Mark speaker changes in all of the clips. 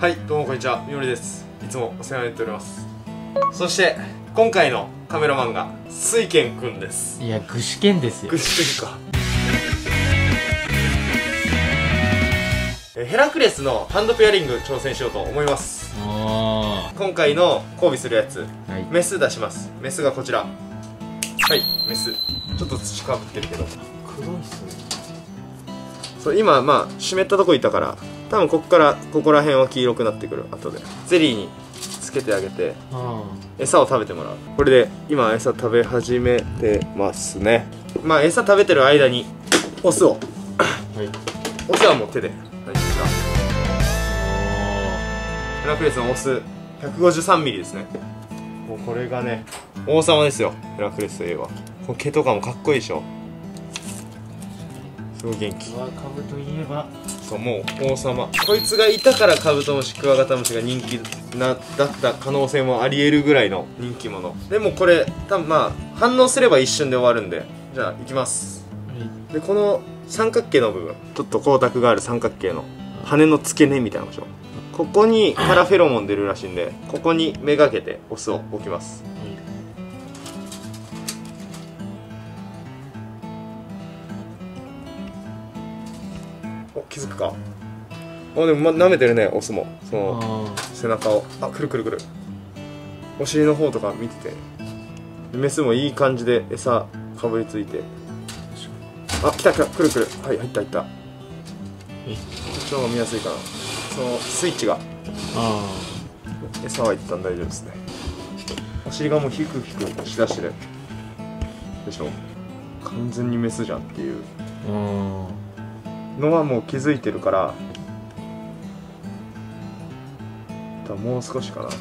Speaker 1: はい、どうもこんにちは、みのりです。いつもお世話になっております。そして今回のカメラマンが水賢くんです。
Speaker 2: いや、具志堅ですよ。
Speaker 1: 具志堅か。ヘラクレスのハンドペアリング挑戦しようと思います。今回の交尾するやつ、はい、メス出します。メスがこちら。はい、メス。ちょっと土かぶってるけど黒いっすね。そう、今まあ湿ったとこいたから多分ここからここら辺は黄色くなってくる。後でゼリーにつけてあげて餌を食べてもらう。これで今餌食べ始めてますね。まあ餌食べてる間にオスをはい、オスはもう手でヘラクレスのオス 153mm ですね。もうこれがね王様ですよ、ヘラクレスといえば。この毛とかもかっこいいでしょ。すごい元気。
Speaker 2: カブといえば
Speaker 1: そう、もう王様。こいつがいたからカブトムシクワガタムシが人気だった可能性もありえるぐらいの人気者でも、これ多分まあ反応すれば一瞬で終わるんで、じゃあいきます、はい、でこの三角形の部分、ちょっと光沢がある三角形の羽の付け根みたいな場所、ここにカラフェロモン出るらしいんで、ここにめがけてオスを置きます。お、気づくか。あ、でも舐めてるね、オスも。その背中を。あ、くるくるくる。お尻の方とか見てて、メスもいい感じで餌かぶりついて。あ、来た来た、くるくる。はい、入った入った。こっちの方が見やすいかな。そのスイッチが。餌は一旦大丈夫ですね。お尻がもうヒクヒクしだしてるでしょ。完全にメスじゃんっていうのはもう気づいてるから、もう少しかな。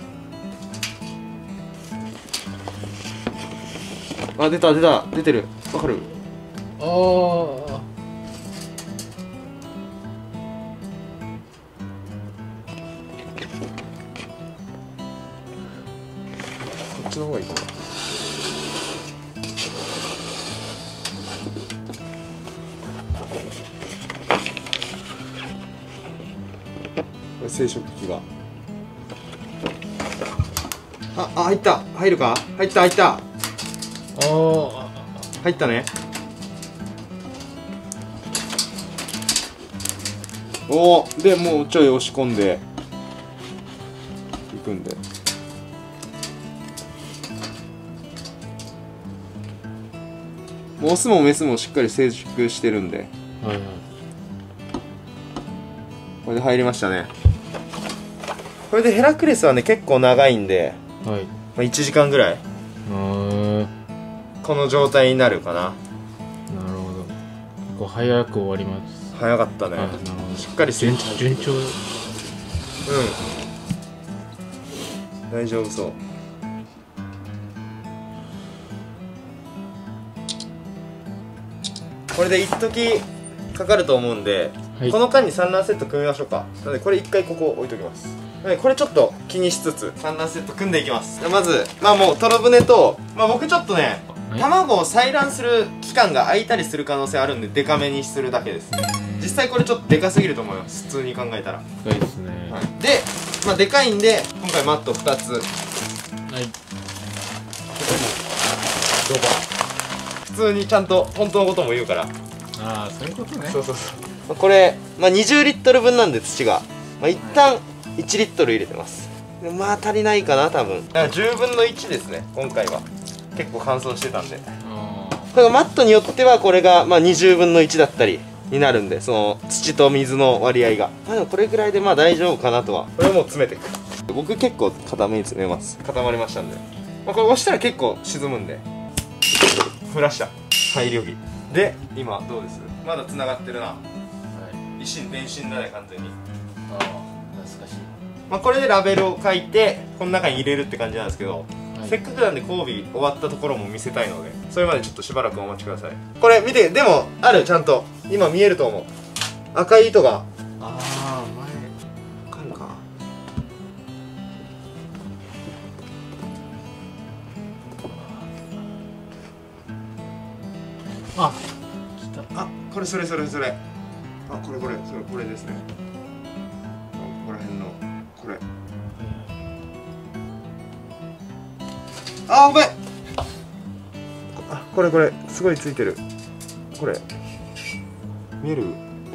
Speaker 1: あ、出た出た、出てる。わかる？こっちの方がいいかな。これ生殖器が入った。入るか。入った入った。入ったね。おお、でもうちょい押し込んでいくんで、もうオスもメスもしっかり成熟してるんで、これで入りましたね。これでヘラクレスはね結構長いんで、まあ1時間ぐらいこの状態になるかな。
Speaker 2: なるほど。結構早く終わります。
Speaker 1: 早かったね。しっかり順
Speaker 2: 調。
Speaker 1: 大丈夫そう。これで一時かかると思うんで、この間に産卵セット組みましょうか。なのでこれ一回ここ置いときます。なのでこれちょっと気にしつつ産卵セット組んでいきます。まずまあもうトロ船と、まあ僕ちょっとね卵を採卵する期間が空いたりする可能性あるんで、デカめにするだけです。実際これちょっとデカすぎると思います、普通に考えたら。
Speaker 2: でかいですね。
Speaker 1: で、まあでかいんで今回マット2つ。はい。ドバ。普通にちゃんと本当のことも言うから。
Speaker 2: ああ、そういうことね。
Speaker 1: そうそうそう。これまあ20リットル分なんで土が、まあ一旦1リットル入れてます。まあ足りないかな多分。だから10分の1ですね今回は。結構乾燥してたんで。これがマットによってはこれがまあ20分の1だったりになるんで、その土と水の割合が、まあでもこれぐらいでまあ大丈夫かなとは。これもう詰めていく。僕結構固めに詰めます。固まりましたんで、まあ、これ押したら結構沈むんでフラッシャ大量儀で。今どうです？まだつながってるな。一心伝心だね完全に。
Speaker 2: 懐かしい。
Speaker 1: まあこれでラベルを書いてこの中に入れるって感じなんですけど、せっかくなんで交尾終わったところも見せたいので、それまでちょっとしばらくお待ちください。これ見て、でもある、ちゃんと今見えると思う。赤い糸が。前わかるか。あ、来た。あ、これそれそれそれ。あ、これですね。ここら辺のこあ、ごめん。あ、これすごいついてる。これ見える？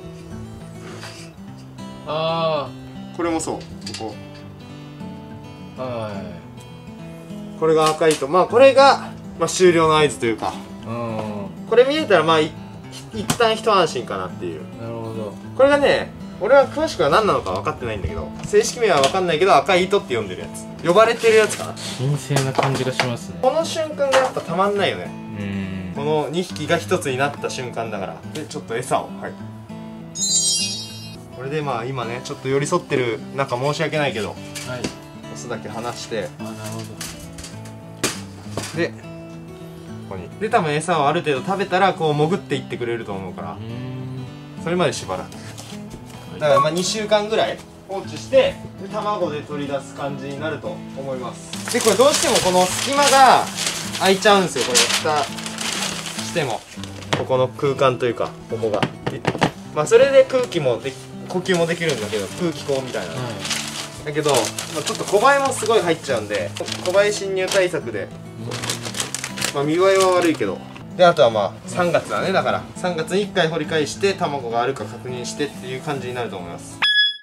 Speaker 2: あ
Speaker 1: これもそう。ここ。
Speaker 2: あ、
Speaker 1: これが赤いと、まあこれが、まあ、終了の合図というか、これ見えたらまあ一旦一安心かなっていう。
Speaker 2: なるほど。
Speaker 1: これがね、俺は詳しくは何なのか分かってないんだけど、正式名は分かんないけど赤い糸って呼んでるやつ、呼ばれてるやつかな。
Speaker 2: 神聖な感じがしますね。
Speaker 1: この瞬間がやっぱたまんないよね。この2匹が1つになった瞬間だから。でちょっと餌を、はい、これでまあ今ねちょっと寄り添ってる中申し訳ないけど、はい、オスだけ離して、
Speaker 2: あ、なるほど。
Speaker 1: でここにで多分餌をある程度食べたらこう潜っていってくれると思うから、それまでしばらくだからまあ2週間ぐらい放置してで卵で取り出す感じになると思います。でこれどうしてもこの隙間が空いちゃうんですよ。これ蓋してもここの空間というかここがまあそれで空気も呼吸もできるんだけど、空気口みたいな、だけど、まあ、ちょっと小バエもすごい入っちゃうんで小バエ侵入対策で、まあ見栄えは悪いけど、であとはまあ3月だね。だから3月に1回掘り返して卵があるか確認してっていう感じになると思います。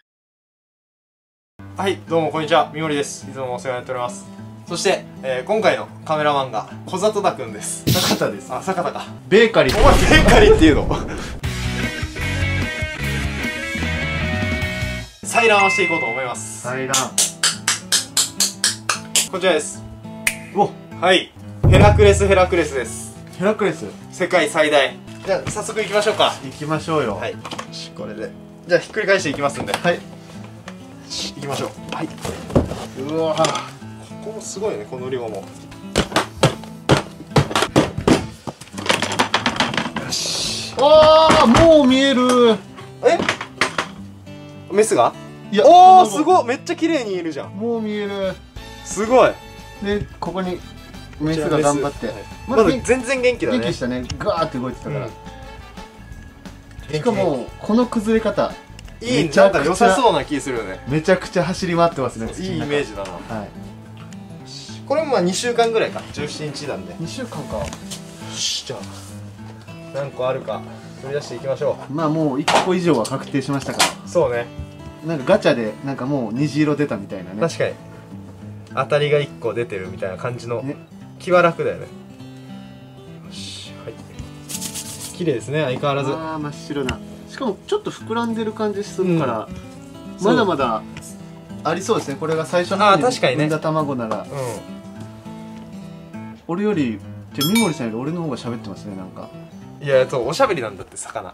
Speaker 1: はい、どうもこんにちは、みもりです。いつもお世話になっております。そして、今回のカメラマンが小里田くんです。
Speaker 3: 坂田です。
Speaker 1: あ、坂田か。
Speaker 3: ベーカリー。
Speaker 1: お前ベーカリーっていうの採卵をしていこうと思います。
Speaker 3: 採卵。
Speaker 1: こちらです。
Speaker 3: お、
Speaker 1: はい、ヘラクレスです。
Speaker 3: ヘラクレス。
Speaker 1: 世界最大。じゃあ早速行きましょうか。
Speaker 3: 行きましょうよ。
Speaker 1: はい、よし、これでじゃあひっくり返していきますんで、はい、行きましょう。はい。うわー、ここもすごいね、この量も。よし。
Speaker 3: ああ、もう見える。
Speaker 1: え、メスが？
Speaker 3: いや、
Speaker 1: おお、すごい、めっちゃ綺麗にいるじゃん。
Speaker 3: もう見える。
Speaker 1: すごい。
Speaker 3: で、ここにメスが頑張って、
Speaker 1: まだ全然元気だね。
Speaker 3: 元気したね。ガーって動いてたから。
Speaker 1: うん、
Speaker 3: しかもこの崩れ方
Speaker 1: いい、なんか良さそうな気するよね。
Speaker 3: めちゃくちゃ走り回ってますね。
Speaker 1: いいイメージだな。
Speaker 3: はい。
Speaker 1: これもまあ2週間ぐらいか、17日なんで。
Speaker 3: 2週間か。よ
Speaker 1: し、じゃあ何個あるか取り出していきましょ
Speaker 3: う。まあもう1個以上は確定しましたから。
Speaker 1: そうね。
Speaker 3: なんかガチャでなんかもう虹色出たみたいなね。
Speaker 1: 確かに当たりが1個出てるみたいな感じの、ね、気は楽だよね。よし、はい、綺麗ですね、相変わらず。
Speaker 3: ああ、真っ白な。しかもちょっと膨らんでる感じするから、まだまだありそうですね。これが最初の方に産んだ卵なら。俺よりじゃあ三森さんより俺の方が喋ってますね、なんか。
Speaker 1: いや、そう、おしゃべりなんだって。魚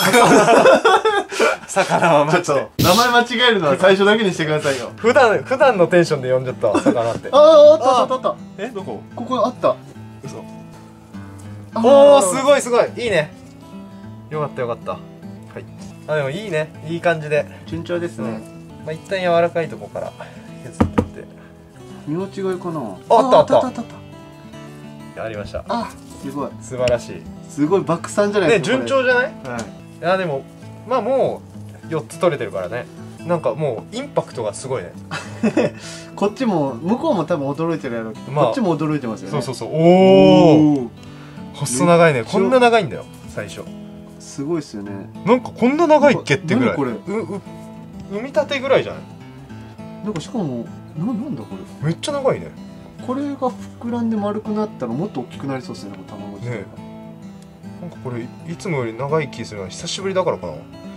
Speaker 1: はマジで
Speaker 3: 名前間違えるのは最初だけにしてくださいよ。
Speaker 1: 普段のテンションで呼んじゃったわ、魚って。
Speaker 3: ああ、あった。
Speaker 1: え、どこ？
Speaker 3: ここあった。
Speaker 1: 嘘。おお、すごいすごい、いいね。よかったよかった。はい。あ、でもいいね、いい感じで
Speaker 3: 順調ですね。
Speaker 1: まあ一旦柔らかいとこから削ってって。
Speaker 3: 見間違いかな。
Speaker 1: あった。ありました。
Speaker 3: あ、すごい。
Speaker 1: 素晴らしい。
Speaker 3: すごい爆散じゃないですか。
Speaker 1: ね、順調じゃない？
Speaker 3: はい。
Speaker 1: いやでもまあもう4つ取れてるからね。なんかもうインパクトがすごいね。
Speaker 3: こっちも向こうも多分驚いてるやろうけど、こっちも驚いてますよね。
Speaker 1: そう。おお。細長いね。こんな長いんだよ最初。す
Speaker 3: ごいっすよね。
Speaker 1: なんかこんな長いっけってぐらい。
Speaker 3: これ
Speaker 1: 産み立てぐらいじゃない？
Speaker 3: なんかしかもなんだこれ。
Speaker 1: めっちゃ長いね。これ
Speaker 3: が膨らんで丸くなったらもっと大きくなりそうですね、卵自体が。
Speaker 1: なんかこれいつもより長い気するのは久しぶりだからかな。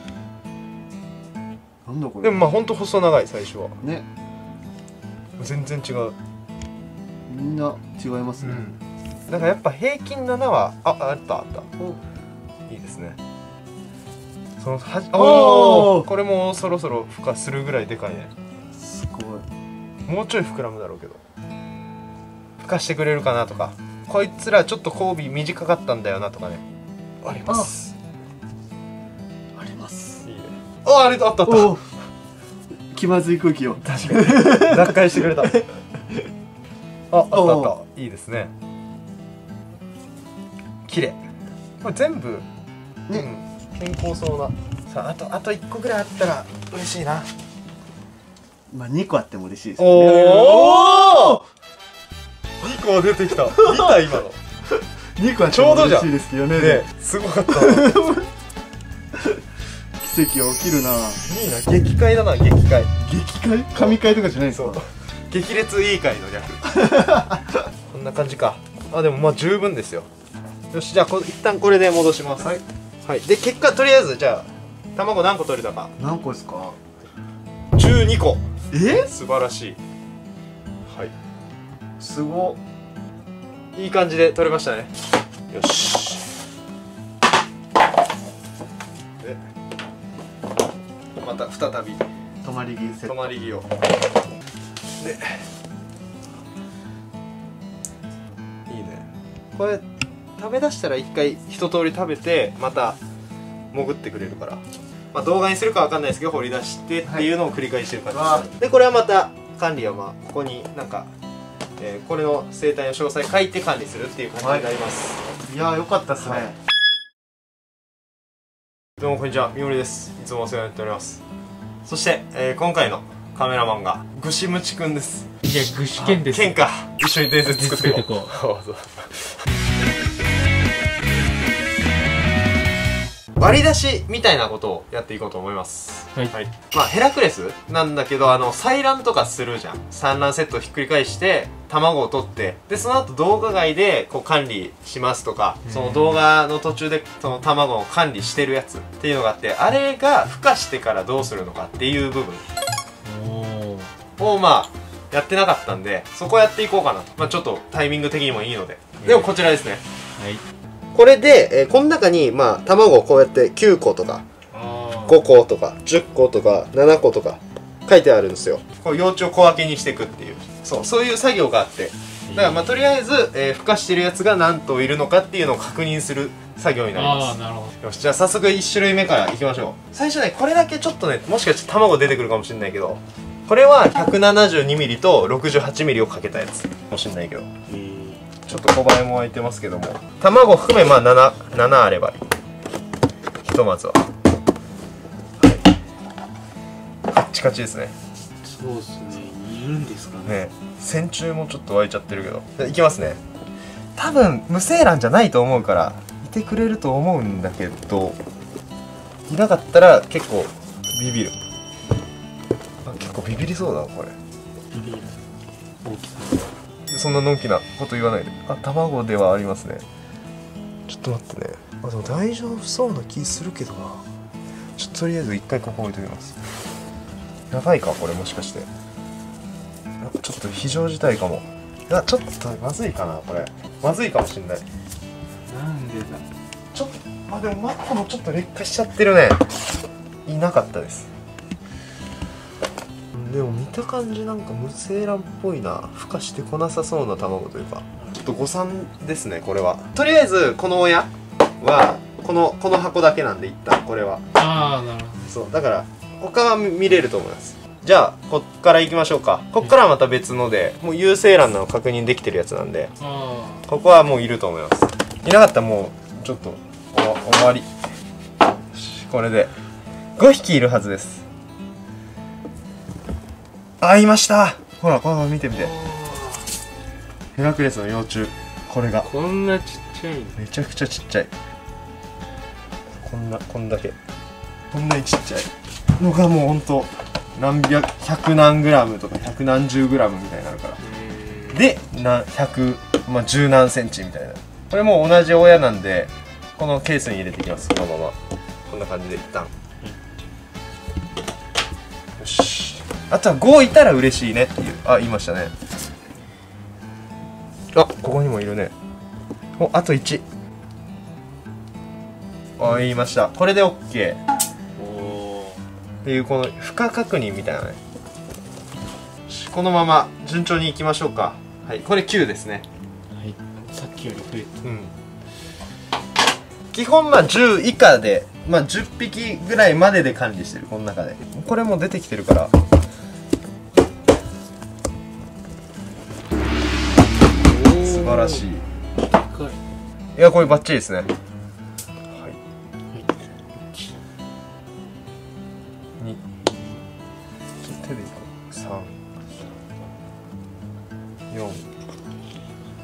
Speaker 3: なんだこれ。
Speaker 1: でもまあほんと細長い最初は
Speaker 3: ね。
Speaker 1: 全然違う。
Speaker 3: みんな違いますね。
Speaker 1: だからやっぱ平均7はあったいいですね。そのこれもそろそろ孵化するぐらいでかいね。
Speaker 3: すごい。
Speaker 1: もうちょい膨らむだろうけど、孵化してくれるかなとか、こいつらちょっと交尾短かったんだよなとかね、あります。
Speaker 3: あります。
Speaker 1: いいね。あった。
Speaker 3: 気まずい空気を
Speaker 1: 確かに脱会してくれた。あった。いいですね。綺麗。これ全部ね、健康そうな。さあ、あと1個ぐらいあったら嬉しいな。
Speaker 3: まあ2個あっても嬉しいですね。
Speaker 1: おお、2 構出てきた。見た今の。
Speaker 3: 2個は
Speaker 1: ちょうどじゃん
Speaker 3: 嬉しいですけどね。
Speaker 1: ね、すごかった。
Speaker 3: 奇跡が起きるな。
Speaker 1: いいな、激快だな、激快。
Speaker 3: 激快？神回とかじゃないですか。
Speaker 1: 激烈いい回の略。こんな感じか。あ、でもまあ十分ですよ。よし、じゃあ一旦これで戻します。はい。はい。で、結果とりあえずじゃあ卵何個取れたか。
Speaker 3: 何個ですか
Speaker 1: ？12個。
Speaker 3: 素
Speaker 1: 晴らしい。はい。
Speaker 3: すご
Speaker 1: っ。いい感じで取れましたね。よし。で、また再び
Speaker 3: 泊まり木セット。
Speaker 1: 泊まり木を。で、いいね。これ食べ出したら一回一通り食べてまた潜ってくれるから、まあ動画にするかわかんないですけど掘り出してっていうのを繰り返してる感じです、はい、でこれはまた管理はまあここになんか、これの生態の詳細書いて管理するっていう感じになります、
Speaker 3: はい、いやーよかったっすね、はい、
Speaker 1: どうもこんにちは、みおりです。いつもお世話になっております。そして、今回のカメラマンがぐしむちくんです。
Speaker 2: いや、ぐしけんです。
Speaker 1: けんか、一緒に伝説作っていこう。割り出しみたいなことをやっていこうと思います。はい、はい、まあヘラクレスなんだけど、採卵とかするじゃん。産卵セットをひっくり返して卵を取って、でその後動画外でこう管理しますとか、その動画の途中でその卵を管理してるやつっていうのがあって、あれが孵化してからどうするのかっていう部分をまあやってなかったんで、そこをやっていこうかなと。まあちょっとタイミング的にもいいので、でもこちらですね。はい、これで、この中にまあ卵をこうやって9個とか5個とか10個とか7個とか書いてあるんですよ。こう幼虫を小分けにしていくっていう、そういう作業があって、だからまあとりあえず、孵化してるやつが何頭いるのかっていうのを確認する作業になります。なるほど。よし、じゃあ早速1種類目からいきましょう。最初ね、これだけちょっとね、もしかして卵出てくるかもしれないけど、これは 172mm と 68mm をかけたやつかもしれないけど、ちょっと小映えも湧いてますけども、卵含めまあ 7あればいい。ひとまずは、はい、カッチカチですね。
Speaker 2: そうですね、いるんですかね。
Speaker 1: 線虫もちょっと湧いちゃってるけど、いきますね。多分無精卵じゃないと思うからいてくれると思うんだけど、いなかったら結構ビビる。結構ビビりそうだなこれ。ビビる大きさ。そんなのんきなこと言わないで。あ、卵ではありますね。ちょっと待ってね。あ、でも大丈夫そうな気するけどな。ちょっととりあえず一回ここ置いときます。やばいかこれ、もしかして。ちょっと非常事態かも。いや、ちょっとまずいかなこれ。まずいかもしんない。
Speaker 2: なんでだ。
Speaker 1: ちょっと、あ、でもマットもちょっと劣化しちゃってるね。いなかったです。でも見た感じなんか無精卵っぽいな。孵化してこなさそうな卵というか、ちょっと誤算ですねこれは。とりあえずこの親はこの箱だけなんで、一旦これは。ああ、なるほど。そうだから他は見れると思います。じゃあこっから行きましょうか。こっからはまた別ので、もう有精卵なの確認できてるやつなんで、ここはもういると思います。いなかったらもうちょっと終わり。これで5匹いるはずです。あ、いました。ほら、これ見てみて。ヘラクレスの幼虫。これが
Speaker 2: こんなちっちゃい。
Speaker 1: めちゃくちゃちっちゃい。こんだけ、こんなにちっちゃいのがもうほんと100何グラムとか100何十グラムみたいになるから。で100、まあ、10何センチみたいな。これも同じ親なんで、このケースに入れていきます。このままこんな感じで一旦、よし。あとは5いたら嬉しいねっていう。あ、いましたね。あ、ここにもいるね。お、あと1。あ、言いました。これで OK。っていうこの負荷確認みたいなね。このまま順調にいきましょうか。はい、これ9ですね。
Speaker 2: はい、さっきより増えた。うん。
Speaker 1: 基本まあ10以下で、まあ10匹ぐらいまでで管理してるこの中で。これも出てきてるから。素晴らしい。いや、これバッチリですね。はい。2、手でいこう。3、4、5、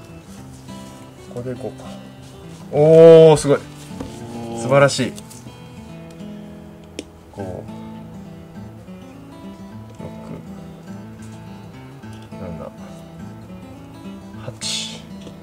Speaker 1: こでいこうか。おお、すごい、素晴らしい。5、6、7、8。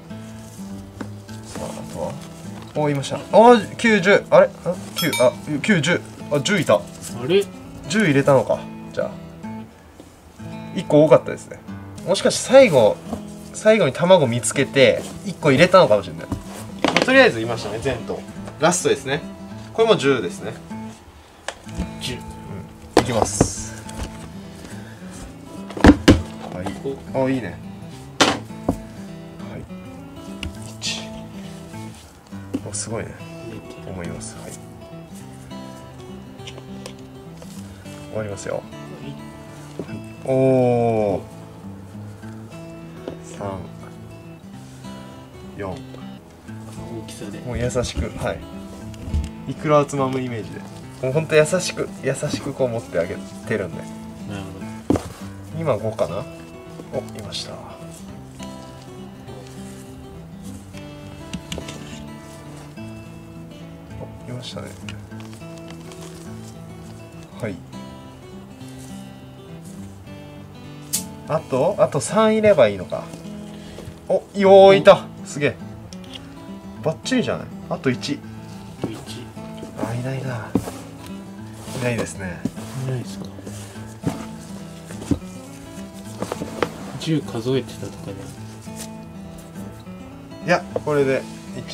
Speaker 1: さあ、あとは。お、いました。あ、9、10。あれ、あ、9、あ、9、10。あ、10いた。
Speaker 2: あれ、
Speaker 1: 10入れたのか。じゃあ1個多かったですね。もしかして最後に卵見つけて1個入れたのかもしれない。とりあえずいましたね、全頭。ラストですね。これも10ですね。
Speaker 2: 10。
Speaker 1: いきます。はい。お、いいね。はい。1。お、すごいね。思います。はい。終わりますよ。おお。3、4。
Speaker 2: 大きさで。
Speaker 1: もう優しく、はい。いくらをつまむイメージで。もうほんと優しくこう持ってあげてるんで。
Speaker 2: なるほど。
Speaker 1: 今5かな。お、いました。お、いましたね。はい。あと3いればいいのか。お、よーいた。すげえ。バッチリじゃない。あと1。あ、いないな。いないですね。
Speaker 2: いないですか。10数えてたとかじゃないですか。
Speaker 1: いや、これで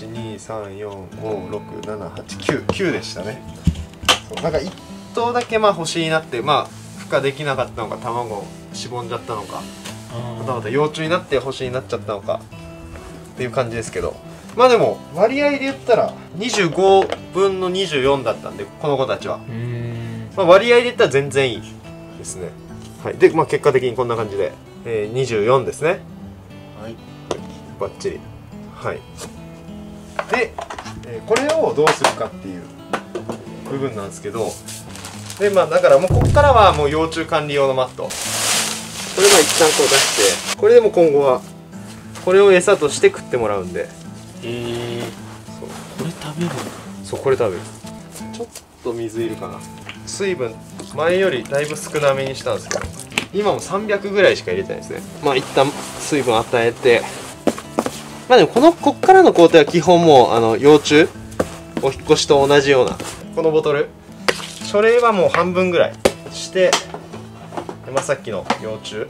Speaker 1: 1、2、3、4、5、6、7、8、9でしたね。そう、なんか1頭だけまあ星になって、まあ孵化できなかったのか、卵をしぼんじゃったのか、またまた幼虫になって星になっちゃったのかっていう感じですけど、まあでも割合で言ったら25分の24だったんで、この子たちはまあ割合で言ったら全然いいですね。はい。で、まあ結果的にこんな感じで、24ですね。
Speaker 2: はい、
Speaker 1: バッチリ。はい。で、これをどうするかっていう部分なんですけど、で、まあだからもうここからはもう幼虫管理用のマット、これまあ一旦こう出して、これでも今後はこれを餌として食ってもらうんで。
Speaker 2: そう、これ食べる。
Speaker 1: そう、これ食べる。ちょっと水いるかな。水分前よりだいぶ少なめにしたんですけど、今も300ぐらいしか入れてないですね。まあ一旦水分与えて、まあでもこっからの工程は基本もう幼虫お引っ越しと同じような、このボトル初冷はもう半分ぐらいして、まあ、さっきの幼虫、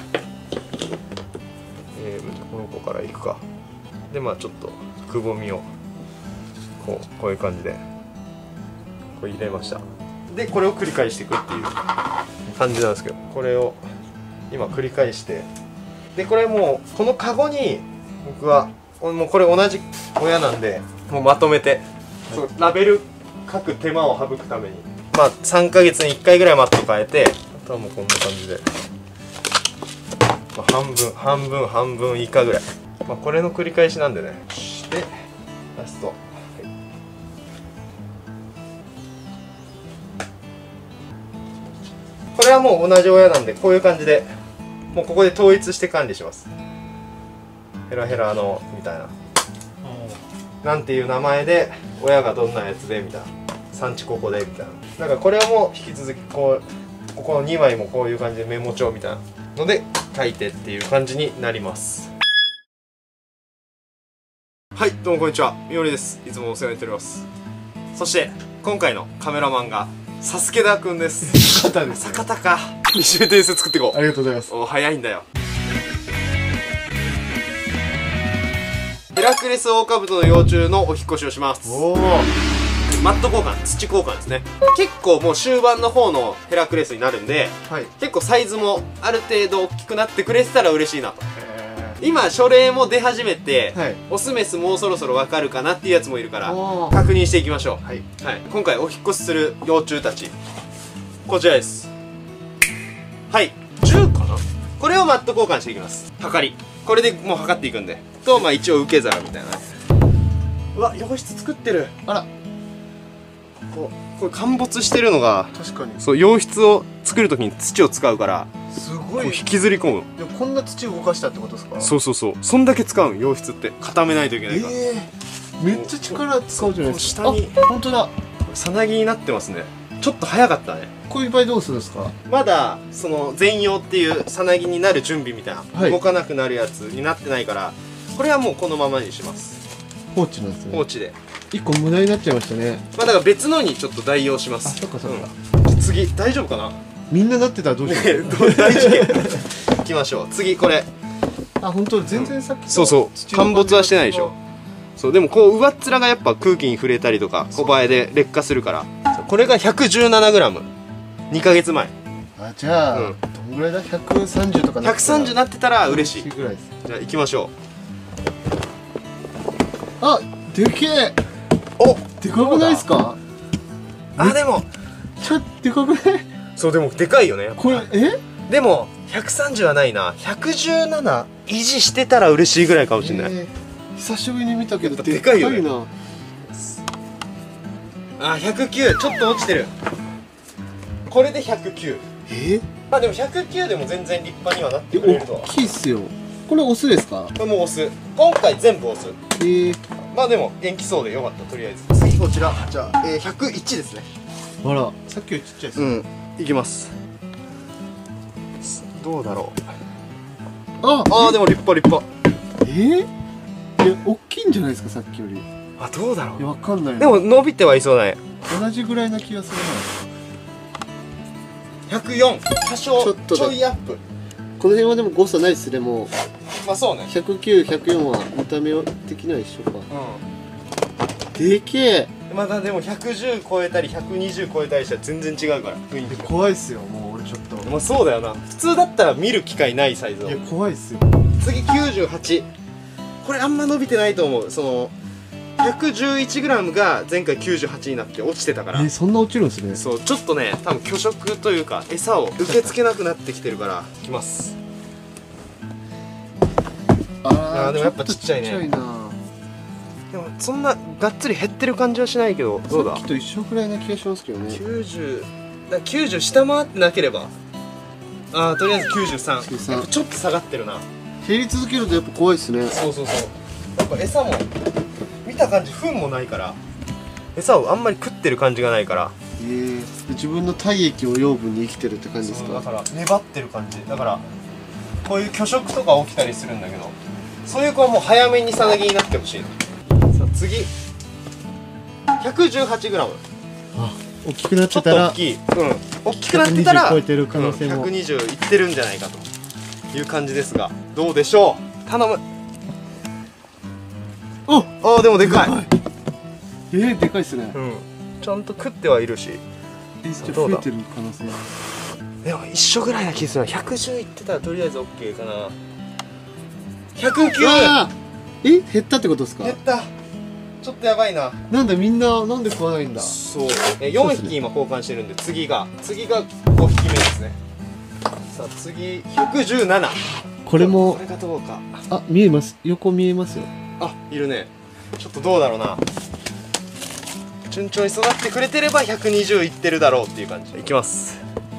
Speaker 1: この子からいくか。で、まあちょっとくぼみをこういう感じでこう入れました。でこれを繰り返していくっていう感じなんですけど、これを今繰り返して、でこれもうこのカゴに僕はもうこれ同じ親なんで、もうまとめて、そうラベル書く手間を省くために、まあ3ヶ月に1回ぐらいマット変えて、あとはもうこんな感じで、まあ、半分以下ぐらい、まあ、これの繰り返しなんでね。でラスト、はい、これはもう同じ親なんで、こういう感じでもうここで統一して管理します。ヘラヘラのみたいな、なんていう名前で親がどんなやつでみたいな、産地ここでみたいな。なんかこれはもう引き続きここの2枚もこういう感じでメモ帳みたいなので書いてっていう感じになります。はい、どうもこんにちは、みおりです。いつもお世話になっております。そして今回のカメラマンがサスケダくんです。
Speaker 3: 坂田です、ね、
Speaker 1: 坂田か。2週訂正作っていこう。
Speaker 3: ありがとうございます。
Speaker 1: お、早いんだよ。ヘラクレスオオカブトの幼虫のお引っ越しをします。おお。マット交換、土交換ですね。結構もう終盤の方のヘラクレスになるんで、はい、結構サイズもある程度大きくなってくれてたら嬉しいなと。今初例も出始めて、はい、オスメスもうそろそろ分かるかなっていうやつもいるから確認していきましょう。はい、はい、今回お引っ越しする幼虫たちこちらです。はい、10かな。これをマット交換していきます。測りこれでもう測っていくんでと、まあ一応受け皿みたいな。うわ、洋室作ってる。あら、これ陥没してるのが、確かにそう、洋室を作るときに土を使うから
Speaker 3: すごい。
Speaker 1: 引きずり込む。
Speaker 3: でもこんな土動かしたってことですか？
Speaker 1: そうそうそう、そんだけ使うん溶質って。固めないといけないから。
Speaker 3: めっちゃ力使うじゃないですか。
Speaker 1: 下に
Speaker 3: 本当だ、
Speaker 1: さなぎになってますね。ちょっと早かったね。
Speaker 3: こういう場合どうするんですか？
Speaker 1: まだその全用っていうさなぎになる準備みたいな、
Speaker 3: はい、
Speaker 1: 動かなくなるやつになってないから、これはもうこのままにします。
Speaker 3: 放置なんですね。
Speaker 1: 放置で
Speaker 3: 1個無駄になっちゃいましたね。
Speaker 1: まあだから別のにちょっと代用します。
Speaker 3: あ、そっかそっか、
Speaker 1: 次大丈夫かな。
Speaker 3: みんななってたらどうしよう。
Speaker 1: 大事件いきましょう。次これ。
Speaker 3: あ、本当全然さっきと
Speaker 1: そうそう、陥没はしてないでしょ。そうでもこう上っ面がやっぱ空気に触れたりとか小映えで劣化するから。これが 117g、 2ヶ月前。
Speaker 3: あ、じゃあ、どんぐらいだ、130とかなってたら、
Speaker 1: 130なってたら嬉しい
Speaker 3: ぐらいです。
Speaker 1: じゃあ行きましょ
Speaker 3: う。あ、でけえ。
Speaker 1: お、
Speaker 3: でかくないですか？
Speaker 1: あ、でも
Speaker 3: ちょっとでかくない？
Speaker 1: そうでもでかいよね
Speaker 3: これ。
Speaker 1: でも130はないな。117維持してたら嬉しいぐらいかもしれない。
Speaker 3: 久しぶりに見たけど
Speaker 1: でかいよね。
Speaker 3: な。
Speaker 1: あ、109、ちょっと落ちてる。これで109。まあでも109でも全然立派にはなってくれるとは。
Speaker 3: 大きいっすよ。これオスですか？
Speaker 1: これもうオス。今回全部オス。まあでも元気そうでよかった。とりあえず次こちら、じゃあ、101ですね。
Speaker 3: あら、さっきよりちっちゃいですね。
Speaker 1: いきます。どうだろう。
Speaker 3: あ、
Speaker 1: でも立派立派。
Speaker 3: 大きいんじゃないですか、さっきより。
Speaker 1: あ、どうだろう。
Speaker 3: いや、わかんない。
Speaker 1: でも伸びてはいそうだね。
Speaker 3: 同じぐらいな気がする
Speaker 1: な。104、多少ちょいアップ。
Speaker 3: この辺はでも誤差ないっすね。もう
Speaker 1: まあそうね。
Speaker 3: 109、104は見た目的には一緒か。でけえ。
Speaker 1: まだでも110超えたり120超えたりしたら全然違うから、雰囲気が
Speaker 3: 怖いっすよ。もう俺ちょっと。
Speaker 1: まあそうだよな。普通だったら見る機会ないサイズを。
Speaker 3: いや、怖いっすよ。
Speaker 1: 次98。これあんま伸びてないと思う。その 111g が前回98になって落ちてたから。
Speaker 3: そんな落ちるんですね。
Speaker 1: そう、ちょっとね、多分拒食というか餌を受け付けなくなってきてるから。いきます。でもやっぱちっちゃいね。でもそんながっつり減ってる感じはしないけど、どうだ。
Speaker 3: さっきと一緒くらいな気がしますけどね。
Speaker 1: 90下回ってなければ、とりあえず93。やっぱちょっと下がってるな。
Speaker 3: 減り続けるとやっぱ怖いっすね。
Speaker 1: そうそうそう。やっぱ餌も見た感じ糞もないから、餌をあんまり食ってる感じがないから。
Speaker 3: 自分の体液を養分に生きてるって感じですか？
Speaker 1: だから粘ってる感じだから、こういう拒食とか起きたりするんだけど、そういう子はもう早めにさなぎになってほしいの。さあ次 118g。
Speaker 3: 大きくなってたら、
Speaker 1: 大きくなってたら
Speaker 3: 120超えてる可能性も、
Speaker 1: 120いってるんじゃないかという感じですが、どうでしょう。頼む。でもでかい。
Speaker 3: でかいっすね。
Speaker 1: ちゃんと食ってはいるし。
Speaker 3: 増えてる可能性。
Speaker 1: でも一緒ぐらいな気がするな。110いってたらとりあえず OK かな。109。
Speaker 3: 減ったってことですか？
Speaker 1: 減った。ちょっとやばいな。
Speaker 3: なんだ、みんななんで食わないんだ。
Speaker 1: そう、4匹今交換してるんで、次が5匹目ですね。さあ次117。
Speaker 3: これも
Speaker 1: これがどうか。
Speaker 3: 見えます。横見えますよ。
Speaker 1: いるね。ちょっとどうだろうな。順調に育ってくれてれば120いってるだろうっていう感じでいきます。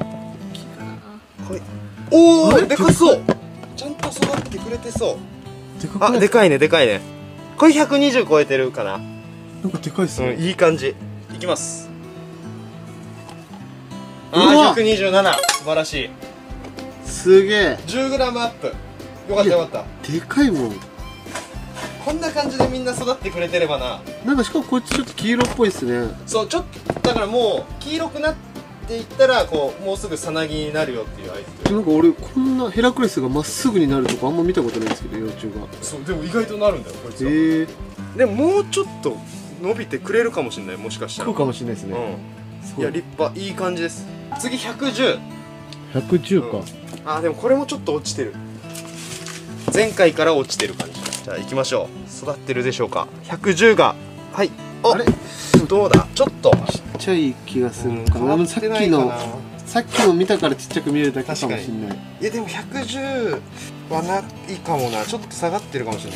Speaker 1: おお、でかそう。ちゃんと育ってくれてそう。でかいね、でかいね。これ120超えてるかな。
Speaker 3: なんかでかいっすね。
Speaker 1: いい感じ。いきます。127。素晴らしい。
Speaker 3: すげえ。
Speaker 1: 10g アップ。よかったよかった。
Speaker 3: でかいもん。
Speaker 1: こんな感じでみんな育ってくれてればな。
Speaker 3: なんかしかもこいつちょっと黄色っぽいっすね。
Speaker 1: そう、ちょっとだからもう黄色くなっていったらこうもうすぐさなぎになるよっていう合図で。
Speaker 3: なんか俺こんなヘラクレスがまっすぐになるとかあんま見たことないんですけど、幼虫が。
Speaker 1: そうでも意外となるんだよこいつは。でももうちょっと伸びてくれるかもしれない。もしかしたら
Speaker 3: そうかもしれないですね。
Speaker 1: いや立派、いい感じです。次110。
Speaker 3: 110
Speaker 1: か。でもこれもちょっと落ちてる。前回から落ちてる感じ。じゃあ行きましょう。育ってるでしょうか。110があれどうだ。ちょっと
Speaker 3: ちっちゃい気がするかな。さっきの見たからちっちゃく見えるだけかもしれない。
Speaker 1: いやでも110はないかもな。ちょっと下がってるかもしれない。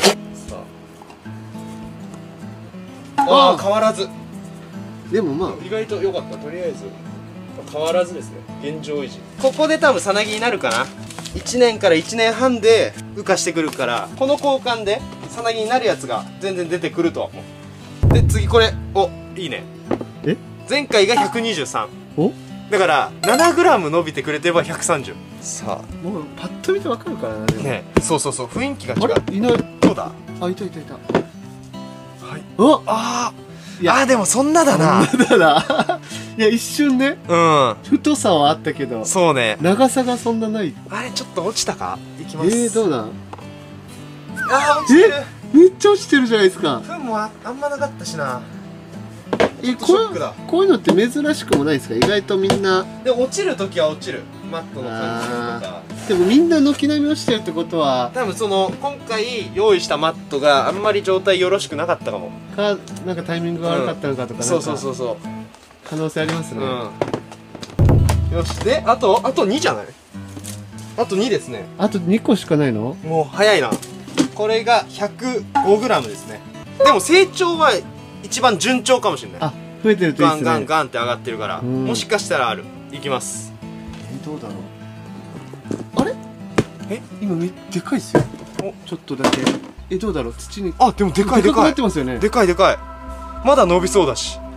Speaker 1: 変わらず。
Speaker 3: でもまあ
Speaker 1: 意外と良かった。とりあえず変わらずですね、現状維持。ここで多分さなぎになるかな。1年から1年半で羽化してくるから、この交換でさなぎになるやつが全然出てくるとは思う。で次これ、お、いいね。
Speaker 3: え、
Speaker 1: 前回が123。
Speaker 3: お、
Speaker 1: だから 7g 伸びてくれてれば130。さあ
Speaker 3: もうパッと見てわかるからな。
Speaker 1: ね、そうそうそう、雰囲気が違
Speaker 3: あ
Speaker 1: う。
Speaker 3: れいない。
Speaker 1: どうだ。
Speaker 3: あ、いたいたいた。
Speaker 1: はい。
Speaker 3: お、
Speaker 1: あ
Speaker 3: いや
Speaker 1: あ、でもそんなだな。
Speaker 3: だな。いや一瞬ね、
Speaker 1: うん
Speaker 3: 太さはあったけど
Speaker 1: そうね。
Speaker 3: 長さがそんなない。
Speaker 1: あれちょっと落ちたか。いきます。
Speaker 3: どうなん。
Speaker 1: あー落ちてる。
Speaker 3: めっちゃ落ちてるじゃないですか。
Speaker 1: 糞もあんまなかったしな。
Speaker 3: ショック
Speaker 1: だ。
Speaker 3: こういうのって珍しくもないですか。意外とみんな。
Speaker 1: で落ちるときは落ちる。マットの感じとか。
Speaker 3: でもみんな軒並み落ちてるってことは
Speaker 1: 多分その今回用意したマットがあんまり状態よろしくなかったかも。
Speaker 3: なんかタイミングが悪かったのかとか、
Speaker 1: そうそうそうそう。
Speaker 3: 可能性ありますね。
Speaker 1: よし、であと2じゃない。あと2ですね。
Speaker 3: あと2個しかないの。
Speaker 1: もう早いな。これが 105g ですね。でも成長は一番順調かもしれない。
Speaker 3: あ、増えてるといいですね。
Speaker 1: ガンガンガンって上がってるから、
Speaker 3: うん
Speaker 1: もしかしたらある。いきます。
Speaker 3: どうだろう。あれ、今でかいっすよ。ちょっとだけ。どうだろう。土に
Speaker 1: あ、でもでかいで
Speaker 3: でかくな
Speaker 1: かい
Speaker 3: ってますよね。
Speaker 1: でかいでかい。まだ伸びそうだし。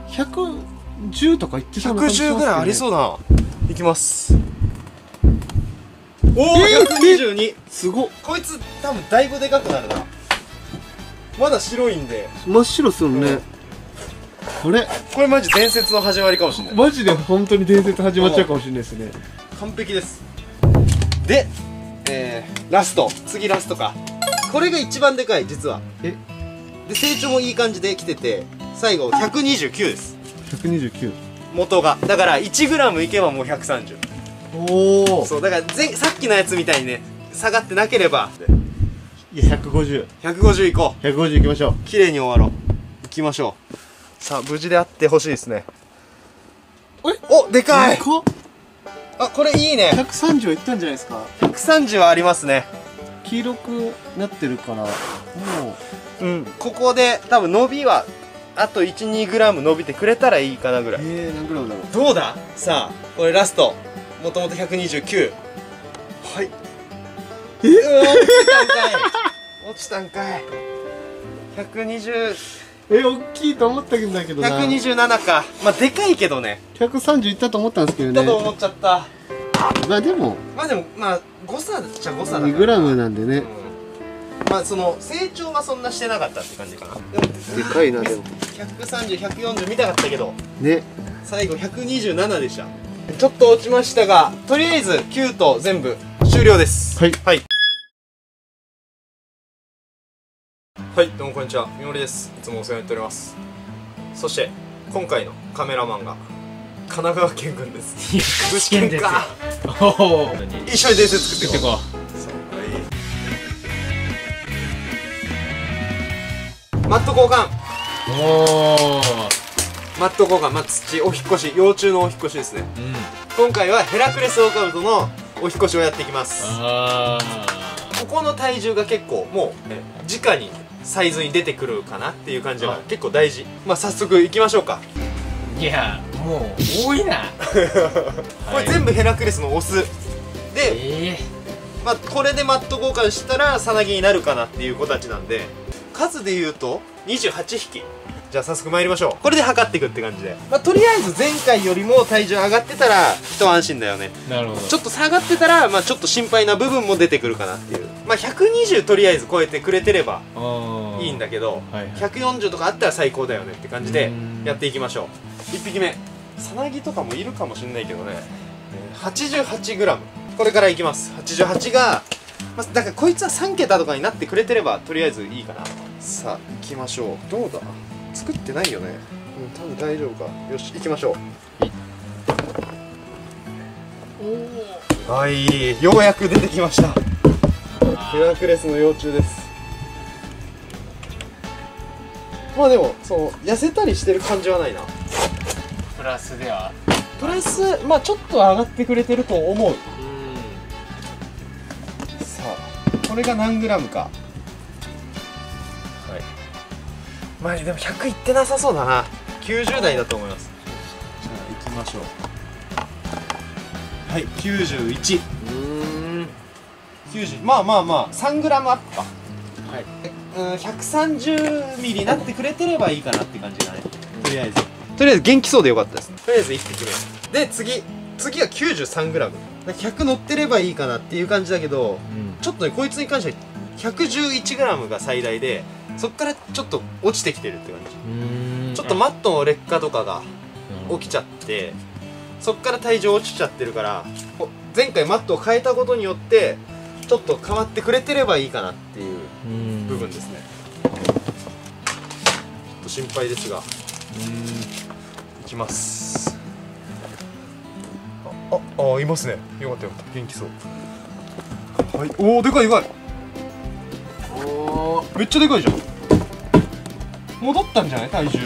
Speaker 3: 110とかいってそうな感じします
Speaker 1: 110
Speaker 3: けどね。
Speaker 1: ぐらいありそうだな。いきます。おお、122。
Speaker 3: すごっ。
Speaker 1: こいつ多分だいぶでかくなるな。まだ白いんで。
Speaker 3: 真っ白っすよね。これ
Speaker 1: マジ伝説の始まりかもしれない。
Speaker 3: マジで本当に伝説始まっちゃうかもしれないですね。
Speaker 1: 完璧です。で、ラスト。次ラストか。これが一番でかい実は。で成長もいい感じできてて、最後129です。
Speaker 3: 129。
Speaker 1: 元がだから 1g いけばもう130。
Speaker 3: おお。
Speaker 1: そうだからさっきのやつみたいにね下がってなければ。
Speaker 3: いや、150
Speaker 1: いこう。
Speaker 3: 150いきましょう。
Speaker 1: 綺麗に終わろう。いきましょう。さあ無事であってほしいですね。お、でかい。あ、これいいね。
Speaker 3: 130はいったんじゃないですか。
Speaker 1: 130はありますね。
Speaker 3: 黄色くなってるからも
Speaker 1: う、ここで多分伸びはあと 1,2g 伸びてくれたらいいかなぐらい。
Speaker 3: 何グラムだろう。
Speaker 1: どうだ。さあこれラスト。もともと129。はい。落ちたんかい。120。
Speaker 3: 大きいと思ったんだけどな。
Speaker 1: 127か。まあでかいけどね。
Speaker 3: 130いったと思ったんですけどね。
Speaker 1: だと思っちゃった。
Speaker 3: まあでも
Speaker 1: 誤差っちゃ誤差だから。
Speaker 3: 2グラムなんでね。
Speaker 1: まあその成長はそんなしてなかったって感じかな。
Speaker 3: でかいな。でも
Speaker 1: 130、140見たかったけど
Speaker 3: ね、
Speaker 1: 最後127でした。ちょっと落ちましたが、とりあえず9頭全部終了です。はいはいはい、どうもこんにちは、みもりです。いつもお世話になっております。そして今回のカメラマンが神奈川県軍です。具志堅か。一緒に伝説作っていこう。マット交換。マット交換、土、お引っ越し、幼虫のお引っ越しですね。今回はヘラクレスオオカブトのお引っ越しをやっていきます。ここの体重が結構もう直にサイズに出てくるかなっていう感じが結構大事。早速いきましょうか。
Speaker 2: いや、もう多いな。
Speaker 1: これ全部ヘラクレスのオスで、これでマット交換したらさなぎになるかなっていう子たちなんで、数でいうと28匹。じゃあ早速参りましょう。これで測っていくって感じで、とりあえず前回よりも体重上がってたら一安心だよね。
Speaker 2: なるほど。
Speaker 1: ちょっと下がってたらちょっと心配な部分も出てくるかなっていう。120とりあえず超えてくれてればいいんだけど、140とかあったら最高だよねって感じでやっていきましょう。1匹目、さなぎとかもいるかもしれないけどね、88g。 これからいきます。88がだからこいつは3桁とかになってくれてればとりあえずいいかな。さあ行きましょう。どうだ、作ってないよね。多分大丈夫か。よし行きましょう。はい、ようやく出てきました。ヘラクレスの幼虫です。でも痩せたりしてる感じはないな。
Speaker 2: プラスでは
Speaker 1: プラスちょっと上がってくれてると思う。さあこれが何グラムか。でも100いってなさそうだな。90代だと思います。じゃあ行きましょう。 はい、91。90、まあまあまあ3グラムアップか。はい、130ミリになってくれてればいいかなって感じがね。とりあえず元気そうでよかったです。とりあえず1匹目で、次は93グラム。100乗ってればいいかなっていう感じだけど、ちょっとね、こいつに関しては111グラムが最大で、そっからちょっと落ちてきてるって感じ。ちょっとマットの劣化とかが起きちゃって、そっから体重落ちちゃってるから、前回マットを変えたことによってちょっと変わってくれてればいいかなっていう部分ですね。ちょっと心配ですが、いきます。いますね。よかったよかった、元気そう。はい、おお、でかいでかい。めっちゃでかいじゃん。戻ったんじゃない体重。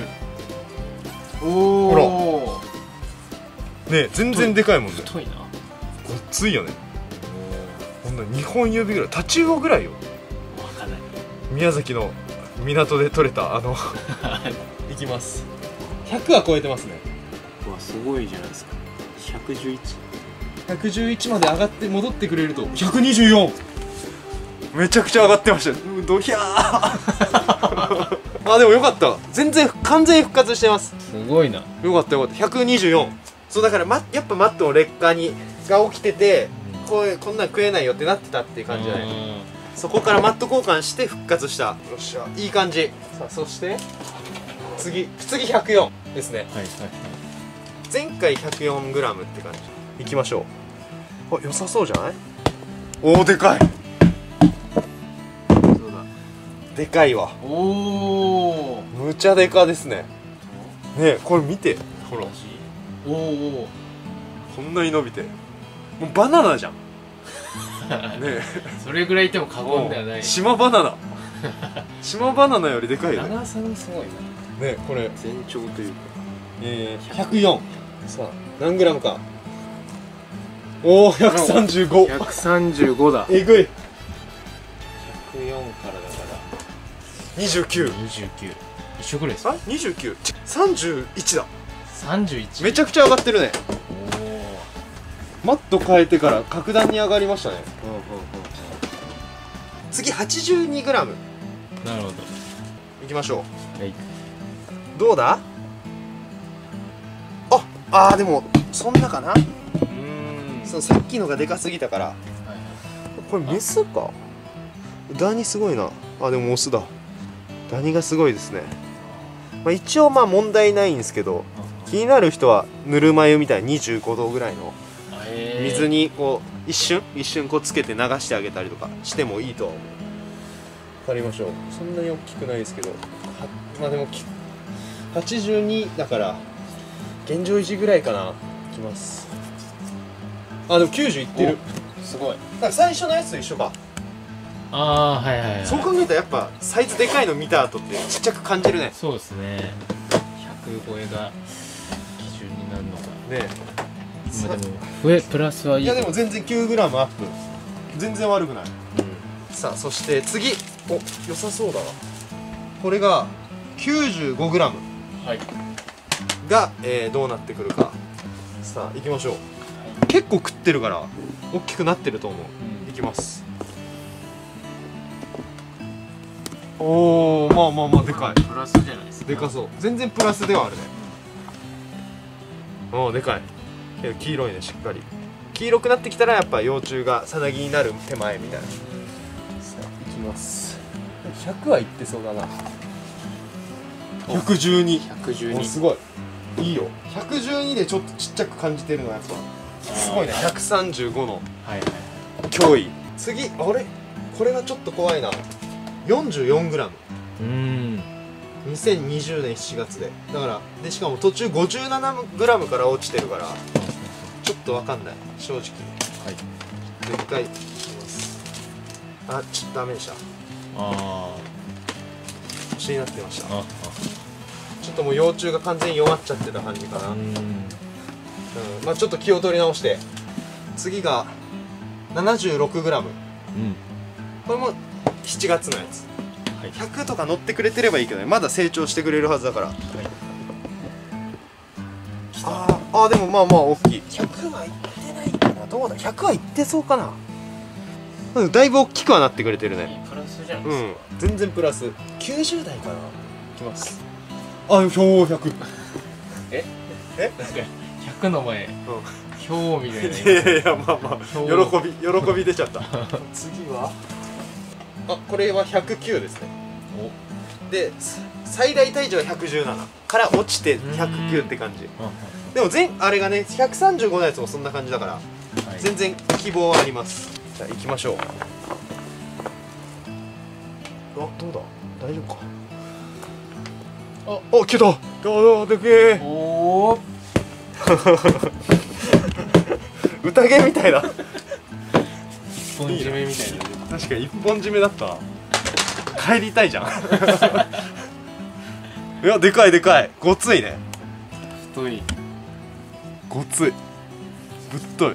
Speaker 1: ほらねえ、全然でかいもんね。
Speaker 2: 太いな。
Speaker 1: ごっついよね。ほんと2本指ぐらい、タチウオぐらいよ。
Speaker 2: わかんない。
Speaker 1: 宮崎の港で取れたいきます。100は超えてますね。
Speaker 2: うわ、すごいじゃないですか。
Speaker 1: 111まで上がって戻ってくれると124。めちゃくちゃ上がってました。ドヒャーあ、でもよかった。全然完全復活してます。
Speaker 2: すごいな。
Speaker 1: よかったよかった。124。そうだから、やっぱマットの劣化が起きてて、こんなん食えないよってなってたっていう感じじゃない。そこからマット交換して復活した。よっしゃ、いい感じ。さあ、そして次104ですね。
Speaker 2: はいはい。
Speaker 1: 前回 104g って感じ。いきましょう。あ、良さそうじゃない？おお、でかい。そうだ、でかいわ。
Speaker 2: おお、
Speaker 1: むちゃでかですね。ねえ、これ見て、ほら。
Speaker 2: おお、
Speaker 1: こんなに伸びて、もうバナナじゃん。ねえ、
Speaker 2: それぐらいいても過言ではない。
Speaker 1: 島バナナ島バナナよりでかいよね。
Speaker 2: 長さがすごいな。
Speaker 1: ねえ、これ
Speaker 2: 全長というか
Speaker 1: 104。さあ、何グラムか。おお、135。
Speaker 2: 135だ。
Speaker 1: えぐい。
Speaker 2: 104からだから
Speaker 1: 29。
Speaker 2: 一緒ぐらいですか。
Speaker 1: あ、29。31だ。
Speaker 2: 31。
Speaker 1: めちゃくちゃ上がってるね。マット変えてから格段に上がりましたね。次 82g。
Speaker 2: なるほど。
Speaker 1: いきましょう。
Speaker 2: はい。
Speaker 1: どうだ。あー、でもそんなかな。さっきのがでかすぎたから。これメスか。ダニすごいな。あ、でもオスだ。ダニがすごいですね。一応問題ないんですけど、気になる人はぬるま湯みたいな25度ぐらいの水にこう一瞬こうつけて流してあげたりとかしてもいいとは思う。測りましょう。そんなに大きくないですけど、でも82だから現状維持ぐらいかな。いきます。あ、でも90いってる。
Speaker 2: すごい。
Speaker 1: だから最初のやつと一緒か。
Speaker 2: ああ、はいはいはい。
Speaker 1: そう考えたらやっぱサイズでかいの見た後ってちっちゃく感じるね。
Speaker 2: そうですね。100超えが基準になるのか
Speaker 1: ね。
Speaker 2: でもプラスはいい。
Speaker 1: いやでも全然 9g アップ、全然悪くない。さあ、そして次、良さそうだな。これが 95g が、どうなってくるか。さあ、行きましょう。結構食ってるから大きくなってると思う。いきます。おお、まあでかい。
Speaker 2: プラスじゃないですか。
Speaker 1: でかそう。全然プラスではあるね。おお、でかい。けど黄色いね、しっかり。黄色くなってきたらやっぱ幼虫がさなぎになる手前みたいな。さあ、いきます。100はいってそうだな。112。すごいいいよ。112でちょっとちっちゃく感じてるのやつはすごいね。135の脅威。次、あれこれがちょっと怖いな。44g。2020年7月で。だからで、しかも途中 57g から落ちてるからちょっとわかんない、正直。はい。でっかいいきます。あ、ちょっとダメでした。星になってました。ちょっともう幼虫が完全に弱っちゃってた感じかな。まあちょっと気を取り直して。次が 76g。これも7月のやつ。100とか乗ってくれてればいいけどね。まだ成長してくれるはずだから。でもまあ大きい。100はいってないかな。 どうだ、100はいってそうかな。だいぶ大きくはなってくれてるね。
Speaker 2: プラスじゃないですか。
Speaker 1: 全然プラス。90代かな。いきます。あ、100。
Speaker 2: えなんか100の前ひょうみたいな。
Speaker 1: いやまあ喜び出ちゃった。次はこれは109ですね。で最大体重は117から落ちて109って感じ。でもあれがね135のやつもそんな感じだから、全然希望はあります。じゃあ行きましょう。どうだ、大丈夫か。来た。でけえ。
Speaker 2: おお
Speaker 1: 宴みたいな。
Speaker 2: 一本締めみたいな。
Speaker 1: 確かに一本締めだった。帰りたいじゃん。いや、でかいごついね。
Speaker 2: 太い。
Speaker 1: ごつい。ぶっとい。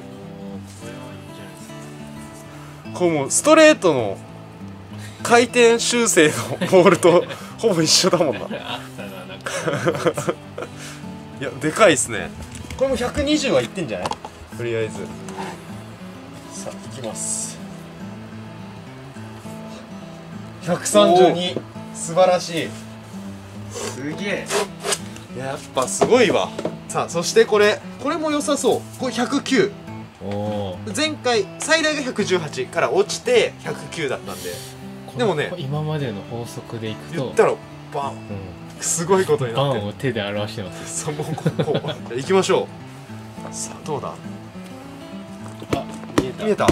Speaker 1: これもうストレートの回転修正のボールとほぼ一緒だもんな。いや、でかいっすね。これも120はいってんじゃない？とりあえず。さあ、いきます。132。素晴らしい。
Speaker 2: すげえ。
Speaker 1: やっぱすごいわ。さあ、そしてこれも良さそう。これ109。前回最大が118から落ちて109だったんで。でもね、
Speaker 2: 今までの法則でいくと
Speaker 1: 言ったらバン、すごいことになってる。
Speaker 2: バンを手で表してます。
Speaker 1: そう、もうこう行きましょう。さあ、どうだ。見えた。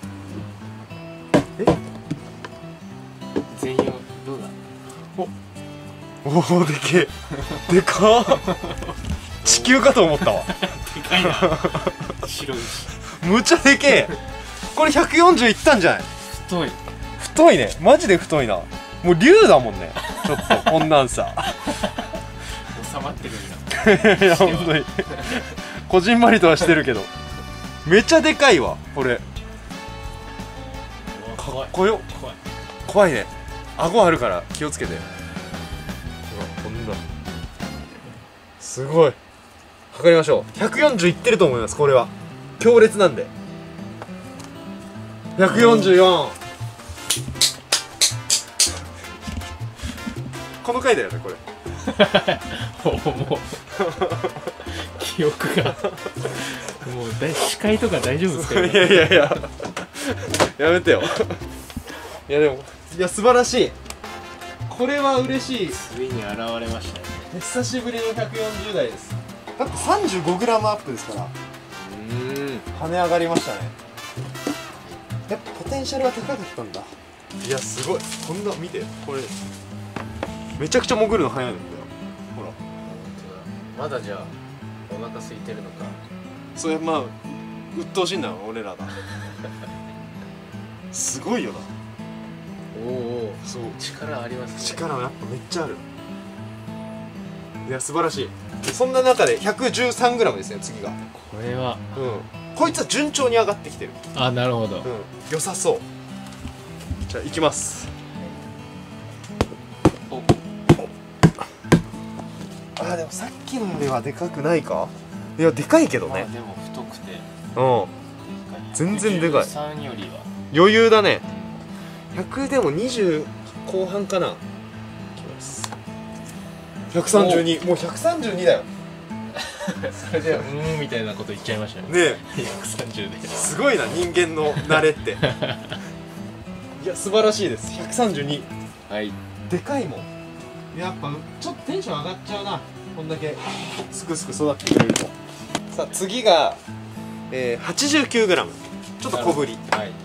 Speaker 2: 全員どうだ。
Speaker 1: おお、でけえ。でかー。地球かと思ったわ。
Speaker 2: でかいな。白いし。
Speaker 1: むちゃでけえ。これ140いったんじゃない？太いね。マジで太いな。もう竜だもんね。ちょっとこんなんさ。
Speaker 2: 収まってるん
Speaker 1: だ。いや、本当に。こじんまりとはしてるけど。めちゃでかいわ、これ。かっこよ。怖いね。顎あるから気をつけて。こんな。すごい。測りましょう。140いってると思います、これは。強烈なんで。144。この回だよね、これ。
Speaker 2: もう記憶がもう視界とか大丈夫ですか？
Speaker 1: いややめてよ。いやでも、いや素晴らしい。これは嬉しい。
Speaker 2: ついに現れましたね。
Speaker 1: 久しぶりの140代です。だって 35g アップですから。跳ね上がりましたね。やっぱポテンシャルは高かったんだ。いやすごい。こんな見て、これめちゃくちゃ潜るの早いんだよ。ほら、
Speaker 2: まだじゃあお腹空いてるのか。
Speaker 1: それまあ鬱陶しいんだよ、俺らが。すごいよな。
Speaker 2: おお、
Speaker 1: そう、
Speaker 2: 力ありますね。
Speaker 1: 力はやっぱめっちゃある。いや素晴らしい。そんな中で 113g ですね、次が。
Speaker 2: これは
Speaker 1: こいつは順調に上がってきてる。
Speaker 2: あ、なるほど。
Speaker 1: 良さそう。じゃあ行きます。でもさっきのよりはでかくないか。いやでかいけどね。
Speaker 2: でも太くて
Speaker 1: 全然でかい。
Speaker 2: 3よりは
Speaker 1: 余裕だね。100でも20後半かな。いきます。132。もう132だよ。
Speaker 2: それでみたいなこと言っちゃいましたね。
Speaker 1: ねえ、
Speaker 2: 130で。
Speaker 1: すごいな、人間の慣れって。いや素晴らしいです。132。
Speaker 2: はい。
Speaker 1: でかいもん。やっぱちょっとテンション上がっちゃうな、こんだけすくすく育ってくれると。さあ次が、89g。 ちょっと小ぶり、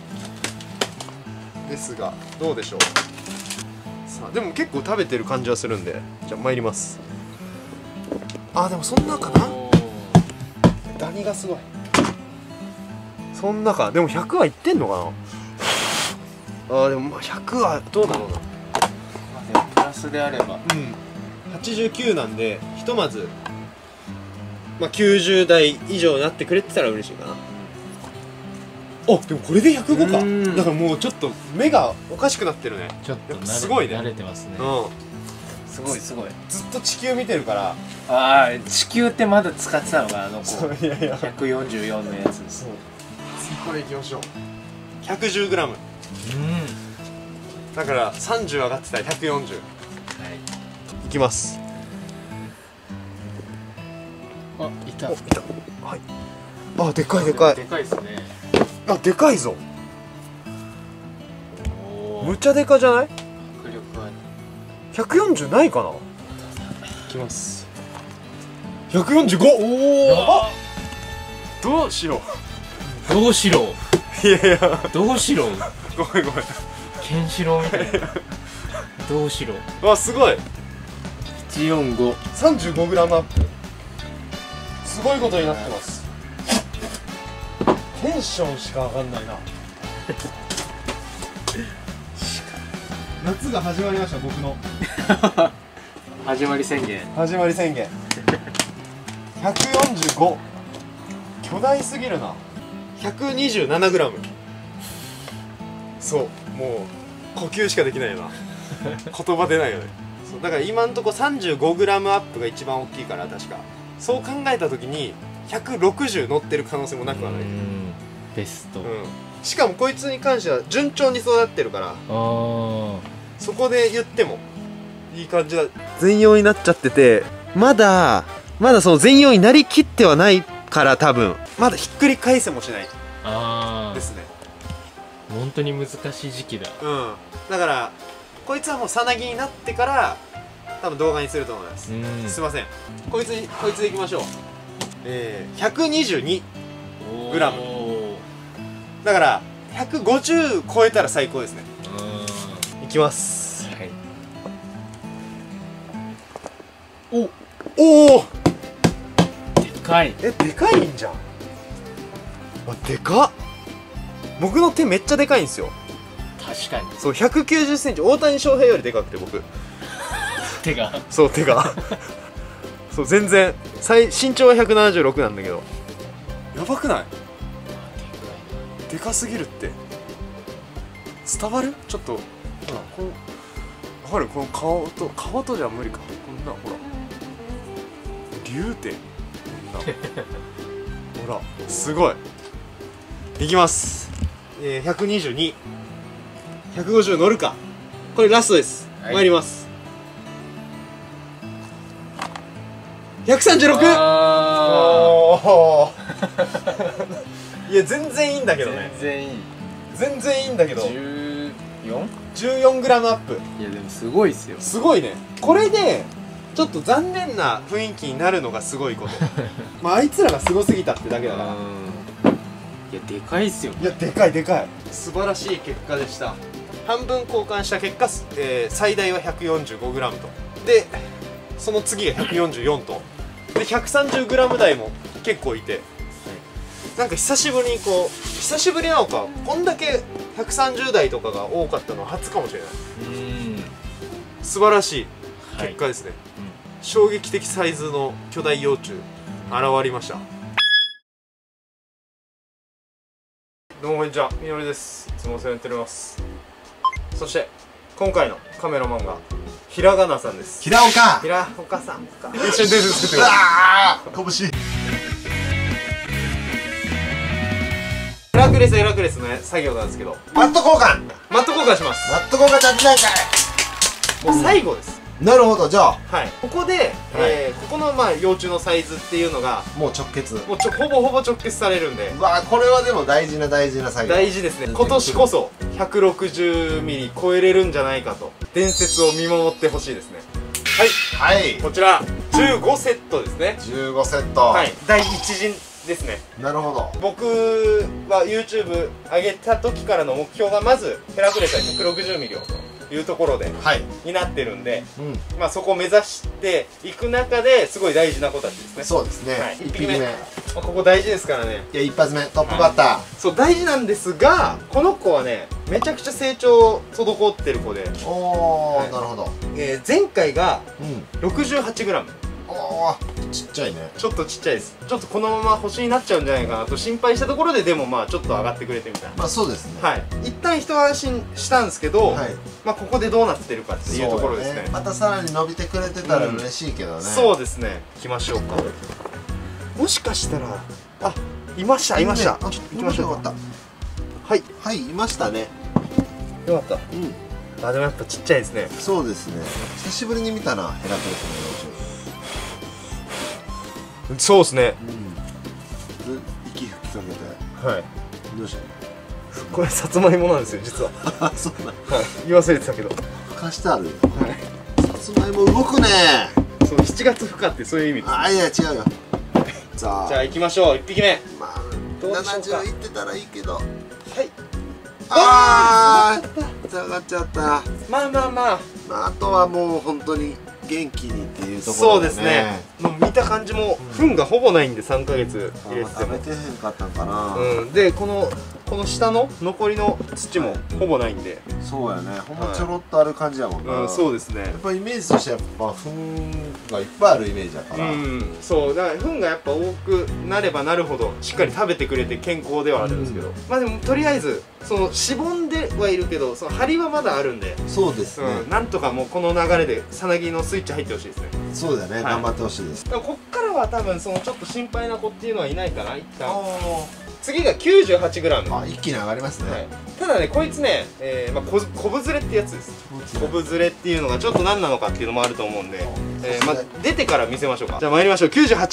Speaker 1: ですがどうでしょう。さあでも結構食べてる感じはするんで、じゃあ参ります。でもそんなかな。ダニがすごい。そんなか。でも100はいってんのかな。でもまあ100はどうだろうな。
Speaker 2: でもプラスであれば
Speaker 1: 89なんで、ひとまずまあ90代以上になってくれてたら嬉しいかな。でもこれで105か。だからもうちょっと目がおかしくなってるね。
Speaker 2: ちょっと
Speaker 1: すごいね。
Speaker 2: 慣れてますね。すごいすごい。
Speaker 1: ずっと地球見てるから。
Speaker 2: 地球ってまだ使ってたのかな、
Speaker 1: そう、いやいや
Speaker 2: 144のやつ。
Speaker 1: そう、
Speaker 3: 次これいきましょう。
Speaker 1: 110g
Speaker 2: うん
Speaker 1: だから30上がってたら140。
Speaker 2: はい
Speaker 1: いきます。
Speaker 2: あいた
Speaker 1: いた。はい。あ、でかいでかい。
Speaker 2: でかいですね。
Speaker 1: あ、でかいぞ。
Speaker 2: おお
Speaker 1: むちゃでかじゃない？
Speaker 2: 迫力ある。
Speaker 1: 140ないかな。いきます。145。
Speaker 2: おお
Speaker 1: どうしよ
Speaker 2: どうしろ
Speaker 1: う。いやいや、
Speaker 2: どうしろ
Speaker 1: ごめんごめん。
Speaker 2: ケンシロウみたいな。どうしろ
Speaker 1: わ、すごい。
Speaker 2: 145。
Speaker 1: 35g アップ。すごいことになってます。テンションしか上がんないな。夏が始まりました、僕の
Speaker 2: 始まり宣言。
Speaker 1: 始まり宣言。145。巨大すぎるな。127g。そう、もう呼吸しかできないよな。言葉出ないよね。そうだから今んとこ 35g アップが一番大きいから、確かそう考えた時に160乗ってる可能性もなくはない。
Speaker 2: ベスト。
Speaker 1: しかもこいつに関しては順調に育ってるから、
Speaker 2: あ
Speaker 1: そこで言ってもいい感じだ。全容になっちゃってて、まだその全容になりきってはないから、多分まだひっくり返せもしない
Speaker 2: あ
Speaker 1: ですね。
Speaker 2: 本当に難しい時期だ。
Speaker 1: だからこいつはもうさなぎになってから多分動画にすると思います。すいません。こいつでいきましょう。122g だから150超えたら最高ですね。いきます。
Speaker 2: はい。
Speaker 1: おお、
Speaker 2: でかい。
Speaker 1: でかいんじゃん。あ、でかっ。僕の手めっちゃでかいんですよ。
Speaker 2: 確かに。
Speaker 1: そう、190センチ。大谷翔平よりでかくて、僕。
Speaker 2: 手が。
Speaker 1: そう、手がそう、全然身長は176なんだけど、やばくない？でかすぎるって。伝わる？ちょっとほら、わかる？この顔とじゃ無理か。こんなほら竜点、こんなほら、すごい。いきます。122、150乗るか。これラストです。参ります。136。おーいや、全然いいんだけどね。
Speaker 2: 全然いい。
Speaker 1: 全然いいんだけど、
Speaker 2: 14？
Speaker 1: 14g アップ。
Speaker 2: いやでもすごいっすよ。
Speaker 1: すごいね。これでちょっと残念な雰囲気になるのがすごいことまああいつらがすごすぎたってだけだから。
Speaker 2: いやでかいっすよ。
Speaker 1: いや、でかいでかい。素晴らしい結果でした。半分交換した結果、最大は 145g と、でその次が144と、で 130g 台も結構いて、なんか久しぶりに久しぶりなのか、こんだけ130台とかが多かったのは初かもしれない。素晴らしい結果ですね。衝撃的サイズの巨大幼虫現りました。どうもこんにちは、みのりです。いつもお世話になっております。そして今回のカメラマンがひらがなさんです。
Speaker 3: 平岡
Speaker 1: さんか。一緒にデート作ってください。
Speaker 3: 拳
Speaker 1: エラクレスの作業なんですけど、
Speaker 3: マット交換
Speaker 1: します。
Speaker 3: マット交換じゃってないかい。
Speaker 1: もう最後です。
Speaker 3: なるほど。じゃあ
Speaker 1: はい、ここで、ここの幼虫のサイズっていうのが
Speaker 3: もう直結。
Speaker 1: もうほぼほぼ直結されるんで、
Speaker 3: うわ、これはでも大事な作業。
Speaker 1: 大事ですね。今年こそ160ミリ超えれるんじゃないかと、伝説を見守ってほしいですね。
Speaker 3: はい、
Speaker 1: こちら15セットですね。
Speaker 3: 15セット。
Speaker 1: はい、第一陣ですね。
Speaker 3: なるほど。
Speaker 1: 僕は YouTube 上げた時からの目標が、まずヘラクレスは160ミリをというところでになってるんで、まあそこを目指していく中ですごい大事な子たちですね。
Speaker 3: そうですね。1匹目、
Speaker 1: ここ大事ですからね。
Speaker 3: いや、一発目トップバッター、
Speaker 1: そう大事なんですが、この子はねめちゃくちゃ成長滞ってる子で、
Speaker 3: おー、なるほど。
Speaker 1: 前回が 68g。
Speaker 3: おー、ちっちゃいね。
Speaker 1: ちょっとちっちゃいです。ちょっとこのまま星になっちゃうんじゃないかなと心配したところで、でもまあちょっと上がってくれてみたいな。
Speaker 3: まあそうですね。
Speaker 1: はい、一旦一安心したんですけど、まあここでどうなってるかっていうところですね。
Speaker 3: またさらに伸びてくれてたら嬉しいけどね。
Speaker 1: そうですね。行きましょうか。もしかしたら、 いましたいました。
Speaker 3: あ、
Speaker 1: 行きましょうか。はい
Speaker 3: はい、いましたね。
Speaker 1: よかった。あ、でもやっぱちっちゃいですね。
Speaker 3: そうですね。久しぶりに見たな、ヘラクレスの
Speaker 1: そうですね。
Speaker 3: 息吹きかけて。
Speaker 1: はい。
Speaker 3: どうした？
Speaker 1: これさつまいもなんですよ実は。
Speaker 3: あ、そうなん。
Speaker 1: はい。言い忘れてたけど。
Speaker 3: ふかしてある。
Speaker 1: はい。
Speaker 3: さつまいも動くね。
Speaker 1: そう、7月ふかってそういう意味です。
Speaker 3: あ、いや違うよ。
Speaker 1: じゃあ行きましょう。1匹目。
Speaker 3: まあ
Speaker 1: どうでしょうか。
Speaker 3: 70いってたらいいけど。
Speaker 1: はい。
Speaker 3: ああ、下がっちゃった。
Speaker 1: まあまあまあ。
Speaker 3: あとはもう本当に元気にっていうところ
Speaker 1: そうですね。もう見た感じも糞がほぼないんで3ヶ月入れてても。
Speaker 3: 食べてへんかったんかな。
Speaker 1: でこの下の残りの土もほぼないんで。
Speaker 3: そうやね。ほんまちょろっとある感じやもんな。
Speaker 1: そうですね。
Speaker 3: やっぱイメージとしてやっぱ糞がいっぱいあるイメージだから。
Speaker 1: そうだから糞がやっぱ多くなればなるほどしっかり食べてくれて健康ではあるんですけど、まあでもとりあえずそのしぼんではいるけどその張りはまだあるんで。
Speaker 3: そうですね。
Speaker 1: なんとかもうこの流れでさなぎのスイッチ入ってほしいですね。
Speaker 3: そうだよね。頑張ってほしいです。
Speaker 1: でもこっからは多分そのちょっと心配な子っていうのはいないかな一旦。次が 98g。
Speaker 3: あ、一気に上がりますね。
Speaker 1: ただねこいつね、こぶずれってやつです。こぶずれっていうのがちょっと何なのかっていうのもあると思うんで、出てから見せましょうか。じゃあ参りましょう。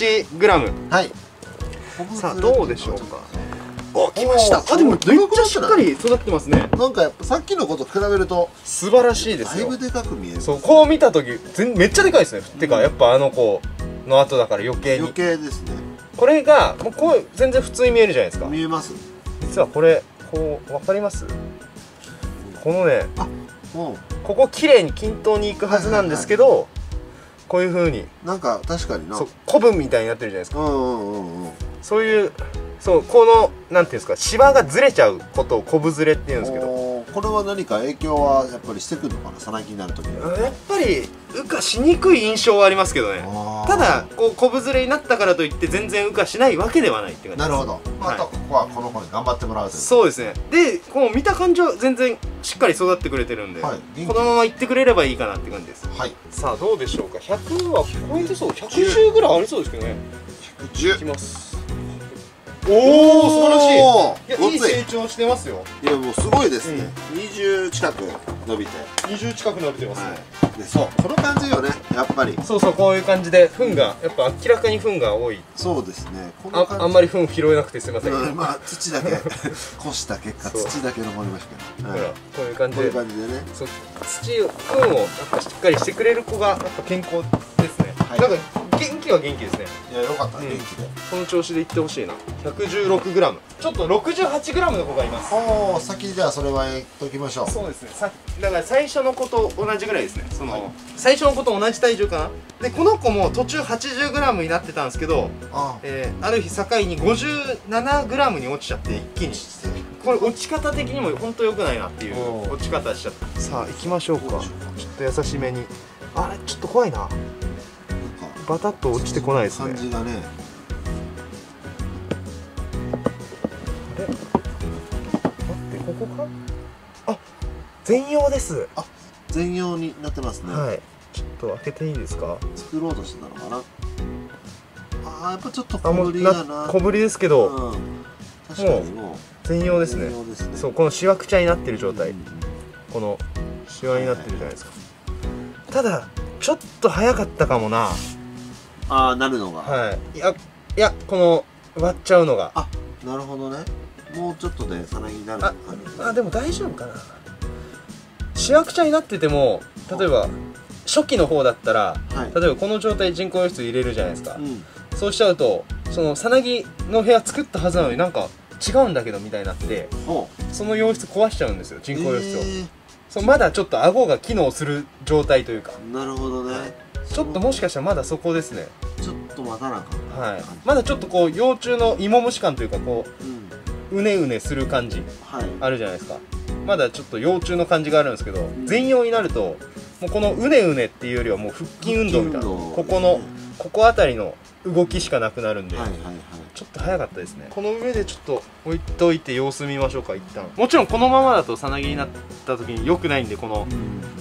Speaker 1: 98g。 はい。さあどうでしょうか。お、来ました。あ、でもめっちゃしっかり育ってますね。
Speaker 3: なんかやっぱさっきのこと比べると
Speaker 1: 素晴らしいですよ。
Speaker 3: だいぶでかく見える。
Speaker 1: そう、こう見た時めっちゃでかいですね。てかやっぱあの子の後だから余計
Speaker 3: ですね。
Speaker 1: これがもうこう全然普通に見えるじゃないですか。
Speaker 3: 見えます。
Speaker 1: 実はこれこう分かります？このね、ここ綺麗に均等にいくはずなんですけど、こういう風に
Speaker 3: なんか確かにな、
Speaker 1: コブみたいになってるじゃないですか。そういうこのなんていうんですか、芝がずれちゃうことをコブずれっていうんですけど、
Speaker 3: これは何か影響はやっぱりしてくるのかな、さなぎになるときに。
Speaker 1: やっぱり羽化しにくい印象はありますけどね。ただこうコブずれになったからといって全然羽化しないわけではないって感じです。なるほど。
Speaker 3: あとここはこの子に頑張ってもらうという。
Speaker 1: そうですね。でこう見た感じは全然しっかり育ってくれてるんで、このままいってくれればいいかなって感じです。はい。さあどうでしょうか。100は超えてそう。110ぐらいありそうですけどね。110いきます。おお、素晴らしい。いや、いい成長してますよ。
Speaker 3: いや、もうすごいですね。20近く伸びて。
Speaker 1: 20近く伸びてますね。
Speaker 3: で、そう、この感じよね、やっぱり。
Speaker 1: そうそう、こういう感じで糞がやっぱ明らかに糞が多い。そうですね。あんまり糞拾えなくてすみません。
Speaker 3: まあ土だけこした結果土だけ残りましたけど。ほら、こ
Speaker 1: ういう感じで。
Speaker 3: こういう感じでね。
Speaker 1: そう、糞をやっぱしっかりしてくれる子がやっぱ健康ですね。なんか元気は元気ですね。いや、よかった、元気で。この調子でいってほしいな。116g。ちょっと 68g の子がいます。おお、先にじゃあそれはやっときましょう。そうですね。だから最初の子と同じぐらいですね。最初の子と同じ体重かな。でこの子も途中 80g になってたんですけど、ある日境に 57g に落ちちゃって一気に。これ落ち方的にも本当良くないなっていう落ち方しちゃった。さあ行きましょうか。ちょっと優しめに。あれちょっと怖いな。バタッと落ちてこないですね。感じがね。あれ？待ってここか？あ、全葉です。あ、全葉になってますね。はい。ちょっと開けていいですか？作ろうとしてたのかな。あ、やっぱちょっと小ぶりだな。小ぶりですけど、確かにもう全葉ですね。そう、このしわくちゃになってる状態。このしわになってるじゃないですか。ただちょっと早かったかもな。ああ、なるのが。はい。いや、この割っちゃうのが。あ、なるほどね。もうちょっとでさなぎになる。でも大丈夫かな。しわくちゃになってても、例えば初期の方だったら、例えばこの状態人工洋室入れるじゃないですか。そうしちゃうと、そのさなぎの部屋作ったはずなのになんか違うんだけどみたいになって、その洋室壊しちゃうんですよ、人工洋室を。まだちょっと顎が機能する状態というか。なるほどね。ちょっともしかしたらまだそこですね。ちょっと待たなかった。はい。まだちょっとこう幼虫の芋虫感というかこう、うねうねする感じあるじゃないですか。まだちょっと幼虫の感じがあるんですけど、全葉になるともうこのうねうねっていうよりはもう腹筋運動みたいな、ここあたりの動きしかなくなるんで、ちょっと早かったですね。この上でちょっと置いといて様子見ましょうか一旦。もちろんこのままだとさなぎになった時に良くないんで、この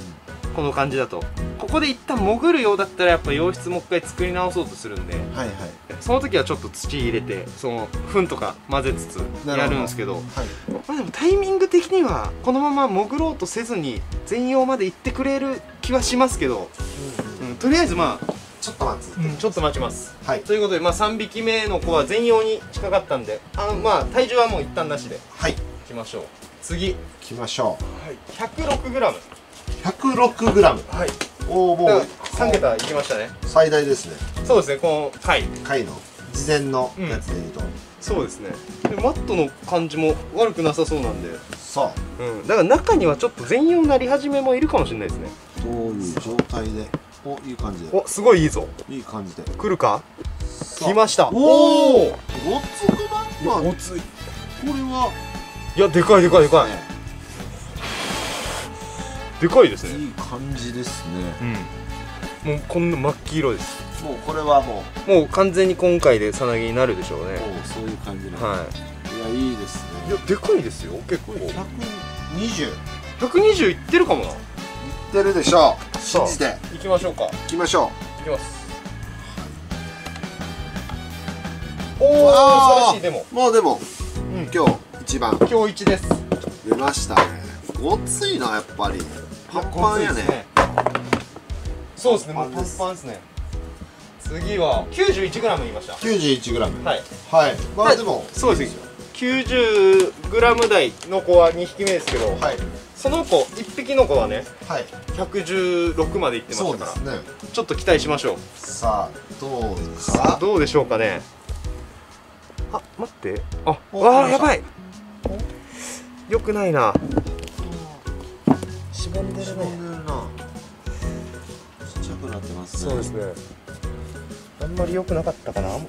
Speaker 1: この感じだと。ここで一旦潜るようだったらやっぱ洋室もう一回作り直そうとするんで、
Speaker 3: はいはい。
Speaker 1: その時はちょっと土入れてその糞とか混ぜつつやるんですけど、
Speaker 3: はい。
Speaker 1: まあでもタイミング的にはこのまま潜ろうとせずに全容まで行ってくれる気はしますけど、とりあえずまあ
Speaker 3: ちょっと待つ。
Speaker 1: ちょっと待ちます。
Speaker 3: はい。
Speaker 1: ということで、まあ、3匹目の子は全容に近かったんで、まあ体重はもう一旦なしでい
Speaker 3: はい。
Speaker 1: きましょう。次、
Speaker 3: きましょ
Speaker 1: 106g。
Speaker 3: う。106g。
Speaker 1: はい。
Speaker 3: おお、もう
Speaker 1: 3桁いきましたね。
Speaker 3: 最大ですね。
Speaker 1: そうですね、この回。
Speaker 3: 貝の事前のやつでいうと。
Speaker 1: そうですね。でマットの感じも悪くなさそうなんで、
Speaker 3: さあ、
Speaker 1: だから中にはちょっと全容なり始めもいるかもしれないですね。
Speaker 3: どういう状態で。お、いい感じで。
Speaker 1: お、すごいいいぞ。
Speaker 3: いい感じで。
Speaker 1: 来るか？
Speaker 3: さあ
Speaker 1: 来ました。
Speaker 3: おお。
Speaker 1: お
Speaker 3: ごつくな。まあ、
Speaker 1: おつい。
Speaker 3: これは。
Speaker 1: いや、でかいでかいでかい。でかいですね。
Speaker 3: いい感じですね。
Speaker 1: もうこんな真っ黄色です。
Speaker 3: もうこれはも
Speaker 1: もう完全に今回でさなぎになるでしょうね。
Speaker 3: う、もうそういう感じの。
Speaker 1: はい
Speaker 3: や、いいです
Speaker 1: い。い
Speaker 3: ね。
Speaker 1: や、でかいですよ、結構。
Speaker 3: 120。
Speaker 1: 120いってるかもな。
Speaker 3: いってるでしょう。信じて。
Speaker 1: 行きましょうか。
Speaker 3: 行きましょ
Speaker 1: 行きます。おお、
Speaker 3: う。
Speaker 1: 素晴らしい。でも、
Speaker 3: まあでも、
Speaker 1: うん、
Speaker 3: 今日一番
Speaker 1: 今日1です。
Speaker 3: 出ましたね。ごついな、やっぱり。パンパンやね。
Speaker 1: そうですね、もうパン
Speaker 3: パンです
Speaker 1: パンですね。次は 91g 言いました。
Speaker 3: 91g。
Speaker 1: はい
Speaker 3: はい。まあでも、
Speaker 1: そうです。90g 台の子は2匹目ですけど、
Speaker 3: はい。
Speaker 1: その子1匹の子はね
Speaker 3: はい。
Speaker 1: 116までいってま
Speaker 3: そ
Speaker 1: したから、
Speaker 3: うですね。
Speaker 1: ちょっと期待しましょう。
Speaker 3: さあ、どう
Speaker 1: さあ
Speaker 3: か。
Speaker 1: どうでしょうかね。あ、待って、あ、
Speaker 3: お
Speaker 1: わあ、
Speaker 3: 来ました
Speaker 1: やばい。よくないな。しぼんでる
Speaker 3: しぼんでるな。ちっちゃくなってますね。
Speaker 1: そうですね。あんまり良くなかったかな。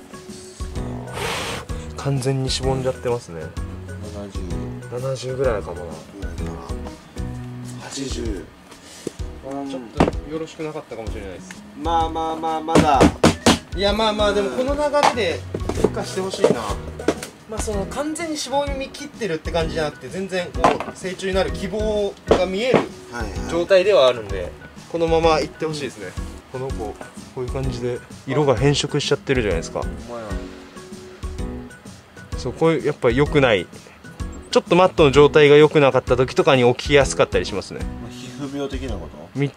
Speaker 1: 完全にしぼんじゃってますね。
Speaker 3: 70
Speaker 1: 70ぐらいかもな。
Speaker 3: ぐらいかな。80。
Speaker 1: ちょっとよろしくなかったかもしれないです。
Speaker 3: まあまあまあ、まだ。
Speaker 1: いや、まあまあ、でもこの流れで孵化してほしいな。まあその完全にしぼみ切ってるって感じじゃなくて、全然こう成虫になる希望が見える
Speaker 3: はいはい。
Speaker 1: 状態ではあるんで、このままいってほしいですね。この子こういう感じで色が変色しちゃってるじゃないですか。そう、こういうやっぱ良くない、ちょっとマットの状態が良くなかった時とかに起きやすかったりしますね。
Speaker 3: 皮膚病的なこと？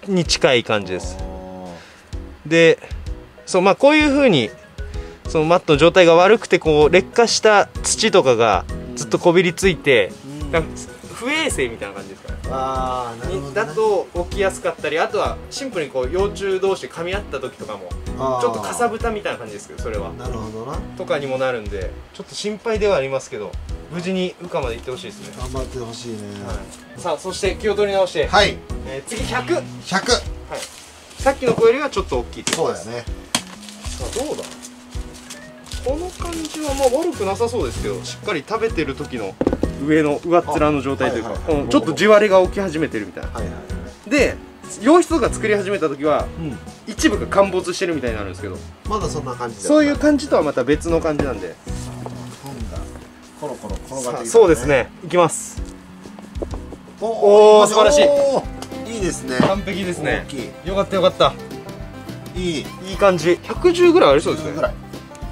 Speaker 1: に近い感じです。
Speaker 3: あ
Speaker 1: で、そう、まあこういう風にそのマットの状態が悪くてこう劣化した土とかがずっとこびりついて、なんか不衛生みたいな感じですかね。
Speaker 3: あー、なるほどね。
Speaker 1: だと起きやすかったり、あとはシンプルにこう幼虫同士で噛み合った時とかも
Speaker 3: あー
Speaker 1: ちょっとかさぶたみたいな感じですけど、それは
Speaker 3: なるほどな。
Speaker 1: とかにもなるんで、ちょっと心配ではありますけど、無事に羽化まで行ってほしいですね。
Speaker 3: 頑張ってほしいね。
Speaker 1: さあ、そして気を取り直して、
Speaker 3: はい。
Speaker 1: 次100。
Speaker 3: 100。
Speaker 1: さっきの子よりはちょっと大きいってことです。
Speaker 3: そうだよね。
Speaker 1: さあ、どうだ、この感じはまあ悪くなさそうですけど、しっかり食べてる時の上の上っ面の状態というか、
Speaker 3: はいはいはい、
Speaker 1: ちょっと地割れが起き始めてるみたいな。
Speaker 3: はいはいはい。
Speaker 1: で、洋室とか作り始めた時は
Speaker 3: うん。
Speaker 1: 一部が陥没してるみたいになるんですけど、
Speaker 3: まだそんな感じで。
Speaker 1: そういう感じとはまた別の感じなんで、
Speaker 3: 本がコロコロ転がってきたね。
Speaker 1: そうです。ね、いきます。
Speaker 3: お
Speaker 1: おー、素晴らしい。
Speaker 3: い。いいですね。
Speaker 1: 完璧ですね
Speaker 3: 大。きい。
Speaker 1: よかったよかった、
Speaker 3: いい。
Speaker 1: いい感じ。110ぐらいありそうですね。
Speaker 3: ぐらい。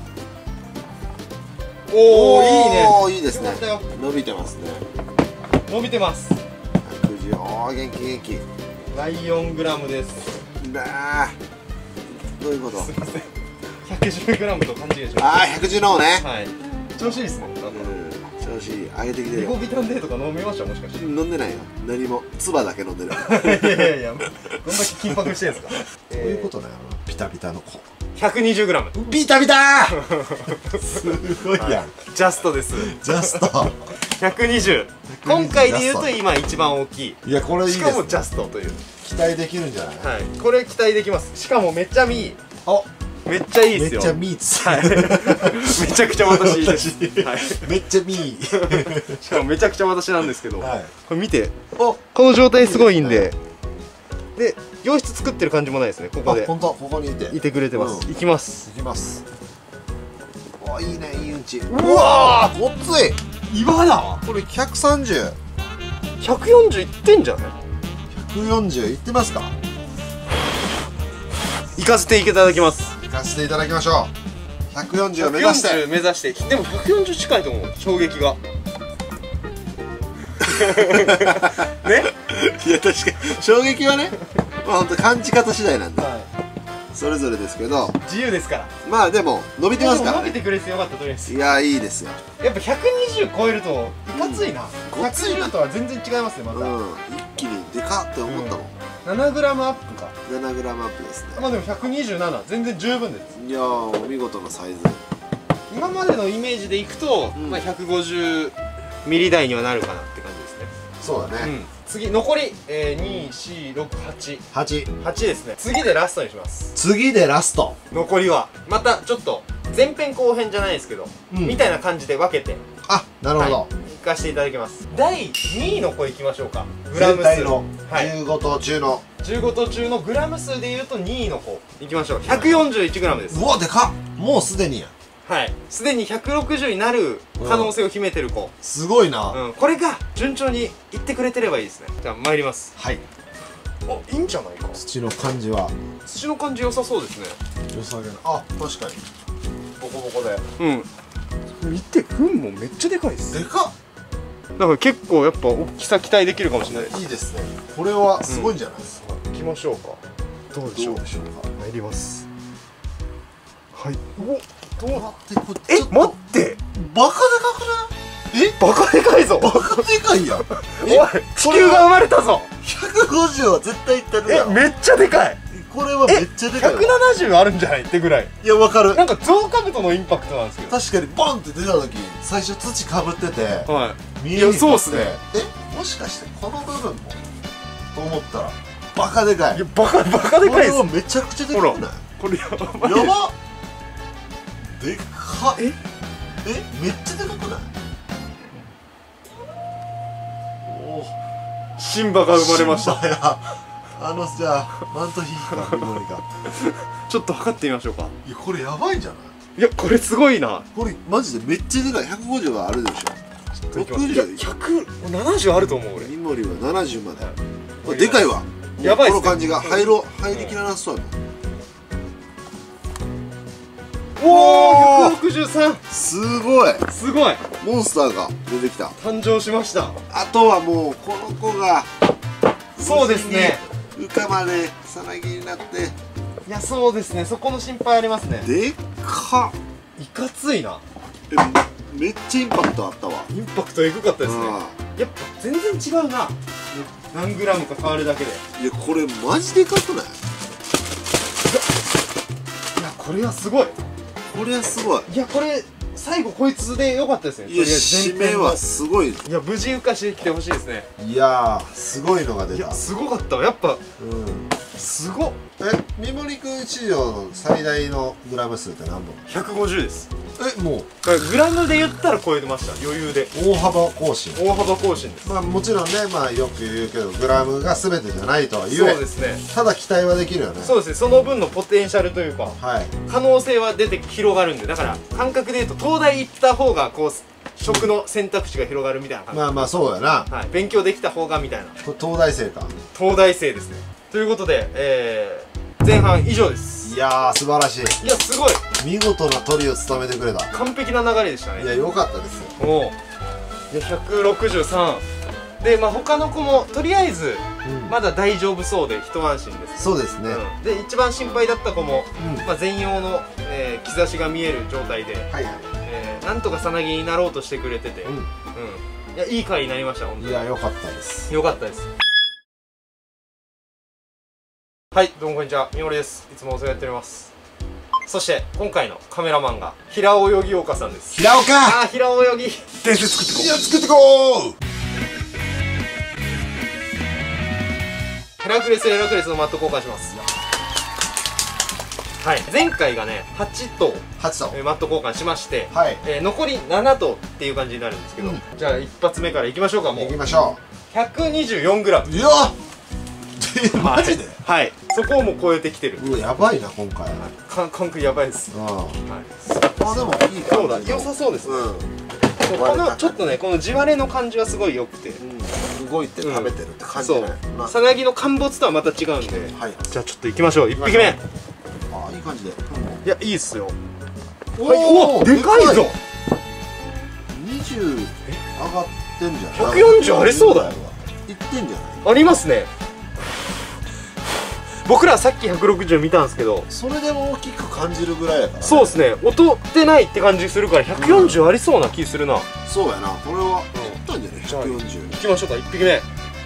Speaker 1: おお、いいね。
Speaker 3: おー、いいですね
Speaker 1: よかったよ。
Speaker 3: 伸びてますね。
Speaker 1: 伸びてます。
Speaker 3: 110。おー、元気元気。
Speaker 1: ライオングラムです。
Speaker 3: なあ。どういうこと？
Speaker 1: すいません、110グラムと勘違いしました。
Speaker 3: あー、110のね。
Speaker 1: はい、調子いいですね。
Speaker 3: 調子いい。上げてきてるよ。
Speaker 1: リボビタン D とか飲みましたもしかして。
Speaker 3: 飲んでないよ。何も。唾だけ飲んでる。
Speaker 1: いやいやいや、どんだけ緊迫してるんですか。
Speaker 3: どういうことだよ。ピタピタの子。
Speaker 1: 120グラム。
Speaker 3: ビタビター。すごいやん。
Speaker 1: ジャストです。
Speaker 3: ジャスト。
Speaker 1: 120。今回で言うと今一番大きい。
Speaker 3: いや、これいいですね。
Speaker 1: しかもジャストという。
Speaker 3: 期待できるんじゃない？
Speaker 1: はい、これ期待できます。しかもめっちゃいい。
Speaker 3: お、
Speaker 1: めっちゃいいですよ。
Speaker 3: めっちゃミーツ。
Speaker 1: はい。めちゃくちゃ私いいです。はい。
Speaker 3: めっちゃミー。
Speaker 1: しかもめちゃくちゃ私なんですけど、
Speaker 3: はい。
Speaker 1: これ見て、
Speaker 3: お、
Speaker 1: この状態すごいいいんで、で、洋室作ってる感じもないですね。ここで
Speaker 3: 本当、ここにいて。
Speaker 1: いてくれてます。いきます。
Speaker 3: いきます。お、いいね、いいうんち。う
Speaker 1: うわ
Speaker 3: ごっつい。
Speaker 1: 岩だ。
Speaker 3: これ130。
Speaker 1: 140いってんじゃない？
Speaker 3: 140いってますか？
Speaker 1: 行かせていただきます。
Speaker 4: 行かせていただきましょう。140を目指して
Speaker 1: 140目指して。でも140近いと思う、衝撃が。ね。
Speaker 4: いや確かに衝撃はね、まあ本当感じ方次第なんで、それぞれですけど、
Speaker 1: 自由ですから。
Speaker 4: まあでも伸びてますからね。
Speaker 1: 伸びてくれてよかった。とりあえず
Speaker 4: いやいいですよ。
Speaker 1: やっぱ120超えるといかついな。
Speaker 4: ごついな
Speaker 1: 110とは全然違いますね。また
Speaker 4: 一気にでかって思ったもん。
Speaker 1: 7gアップか。
Speaker 4: 7gアップですね。
Speaker 1: まあでも127全然十分です。
Speaker 4: いやーお見事なサイズ。
Speaker 1: 今までのイメージでいくと、まあ150ミリ台にはなるかなって感じですね。
Speaker 4: そうだね。
Speaker 1: 次残り2、4、6、8、
Speaker 4: 8
Speaker 1: ですね。次でラストにします。
Speaker 4: 次でラスト。
Speaker 1: 残りはまたちょっと前編後編じゃないですけど、みたいな感じで分けて、
Speaker 4: あ、なるほど、
Speaker 1: 行かせていただきます。第2位の子いきましょうか。グラ
Speaker 4: 全
Speaker 1: ム数
Speaker 4: 体の15頭中の、
Speaker 1: 15頭中のグラム数でいうと2位の子いきましょう。141gです。
Speaker 4: うわでかっ。もうすでにや。
Speaker 1: はい、すでに160になる可能性を秘めてる子。
Speaker 4: すごいな。
Speaker 1: これが順調にいってくれてればいいですね。じゃあ参ります。
Speaker 4: はい。
Speaker 1: あ、いいんじゃないか。
Speaker 4: 土の感じは
Speaker 1: 土の感じ良さそうですね。
Speaker 4: 良さげな。あ、確かにボコボコで。
Speaker 1: 見て、糞もめっちゃでかいです。
Speaker 4: でか
Speaker 1: だから結構やっぱ大きさ期待できるかもしれないです。
Speaker 4: っ。いいですね。これはすごいんじゃないですか。
Speaker 1: 行きましょうか。どうでしょう。
Speaker 4: どうでしょうか。
Speaker 1: 参ります。はい。
Speaker 4: どうなってこ
Speaker 1: 待って
Speaker 4: バカでかくない？え、
Speaker 1: バカでかいぞ。
Speaker 4: バカでかいやん。
Speaker 1: おい、地球が生まれたぞ。
Speaker 4: 150は絶対いってるやん。
Speaker 1: めっちゃでかい。
Speaker 4: これはめっちゃでかいわ。
Speaker 1: 170あるんじゃないってぐらい。
Speaker 4: いや、わかる。
Speaker 1: なんかゾウカブトのインパクトなんですけど。
Speaker 4: 確かにボンって出た時最初土かぶってて見え
Speaker 1: いや、そうっすね。
Speaker 4: もしかしてこの部分もと思ったらバカでかい。
Speaker 1: いや、バカでかいです。
Speaker 4: これはめちゃくちゃでかくない？
Speaker 1: これやばい。
Speaker 4: やばっ。でかっ。めっちゃでかくない？おー、
Speaker 1: シンバが生まれました。
Speaker 4: シンバや。じゃあマントヒーかミモリか。
Speaker 1: ちょっと測ってみましょうか。
Speaker 4: いや、これやばいんじゃない？
Speaker 1: いや、これすごいな。
Speaker 4: これマジでめっちゃでかい。150はあるでしょ。60。
Speaker 1: 170あると思う俺。
Speaker 4: ミモリは70まで。これでかいわ。
Speaker 1: やばいっすね。
Speaker 4: この感じが入りきらなそうやもん。
Speaker 1: おお、163。
Speaker 4: すごい。
Speaker 1: すごい。
Speaker 4: モンスターが出てきた。
Speaker 1: 誕生しました。
Speaker 4: あとはもうこの子が
Speaker 1: そうですね。
Speaker 4: 羽化までさなぎになって。
Speaker 1: いや、そうですね。そこの心配ありますね。
Speaker 4: でっかっ。
Speaker 1: いかついな。
Speaker 4: めっちゃインパクトあったわ。
Speaker 1: インパクトエグかったですね。やっぱ全然違うな。何グラムか変わるだけで。
Speaker 4: いや、これマジでかくない？
Speaker 1: いや、これはすごい。
Speaker 4: これはすごい。
Speaker 1: いや、これ最後こいつで良かったですね。
Speaker 4: いや、締めはすごい。
Speaker 1: いや、無事浮かしてきてほしいですね。
Speaker 4: いやー、すごいのが出た。
Speaker 1: いや、すごかったわ。やっぱすごっ。
Speaker 4: 三森くん市場の最大のグラム数って何本
Speaker 1: ？150です。
Speaker 4: もう
Speaker 1: グラムで言ったら超えてました。余裕で。
Speaker 4: 大幅更新。
Speaker 1: 大幅更新です。
Speaker 4: まあもちろんね、まあよく言うけどグラムが全てじゃないとは言え、
Speaker 1: そうですね。
Speaker 4: ただ期待はできるよね。
Speaker 1: そうですね。その分のポテンシャルというか、
Speaker 4: はい、
Speaker 1: 可能性は出て広がるんで、だから感覚で言うと東大行った方がこう食の選択肢が広がるみたいな感じ。
Speaker 4: まあまあそうやな。
Speaker 1: はい、勉強できた方がみたいな。
Speaker 4: これ東大生か。
Speaker 1: 東大生ですね。ということで、前半以上です。
Speaker 4: いやー、素晴らしい。
Speaker 1: いや、すごい
Speaker 4: 見事なトリを務めてくれた。
Speaker 1: 完璧な流れでしたね。
Speaker 4: いや、良かったですよ。
Speaker 1: おお。いや、163で、まあ他の子もとりあえずまだ大丈夫そうで一安心です。
Speaker 4: そうですね。
Speaker 1: で、一番心配だった子も、まあ全容の兆しが見える状態で、なんとかさなぎになろうとしてくれてて、いや、いい回になりました。本当に。
Speaker 4: いや、良かったです。
Speaker 1: 良かったです。はい、どうもこんにちは、みおりです。いつもお世話やっております。そして今回のカメラマンが平泳ぎ岡さんです。
Speaker 4: 平岡。
Speaker 1: ああ、平泳ぎ
Speaker 4: 伝説作ってこう。いや、作ってこう。
Speaker 1: ヘラクレスのマット交換します。はい、前回がね8頭マット交換しまして、残り7頭っていう感じになるんですけど、じゃあ一発目からいきましょうか。もうい
Speaker 4: きましょ
Speaker 1: う 124g。
Speaker 4: いやマジで。
Speaker 1: はい、そこをもう超えてきてる。
Speaker 4: うわ、やばいな今回。
Speaker 1: 感覚やばいです。
Speaker 4: ああ、でもいい。
Speaker 1: そうだ、良さそうですね。このちょっとね、この地割れの感じはすごい良くて、
Speaker 4: 動いて食べてるって感じね。
Speaker 1: さなぎの陥没とはまた違うんで、じゃあちょっといきましょう。1匹目
Speaker 4: い感じで。
Speaker 1: いや、いいっすよ。
Speaker 4: お
Speaker 1: はい、お、でかいぞ。
Speaker 4: 20上がってんじゃん。
Speaker 1: 140ありそうだよ。
Speaker 4: いってんじゃない？
Speaker 1: ありますね。僕らさっき160見たんですけど、
Speaker 4: それでも大きく感じるぐらいやからね。
Speaker 1: そうですね、音出ないって感じするから140ありそうな気するな。
Speaker 4: そうやな、これはいったんじゃない？ 140。
Speaker 1: いきましょうか、1匹目。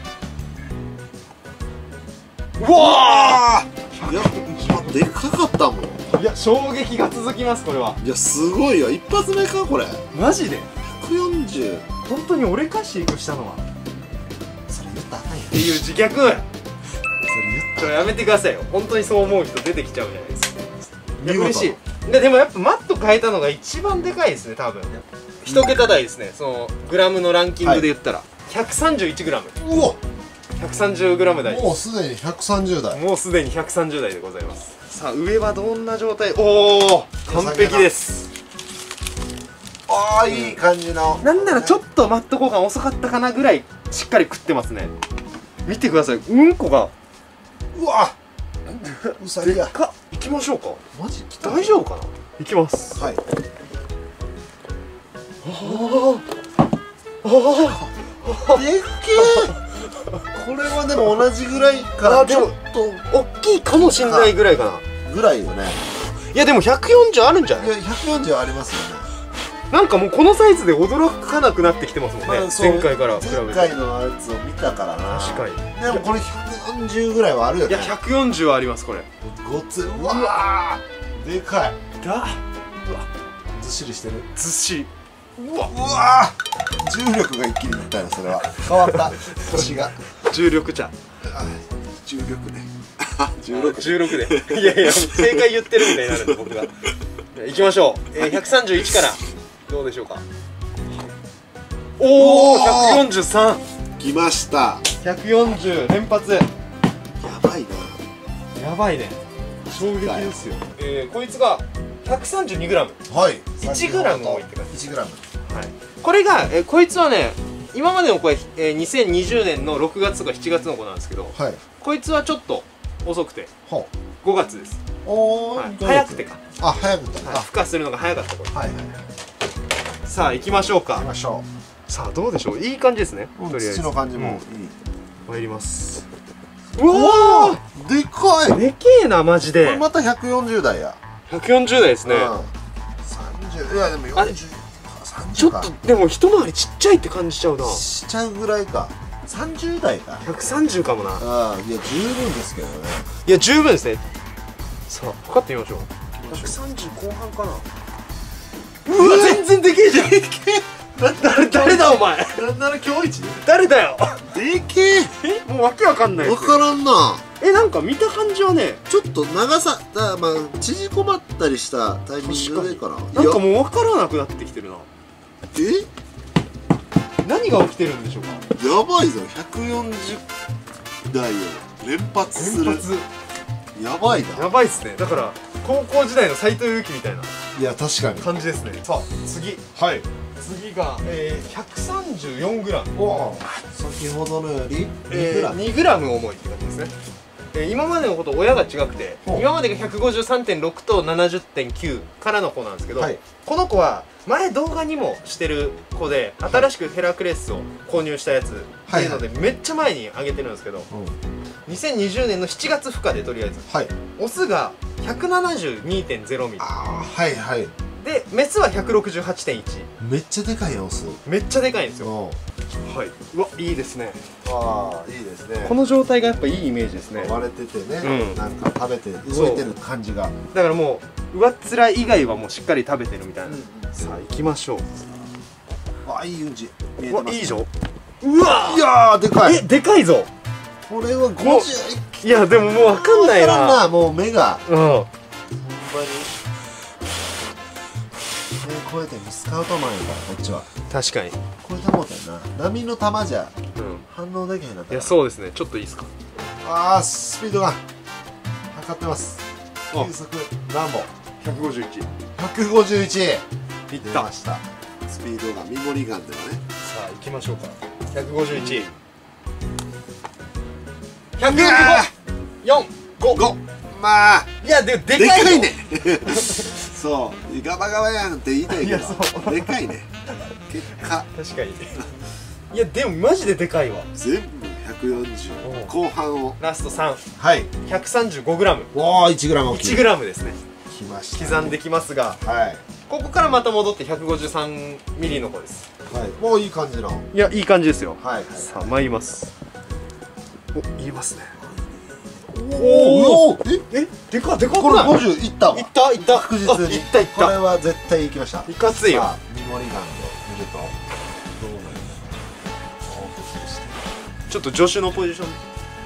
Speaker 1: うわ
Speaker 4: いや、でかかったもん。
Speaker 1: ー、いや、衝撃が続きます、これは。
Speaker 4: いや、すごいよ。一発目かこれ。
Speaker 1: マジで
Speaker 4: 140。
Speaker 1: 本当に俺か飼育したのはっ
Speaker 4: それ言ったらあかんやん。
Speaker 1: ていう自虐。
Speaker 4: それ言っ
Speaker 1: ちょ、やめてくださいよ。本当にそう思う人出てきちゃうじゃないですか。いや、
Speaker 4: 見事
Speaker 1: 嬉しい。でもやっぱマット変えたのが一番でかいですね、多分。一桁台ですね、そのグラムのランキングで言ったら、131グラム、
Speaker 4: うお、
Speaker 1: 130グラム台。
Speaker 4: もうすでに130台。
Speaker 1: もうすでに130台でございます。さあ、上はどんな状態？おお、完璧です。
Speaker 4: ああ、いい感じの。
Speaker 1: なんならちょっとマット交換遅かったかなぐらいしっかり食ってますね。見てください、うんこが
Speaker 4: うわ、うさぎや。
Speaker 1: でっか。行きましょうか。
Speaker 4: マジ来た。
Speaker 1: 大丈夫かな。行きます。
Speaker 4: はい。でっけえ。これはでも同じぐらいからちょっと
Speaker 1: 大きいかもしんないぐらいかな。
Speaker 4: ぐらいよね。
Speaker 1: いやでも140あるんじゃない？
Speaker 4: いや、140ありますよね。
Speaker 1: なんかもうこのサイズで驚かなくなってきてますもんね、
Speaker 4: まあそう
Speaker 1: 前回から比べて。
Speaker 4: 前回のやつを見たからな。
Speaker 1: 確かに。
Speaker 4: でもこれ140ぐらいはあるよね。
Speaker 1: いや、140はあります、これ。
Speaker 4: ごつい。うわー、でかい。
Speaker 1: だ、
Speaker 4: ずっしりしてる。
Speaker 1: ずっしり。うわ、
Speaker 4: うわー、重力が一気にいったよ、それは。変わった星が。
Speaker 1: 重力茶。
Speaker 4: あ、重力ね。
Speaker 1: 16で。いやいや、正解言ってるみたいになるんで、僕が。行きましょう。131から。どうでしょうか。おお、143。
Speaker 4: 来ました。
Speaker 1: 140連発。
Speaker 4: やばいな。
Speaker 1: やばいね。衝撃ですよ。こいつが 132g。
Speaker 4: はい。
Speaker 1: 1g 多いって感じ。
Speaker 4: 1g。
Speaker 1: はい。これが、こいつはね、今までの子は、2020年の6月とか7月の子なんですけど、
Speaker 4: はい。
Speaker 1: こいつはちょっと遅くて
Speaker 4: ほ
Speaker 1: 5月です。
Speaker 4: う。お
Speaker 1: はい
Speaker 4: ー、
Speaker 1: 早くてか。
Speaker 4: あ、早くて。
Speaker 1: はい、孵化するのが早かった頃。
Speaker 4: はいはいはい。
Speaker 1: さあ行きましょうか。
Speaker 4: 行きましょ
Speaker 1: さあどうでしょう。いい感じですね。
Speaker 4: う。
Speaker 1: とりあえず
Speaker 4: 土の感じもいい。
Speaker 1: 参ります。うわ
Speaker 4: ー、でかい。
Speaker 1: ー、でけえなマジで。
Speaker 4: これまた140台や。
Speaker 1: 140台ですね。
Speaker 4: うん。30、いやでも
Speaker 1: あれ
Speaker 4: 40、
Speaker 1: ちょ
Speaker 4: 30か。
Speaker 1: っとでも一回りちっちゃいって感じちゃうな。
Speaker 4: しちゃうぐらいか。30台か。
Speaker 1: 130かもな。
Speaker 4: ああ、いや十分ですけどね。
Speaker 1: いや十分ですね。さあ測ってみましょう。130後半かな。うわ、全然でけえじゃん。誰だお前。
Speaker 4: なんなら今日一
Speaker 1: 誰だよ。
Speaker 4: でけ
Speaker 1: え、もうわけわかんない
Speaker 4: え。
Speaker 1: ですよ。
Speaker 4: わからんな。
Speaker 1: なんか見た感じはね、
Speaker 4: ちょっと長さだ、まあ縮こまったりしたタイミングでかな。
Speaker 1: なんかもうわからなくなってきてるな。
Speaker 4: え、
Speaker 1: 何が起きてるんでしょうか。
Speaker 4: やばいぞ。140台を連発する。
Speaker 1: 連発
Speaker 4: やばいな。
Speaker 1: やばいっすね。だから高校時代の斎藤佑樹みたいない
Speaker 4: や確かに。
Speaker 1: 感じですね。さあ次
Speaker 4: はい。
Speaker 1: が、134g。
Speaker 4: おお。先ほどのより 2g。
Speaker 1: 2g 重いって感じですね。今までの子と親が違くて、
Speaker 4: ほう
Speaker 1: 今までが 153.6 と 70.9 からの子なんですけど、
Speaker 4: はい
Speaker 1: この子は前動画にもしてる子で、新しくヘラクレスを購入したやつっていうので、めっちゃ前にあげてるんですけど、
Speaker 4: うん。
Speaker 1: 2020年の7月孵化でとりあえず
Speaker 4: はい。
Speaker 1: オスが 172.0 ミリ
Speaker 4: ああ、はいはい。
Speaker 1: でメスは 168.1。
Speaker 4: めっちゃでかいオス。
Speaker 1: めっちゃでかいんですよ。
Speaker 4: うん。
Speaker 1: はい。うわ、いいですね。
Speaker 4: ああ、いいですね。
Speaker 1: この状態がやっぱいいイメージですね。
Speaker 4: 割れててね、
Speaker 1: うん
Speaker 4: なんか食べて動いてる感じが。
Speaker 1: だからもう上っ面以外はもうしっかり食べてるみたいな。さあ行きましょう。
Speaker 4: あ、いいうんち見え
Speaker 1: うわ、
Speaker 4: てます。
Speaker 1: いいぞ。うわ
Speaker 4: いやー、でかい。
Speaker 1: でかいぞ。
Speaker 4: これは50。
Speaker 1: いやでももうわかんない
Speaker 4: わからん
Speaker 1: な。
Speaker 4: な、もう目が
Speaker 1: うん。
Speaker 4: ほんまに超えてもスカウトマンやから、こっちは
Speaker 1: 確かに。
Speaker 4: 超えてもうたよな。波の玉じゃ
Speaker 1: うん。
Speaker 4: 反応できへんなった。
Speaker 1: いやそうですね。ちょっといいですか。
Speaker 4: あー、スピードが測ってます。
Speaker 1: あ
Speaker 4: 球速何本
Speaker 1: 151。
Speaker 4: 151。
Speaker 1: いった。
Speaker 4: 出ました。スピードがメモリガンではね。
Speaker 1: さあ行きましょうか。151。
Speaker 4: うわ
Speaker 1: 104、5。
Speaker 4: まあ
Speaker 1: いやでもで
Speaker 4: で
Speaker 1: かいよ
Speaker 4: かいねそうガバガバやんって言いたいけどでかいね結果
Speaker 1: 確かにいやでもマジででかいわ。
Speaker 4: 全部140後半を
Speaker 1: ラスト3、
Speaker 4: はい
Speaker 1: 135g、
Speaker 4: おお 1g 大きい
Speaker 1: 1g ですね。
Speaker 4: きましたね
Speaker 1: 刻んできますが、
Speaker 4: はい
Speaker 1: ここからまた戻って153ミリの子です。
Speaker 4: はいもういい感じの
Speaker 1: いやいい感じですよ。
Speaker 4: はいはい
Speaker 1: さあ参ります。お言いますね。
Speaker 4: おお
Speaker 1: えでかくない？
Speaker 4: これ50いったわ
Speaker 1: いった
Speaker 4: 確実に
Speaker 1: いった
Speaker 4: これは絶対いきました
Speaker 1: いかついよ。
Speaker 4: さあメモリガンで見るとどうなる
Speaker 1: ちょっと助手のポジション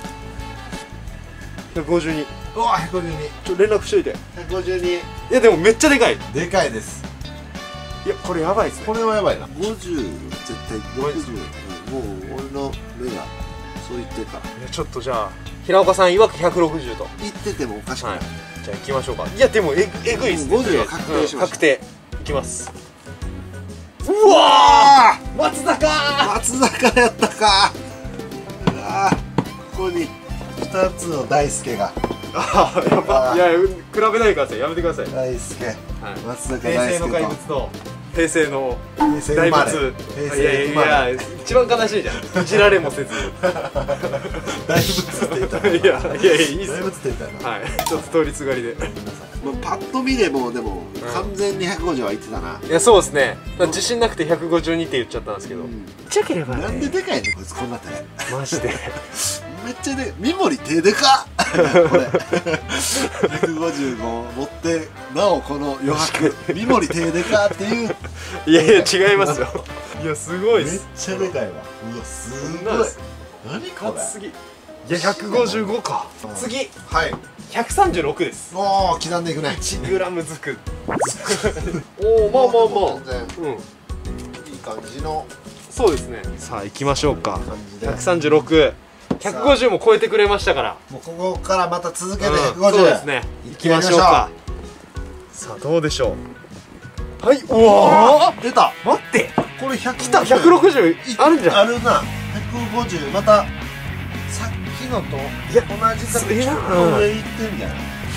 Speaker 1: 152。
Speaker 4: うわ152
Speaker 1: 連絡しといて。
Speaker 4: 152
Speaker 1: いやでもめっちゃでかい。
Speaker 4: でかいです
Speaker 1: いやこれやばいですね。
Speaker 4: これはやばいな50絶対
Speaker 1: やばいです
Speaker 4: 60、もう俺の目がそう言ってるから
Speaker 1: いやちょっとじゃあ平岡さん曰く160と。
Speaker 4: 言っててもおかしくない、
Speaker 1: はい、じゃあ行きましょうか。いやでもえぐいっすね。
Speaker 4: 50は確定しました
Speaker 1: 確定。いきます。うわー松坂ー。
Speaker 4: 松坂やったかあーここに2つの大輔が
Speaker 1: ああやばい。いや比べないでください。やめてください。
Speaker 4: 大輔、
Speaker 1: はい、
Speaker 4: 松坂
Speaker 1: 平成の
Speaker 4: 大輔
Speaker 1: 怪物と平成の
Speaker 4: 平成
Speaker 1: 大
Speaker 4: 生まれ
Speaker 1: 仏。
Speaker 4: 平
Speaker 1: いや
Speaker 4: 成生まれ
Speaker 1: いや一番悲しいじゃん。いじられもせず。
Speaker 4: 大仏って言った
Speaker 1: いやいやいいっすよ。
Speaker 4: 大仏って言ったな、
Speaker 1: はい。ちょっと通りすがりで。
Speaker 4: まあ、パッと見でもでも完全に150は言ってたな、
Speaker 1: いやそうですね。自信なくて152って言っちゃったんですけど。
Speaker 4: うん
Speaker 1: ちっちゃければね。
Speaker 4: なんででかいのこいつこんな手
Speaker 1: マジで。
Speaker 4: めっちゃで三森手でかっこれ155持ってなおこの余白三森手でかっていう
Speaker 1: いやいや違いますよ。いやすごい
Speaker 4: めっ
Speaker 1: です。
Speaker 4: ちゃでかいわうわすごい
Speaker 1: そんなです
Speaker 4: 何これ
Speaker 1: かつすぎ。いや155か。
Speaker 4: うん
Speaker 1: 次
Speaker 4: はい
Speaker 1: 136です。
Speaker 4: おお刻んでいくね
Speaker 1: 1グラムずく。おおまあまあまあ。
Speaker 4: 全然
Speaker 1: うん。
Speaker 4: いい感じの
Speaker 1: そうですね。さあ行きましょうか。
Speaker 4: 感じで
Speaker 1: 136。150も超えてくれましたから。
Speaker 4: もうここからまた続けて
Speaker 1: うん
Speaker 4: 150、
Speaker 1: そうですね。行きましょうか。さあどうでしょう。はい。うわー
Speaker 4: 出た
Speaker 1: 待って。
Speaker 4: これ100
Speaker 1: 来た160あるんじゃん。
Speaker 4: あるな150またさっきのと
Speaker 1: いや
Speaker 4: 同じかちょっと
Speaker 1: いや
Speaker 4: 上行ってんじゃない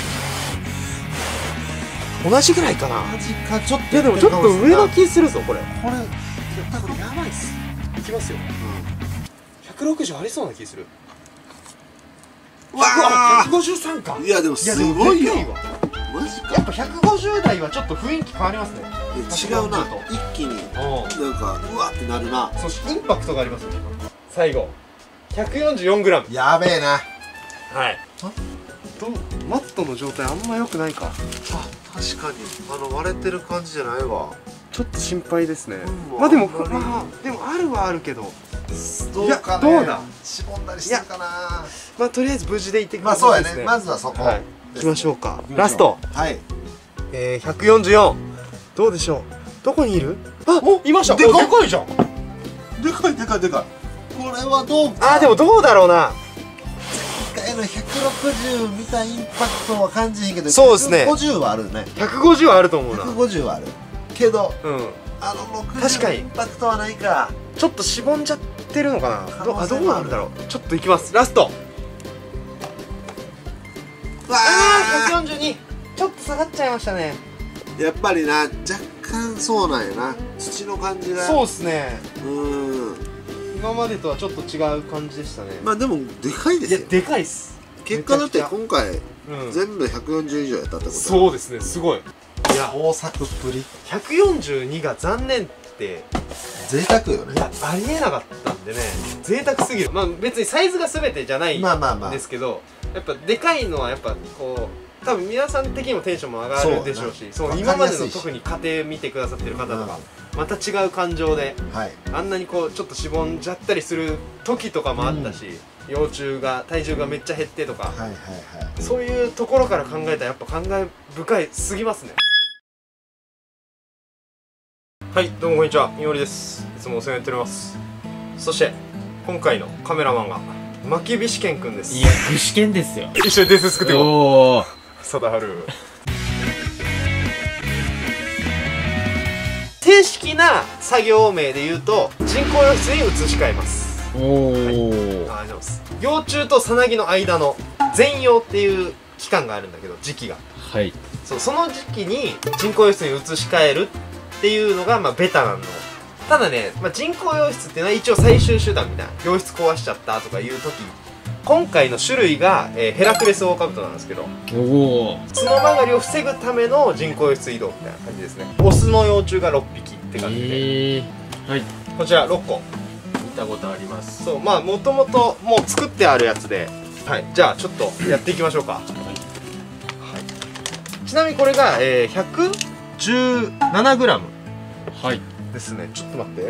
Speaker 1: 同じぐらいかな。
Speaker 4: 同じかちょっと
Speaker 1: いやでもちょっと上な気するぞこれ。
Speaker 4: これこれやばいっす
Speaker 1: いきますよ。160ありそうな気する。
Speaker 4: うわー
Speaker 1: 153か。
Speaker 4: いやでもすごいよ
Speaker 1: でかいわ。
Speaker 4: マジか
Speaker 1: やっぱ150代はちょっと雰囲気変わりますね。
Speaker 4: 違うな一気になんかうわってなるな
Speaker 1: そしてインパクトがありますよね。最後 144g。
Speaker 4: やべえな
Speaker 1: はい。マットの状態あんま良くないか。
Speaker 4: 確かに割れてる感じじゃないわ
Speaker 1: ちょっと心配ですね。
Speaker 4: うん
Speaker 1: まあでも
Speaker 4: あんまり
Speaker 1: まあでもあるはあるけど、
Speaker 4: どうかね
Speaker 1: いやどうだ
Speaker 4: しぼんだりしてるかな
Speaker 1: まあとりあえず無事でいてく
Speaker 4: まあそうやね
Speaker 1: です
Speaker 4: まずはそこ
Speaker 1: はい。行きましょうか。ラスト
Speaker 4: はい
Speaker 1: 144。どうでしょう。どこにいる？あ、いました。
Speaker 4: でかい
Speaker 1: おでかいじゃん。
Speaker 4: でかいでかいでかいこれはどうか
Speaker 1: あ、でもどうだろうな。
Speaker 4: 前回の160見たインパクトは感じへんけど
Speaker 1: そうですね
Speaker 4: 150はあるね
Speaker 1: 150はあると思うな。
Speaker 4: 150はあるけど
Speaker 1: うん。確か
Speaker 4: 60
Speaker 1: に
Speaker 4: インパクトはないか
Speaker 1: ちょっとしぼんじゃってるのかな。どう
Speaker 4: 可能性もある
Speaker 1: なんだろう。ちょっといきます。ラスト。
Speaker 4: うわ
Speaker 1: 142。ちょっと下がっちゃいましたね。
Speaker 4: やっぱりな若干そうなんやな土の感じが
Speaker 1: そうっすね。
Speaker 4: うん
Speaker 1: 今までとはちょっと違う感じでしたね。
Speaker 4: まあでもでかいですよ
Speaker 1: でかいっす。
Speaker 4: 結果だって今回
Speaker 1: うん。
Speaker 4: 全部140以上やったってこと
Speaker 1: そうですね。すごい。いや、
Speaker 4: 大作っぷり
Speaker 1: 142が残念って
Speaker 4: 贅沢よね
Speaker 1: いやありえなかったんでね。贅沢すぎる。まあ別にサイズが全てじゃないん
Speaker 4: まあまあまあ
Speaker 1: ですけど、やっぱでかいのはやっぱこう多分皆さん的にもテンションも上がるでしょうし、そう
Speaker 4: わかり
Speaker 1: 今ま
Speaker 4: やすいし
Speaker 1: での特に家庭見てくださってる方とかまた違う感情で
Speaker 4: はい
Speaker 1: あんなにこうちょっとしぼんじゃったりする時とかもあったし、幼虫が体重がめっちゃ減ってとか、
Speaker 4: はいはいはい
Speaker 1: そういうところから考えたらやっぱ感慨深いすぎますね。はいどうもこんにちは、みおりです。いつもお世話になっております。そして今回のカメラマンが牧ビシケンくんです。
Speaker 2: いや具志堅ですよ。
Speaker 1: 一緒に伝説作っていこう。
Speaker 2: おお
Speaker 1: 貞治正式な作業名で言うと人工用室に移し替えます。
Speaker 2: おお、
Speaker 1: ありがとうございます。幼虫とさなぎの間の全葉っていう期間があるんだけど、時期が。
Speaker 2: はい。
Speaker 1: その時期に人工洋室に移し替えるっていうのがベタなの。ただね、人工洋室っていうのは一応最終手段みたいな。洋室壊しちゃったとかいう時、今回の種類が、ヘラクレスオオカブトなんですけど、
Speaker 2: おお。
Speaker 1: 角曲がりを防ぐための人工洋室移動みたいな感じですね。オスの幼虫が6匹って感じで、
Speaker 2: はい。
Speaker 1: こちら6個
Speaker 2: 見たことあります。
Speaker 1: そう、もともともう作ってあるやつで、はい、じゃあちょっとやっていきましょうか。はい、ちなみにこれが、117g
Speaker 2: はい
Speaker 1: ですね。ちょっと待って、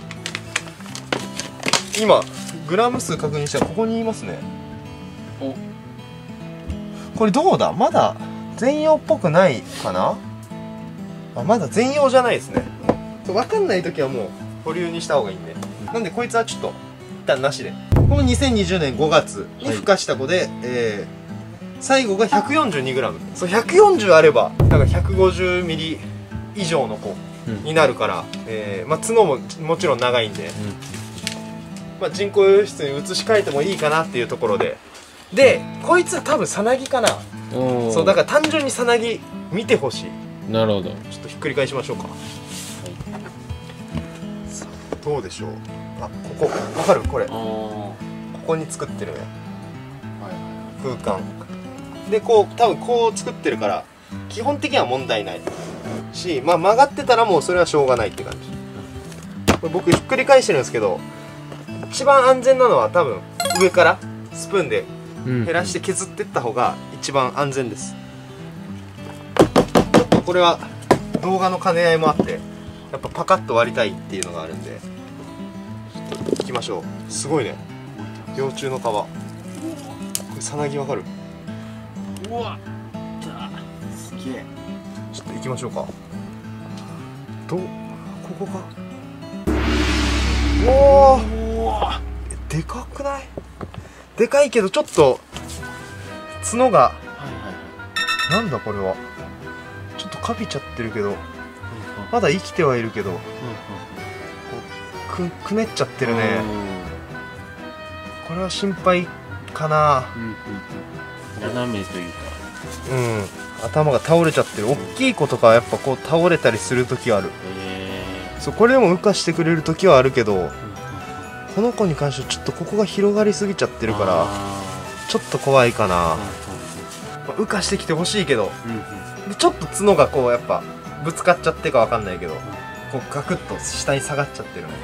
Speaker 1: 今グラム数確認したらここにいますね。
Speaker 2: お、
Speaker 1: これどうだ、まだ全葉っぽくないかな。まだ全葉じゃないですね。分かんない時はもう保留にした方がいいんで、なんでこいつはちょっと一旦なしで。この2020年5月に孵化した子で、最後が 142g。 そう、140あればなんか150ミリ以上の子になるから、角ももちろん長いんで、人工洋室に移し替えてもいいかなっていうところで、こいつは多分さなぎかな。そうだから単純にさなぎ見てほしい。
Speaker 2: なるほど。
Speaker 1: ちょっとひっくり返しましょうか。どうでしょう。ここわかる？これここに作ってるね、空間で、多分こう作ってるから基本的には問題ないし、曲がってたらもうそれはしょうがないって感じ。これ僕ひっくり返してるんですけど、一番安全なのは多分上からスプーンで減らして削っていった方が一番安全です。ちょっとこれは動画の兼ね合いもあって、やっぱパカッと割りたいっていうのがあるんで、ちょっといきましょう。すごいね、幼虫の皮。これさなぎわかる？
Speaker 2: うわ、すげえ。
Speaker 1: ちょっと行きましょうか。ここか。おお、でかくない？でかいけどちょっと角が、なんだこれは。ちょっとかびちゃってるけど、まだ生きてはいるけど、くねっちゃってるね。これは心配かな。
Speaker 2: 斜めというか、
Speaker 1: 頭が倒れちゃってる。大きい子とかはやっぱこう倒れたりする時はある。そう、これでも羽化してくれる時はあるけど、この子に関してはちょっとここが広がりすぎちゃってるからちょっと怖いかな。羽化してきてほしいけど、でちょっと角がこうやっぱぶつかっちゃってかわかんないけど、こうガクッと下に下がっちゃってるね。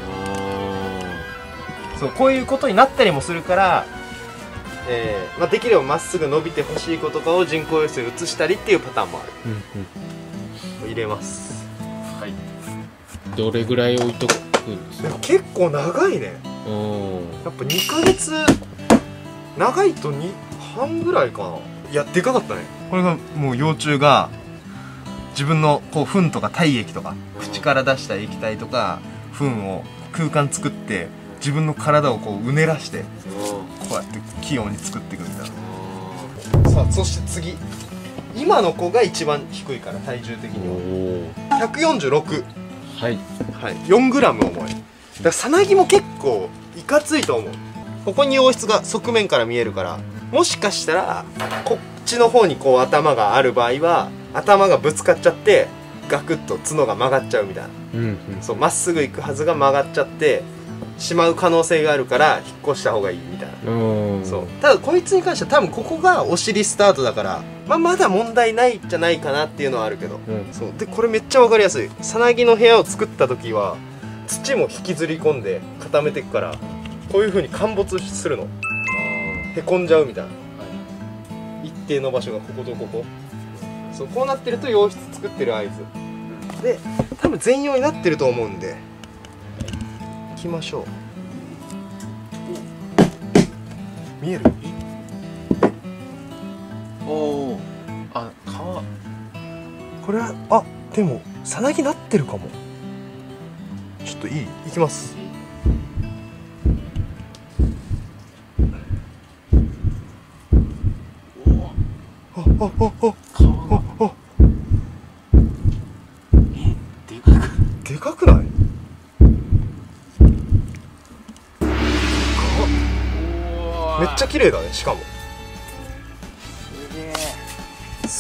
Speaker 1: そう、こういうことになったりもするから、できればまっすぐ伸びてほしい子とかを人工洋室に移したりっていうパターンもある。入れます。
Speaker 2: はい。どれぐらい置いとくんですか？
Speaker 1: でも結構長いね。やっぱ2ヶ月、長いと2半ぐらいかな。いや、でかかったね。これがもう幼虫が自分のこう糞とか体液とか口から出した液体とか糞を空間作って自分の体をこううねらしてこうやって器用に作っていくみたいな。さあ、そして次、今の子が一番低いから体重的には146。
Speaker 2: はい、
Speaker 1: 4g 重い。だからさなぎも結構いかついと思う。ここに洋室が側面から見えるから、もしかしたらこっちの方にこう頭がある場合は頭がぶつかっちゃってガクッと角が曲がっちゃうみたいな、そう、まっすぐ行くはずが曲がっちゃってしまう可能性があるから引っ越した方がいいみたいな。そう、ただこいつに関しては多分ここがお尻スタートだから、まだ問題ないんじゃないかなっていうのはあるけど、そうで、これめっちゃ分かりやすい。さなぎの部屋を作った時は土も引きずり込んで固めていくから、こういう風に陥没するの。へこんじゃうみたいな、一定の場所がこことここ、そう、こうなってると洋室作ってる合図で、多分全容になってると思うんで行きましょう。見える？
Speaker 2: おお、
Speaker 1: これは、でもさなぎなってるかも。ちょっといい？いきます。でかくない？めっちゃ綺麗だね。しかも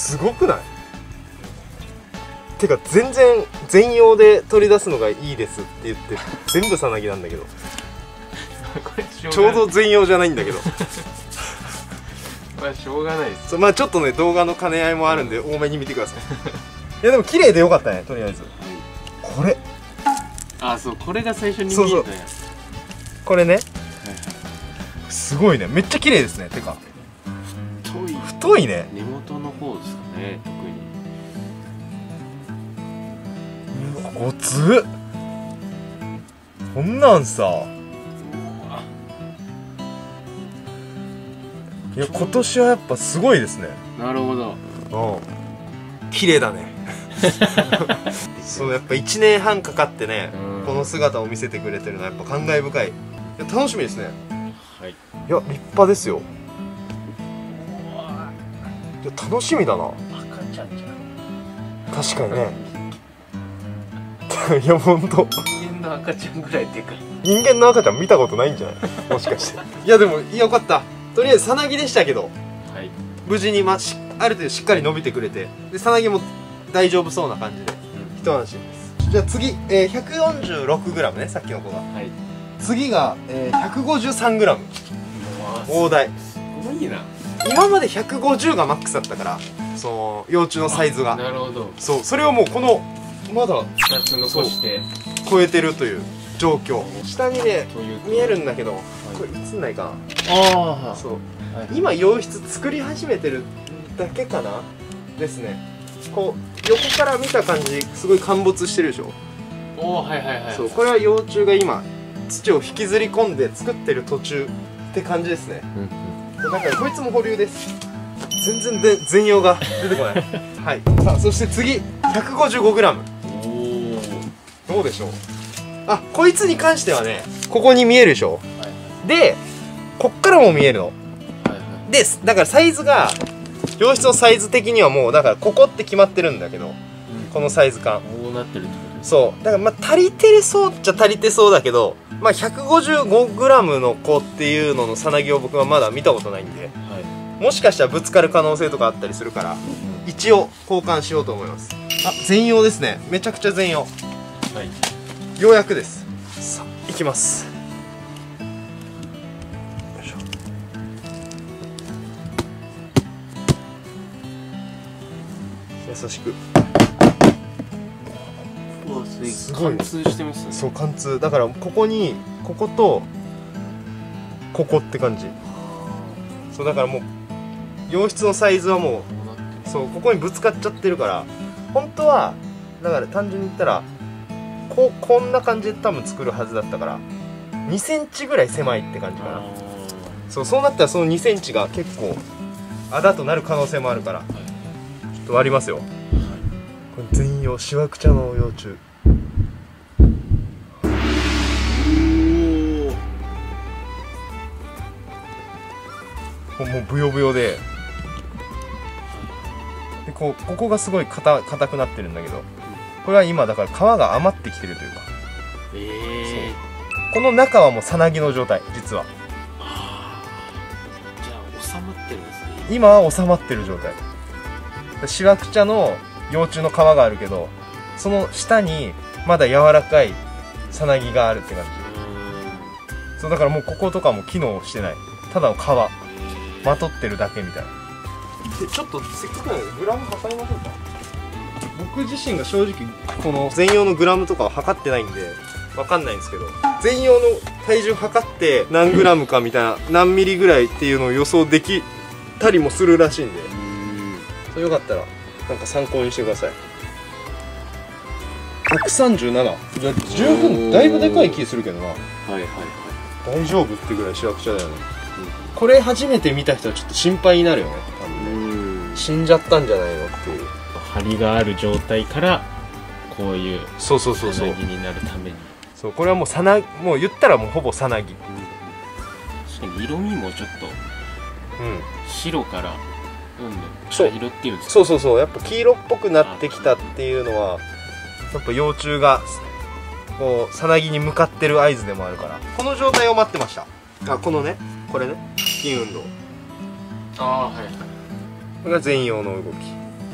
Speaker 1: すごくない？てか全然全容で取り出すのがいいですって言って全部さなぎなんだけど
Speaker 2: これ
Speaker 1: ちょうど全容じゃないんだけど
Speaker 2: まあしょうがないです。
Speaker 1: まあちょっとね動画の兼ね合いもあるんで多めに見てくださいいやでも綺麗でよかったね、とりあえず。これ
Speaker 2: あ、そう、これが最初に見えたや
Speaker 1: そうこれね、すごいね、めっちゃ綺麗ですね。てか太いね。
Speaker 2: 根元の方ですかね、特に。
Speaker 1: うわごつっ。こんなんさ、いや今年はやっぱすごいですね。
Speaker 2: なるほど。
Speaker 1: 綺麗だねそうやっぱ1年半かかってね、この姿を見せてくれてるのはやっぱ感慨深い。いや楽しみですね。
Speaker 2: はい。
Speaker 1: いや立派ですよ。いや楽しみだな。
Speaker 2: 赤ちゃんじゃん。
Speaker 1: 確かにねいやほんと
Speaker 2: 人間の赤ちゃんぐらいでかい。
Speaker 1: 人間の赤ちゃん見たことないんじゃないもしかしていやでもよかった。とりあえずさなぎでしたけど、
Speaker 2: はい、
Speaker 1: 無事に、ある程度しっかり伸びてくれて、でさなぎも大丈夫そうな感じで、一安心です。じゃあ次、146g ね、さっきの子が、はい、次が、153g 大台。
Speaker 2: すごいな。
Speaker 1: 今まで150がマックスだったから、その幼虫のサイズが。
Speaker 2: なるほど。
Speaker 1: そう、それをもうこのまだ
Speaker 2: 2つ残して
Speaker 1: 超えてるという状況。下にね見えるんだけど、これ映んないかな。ああ、そう、今洋室作り始めてるだけかなですね。こう横から見た感じすごい陥没してるでしょ。
Speaker 2: おお、はいはいはい。
Speaker 1: そう、これは幼虫が今土を引きずり込んで作ってる途中って感じですね。だからこいつも保留です。全然で全容が出てこないはい。さあそして次 155g。 どうでしょう。あ、こいつに関してはね、ここに見えるでしょ、でこっからも見えるの、でだからサイズが洋室のサイズ的にはもうだからここって決まってるんだけど、このサイズ感
Speaker 2: こうなってるってことです。そう
Speaker 1: だからまあ足りてそうっちゃ足りてそうだけど、まあ 155g の子っていうののさなぎを僕はまだ見たことないんで、もしかしたらぶつかる可能性とかあったりするから、一応交換しようと思います。あ、全容ですね。めちゃくちゃ全容。はい、ようやくです。さあいきます。よいしょ。優しく。
Speaker 2: すごい貫通してますね。
Speaker 1: そう、貫通だからここにこことここって感じ。そうだからもう洋室のサイズはもうそうここにぶつかっちゃってるから、本当はだから単純に言ったらこんな感じで多分作るはずだったから2センチぐらい狭いって感じかな。そうなったらその2センチが結構あだとなる可能性もあるから、ちょっと割りますよ。これ全容しわくちゃの幼虫。もうブヨブヨで、ここがすごい硬くなってるんだけど、これは今だから皮が余ってきてるというか、この中はもうさなぎの状態実は。
Speaker 2: じゃあ収まってるんですね。
Speaker 1: 今は収まってる状態。しわくちゃの幼虫の皮があるけど、その下にまだ柔らかいさなぎがあるって感じ。そうだからもうこことかも機能してない、ただの皮まとってるだけみたいな。でちょっとせっかくなのでグラム測りましょうか。僕自身が正直この全容のグラムとかは測ってないんでわかんないんですけど、全容の体重測って何グラムかみたいな、何ミリぐらいっていうのを予想できたりもするらしいんで、それよかったらなんか参考にしてください。137。じゃあ十分だいぶでかい気するけどな。大丈夫ってぐらいしわくちゃだよね。これ初めて見た人はちょっと心配になるよね。多分ね、死んじゃったんじゃないのっていう。
Speaker 2: 張りがある状態からこういう
Speaker 1: さな
Speaker 2: ぎになるために。
Speaker 1: そうこれはもうもう言ったらもうほぼさなぎ。
Speaker 2: 確かに色味もちょっと白から
Speaker 1: 茶
Speaker 2: 色っていうんですか。
Speaker 1: そうやっぱ黄色っぽくなってきたっていうのはやっぱ幼虫がこうさなぎに向かってる合図でもあるから、この状態を待ってました。このね、これね、腹筋運動。これが全容の動き。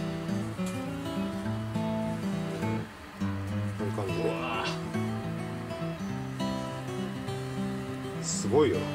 Speaker 1: すごいよ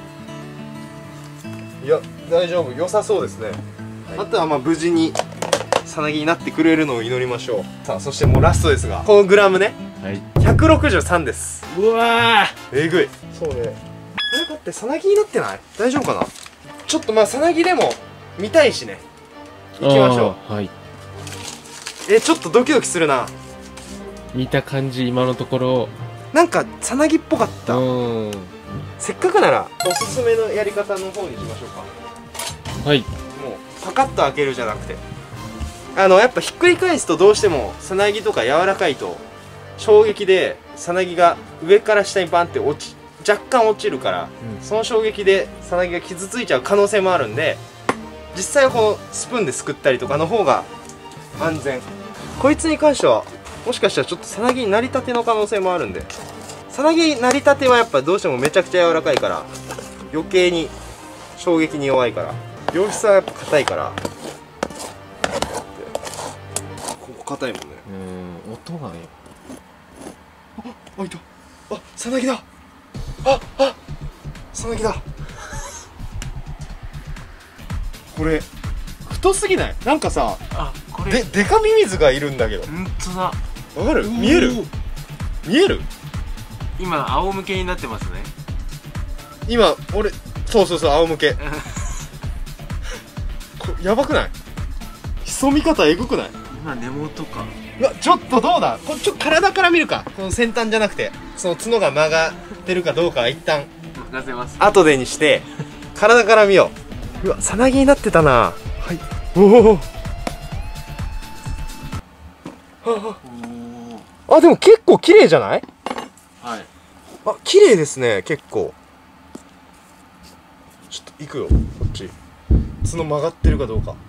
Speaker 1: な。いや大丈夫、良さそうですね、あとはまあ無事にさなぎになってくれるのを祈りましょう。さあそしてもうラストですが、このグラムね、
Speaker 2: はい。
Speaker 1: 163です。
Speaker 2: うわ
Speaker 1: えぐい。そうね、これだってさなぎになってない？大丈夫かな。ちょっとまあさなぎでも見たいしね、行きましょう。
Speaker 2: はい。
Speaker 1: ちょっとドキドキするな。
Speaker 2: 見た感じ今のところ
Speaker 1: なんかさなぎっぽかった。
Speaker 2: うん。
Speaker 1: せっかくならおすすめのやり方の方にしましょうか。
Speaker 2: はい。
Speaker 1: もうパカッと開けるじゃなくて、やっぱひっくり返すとどうしてもさなぎとか柔らかいと衝撃でさなぎが上から下にバンって若干落ちるから、その衝撃でさなぎが傷ついちゃう可能性もあるんで、実際はこのスプーンですくったりとかの方が安全。こいつに関してはもしかしたらちょっとさなぎになりたての可能性もあるんで、さなぎなりたてはやっぱどうしてもめちゃくちゃ柔らかいから余計に衝撃に弱いから、良質はやっぱ硬いから、ここ硬いもんね。
Speaker 2: 音がね。
Speaker 1: あ、いた。あ、さなぎだ。さなぎだ。これ太すぎない？なんかさ、
Speaker 2: これ
Speaker 1: デカミミズがいるんだけど。
Speaker 2: ほんとだ。
Speaker 1: わかる？見える？見える？
Speaker 2: 今仰向けになってますね。
Speaker 1: 今俺そう仰向け。やばくない？潜み方えぐくない？
Speaker 2: 今根元か。
Speaker 1: うわ、ちょっとどうだ？体から見るか。この先端じゃなくて、その角が曲がってるかどうかは一旦
Speaker 2: 任せます。
Speaker 1: 後でにして体から見よう。うわ、さなぎになってたな。はい。おお。あ、でも結構綺麗じゃない？
Speaker 2: はい。
Speaker 1: あ、綺麗ですね、結構。ちょっと行くよ、こっち。角曲がってるかどうか。はい。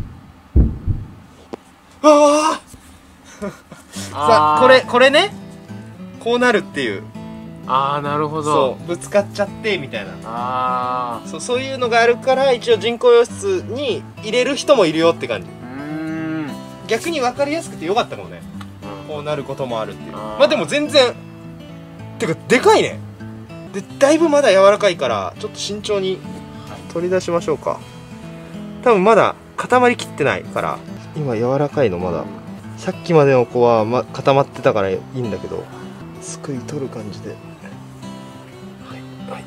Speaker 1: ああ。さあ、これね、こうなるっていう。
Speaker 2: ああ、なるほど。
Speaker 1: そう、ぶつかっちゃってみたいな。そういうのがあるから、一応人工洋室に入れる人もいるよって感じ。逆に分かりやすくてよかったかもね。こうなることもあるっていう。まあでも全然、てかでかいね。でだいぶまだ柔らかいから、ちょっと慎重に取り出しましょうか。多分まだ固まりきってないから、今柔らかいのまだ。さっきまでの子は、固まってたからいいんだけど、すくい取る感じで。はい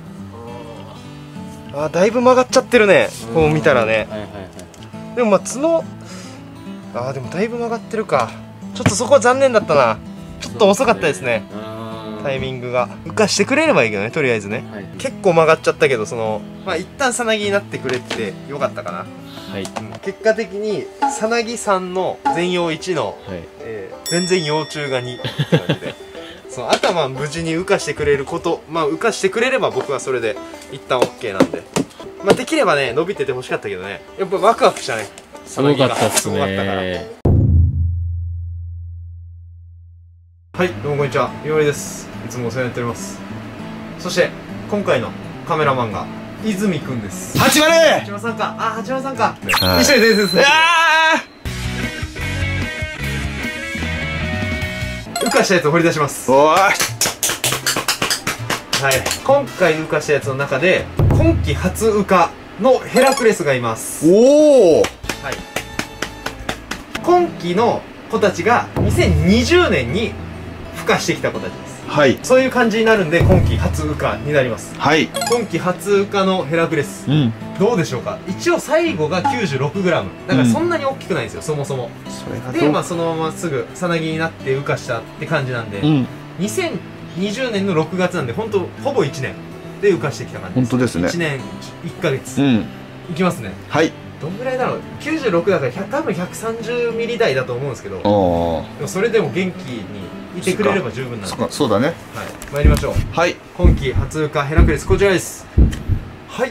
Speaker 1: はい。だいぶ曲がっちゃってるね、こう見たらね。でも角、でもだいぶ曲がってるか。ちょっとそこは残念だったな。ちょっと遅かったですね、タイミングが。浮かしてくれればいいけどね、とりあえずね。結構曲がっちゃったけど、一旦さなぎになってくれてよかったかな。はい。結果的にさなぎ3の全葉1の、全然幼虫が2って感じで。あとは無事に浮かしてくれること、浮かしてくれれば僕はそれで一旦 OK なんで、できればね伸びててほしかったけどね、やっぱワクワクしたね。
Speaker 2: すごかったっすね。
Speaker 1: はい、どうもこんにちは、いおりです。いつもお世話になっております。そして今回のカメラマンが泉くんです。
Speaker 4: 八丸
Speaker 1: さんか。八丸さんか。一緒に伝説です。浮かしたやつを掘り出します。
Speaker 4: おーい。
Speaker 1: はい、今回浮かしたやつの中で今季初浮かのヘラクレスがいます。
Speaker 4: おお。はい。
Speaker 1: 今季の子たちが2020年に孵化してきた子たちです。はい。そういう感じになるんで今季初羽化になります。はい。今季初羽化のヘラクレス、どうでしょうか。一応最後が 96g だからそんなに大きくないんですよ、そもそも。それがでそのまますぐさなぎになって羽化したって感じなんで、2020年の6月なんでほぼ1年で羽化してきた感じです。本当ですね。1年1ヶ月、いきますね。はい。どんぐらいだろう。96だから多分130ミリ台だと思うんですけど、でもそれでも元気にいてくれれば十分なんで。そうだね。はい、参りましょう。はい。今季初羽化ヘラクレスこちらです。はい。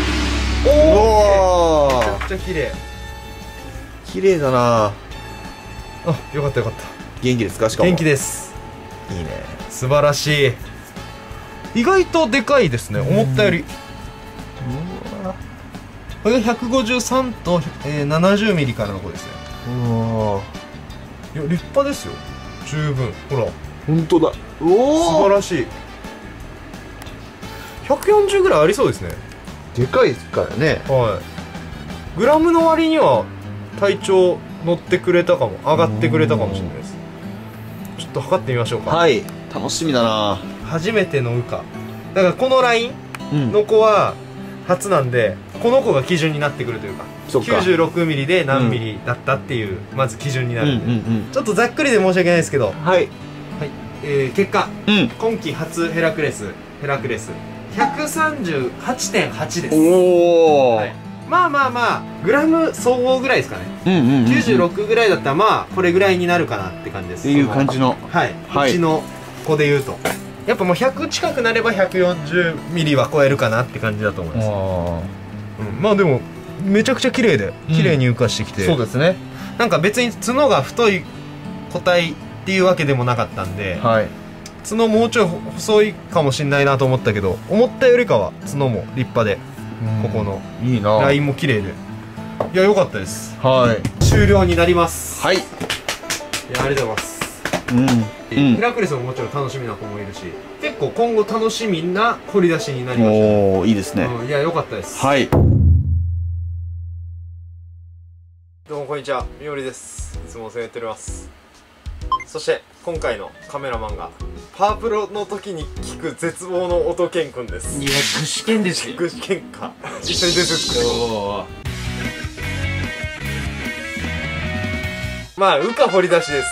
Speaker 1: おお、めちゃくちゃ綺麗。綺麗だな。よかったよかった。元気ですか。しかも元気です。いいね、素晴らしい。意外とでかいですね、思ったより。これが153と、70ミリからの子ですね。いや立派ですよ、十分。ほら本当だ。おお、素晴らしい。 140ぐらいありそうですね。
Speaker 3: でかいからね。
Speaker 1: はい。グラムの割には体調乗ってくれたかも、上がってくれたかもしれないです。ちょっと測ってみましょうか。
Speaker 3: はい、楽しみだな。
Speaker 1: 初めての羽化だから、このラインの子は初なんで、この子が基準になってくるというか、96ミリで何ミリだったっていう、まず基準になるんで、ちょっとざっくりで申し訳ないですけど、
Speaker 3: はい、
Speaker 1: 結果、今季初ヘラクレス 138.8 です。
Speaker 3: おお、
Speaker 1: まあグラム総合ぐらいですかね。96ぐらいだったらまあこれぐらいになるかなって感じです。
Speaker 3: っていう感じの、
Speaker 1: はい、うちの子で言うとやっぱもう100近くなれば140ミリは超えるかなって感じだと思います。まあでもめちゃくちゃ綺麗で綺麗に浮かしてきて、
Speaker 3: そうですね。
Speaker 1: なんか別に角が太い個体っていうわけでもなかったんで、角もうちょい細いかもしんないなと思ったけど、思ったよりかは角も立派で、ここの
Speaker 3: いいな、
Speaker 1: ラインも綺麗で、いや良かったです。
Speaker 3: はい、
Speaker 1: 終了になります。
Speaker 3: はい、
Speaker 1: いやありがとうございます。ヘラクレスももちろん楽しみな子もいるし、結構今後楽しみな掘り出しになりました。
Speaker 3: おお、いいですね。
Speaker 1: いや良かったです。
Speaker 3: はい、
Speaker 1: どうもこんにちは、みおりです。いつもお世話になっております。そして今回のカメラマンがパワープロの時に聞く絶望の音ケンくんです。
Speaker 2: いや、具志堅ですよ。
Speaker 1: 具志堅か一緒に出て作る。まあ羽化掘り出しです。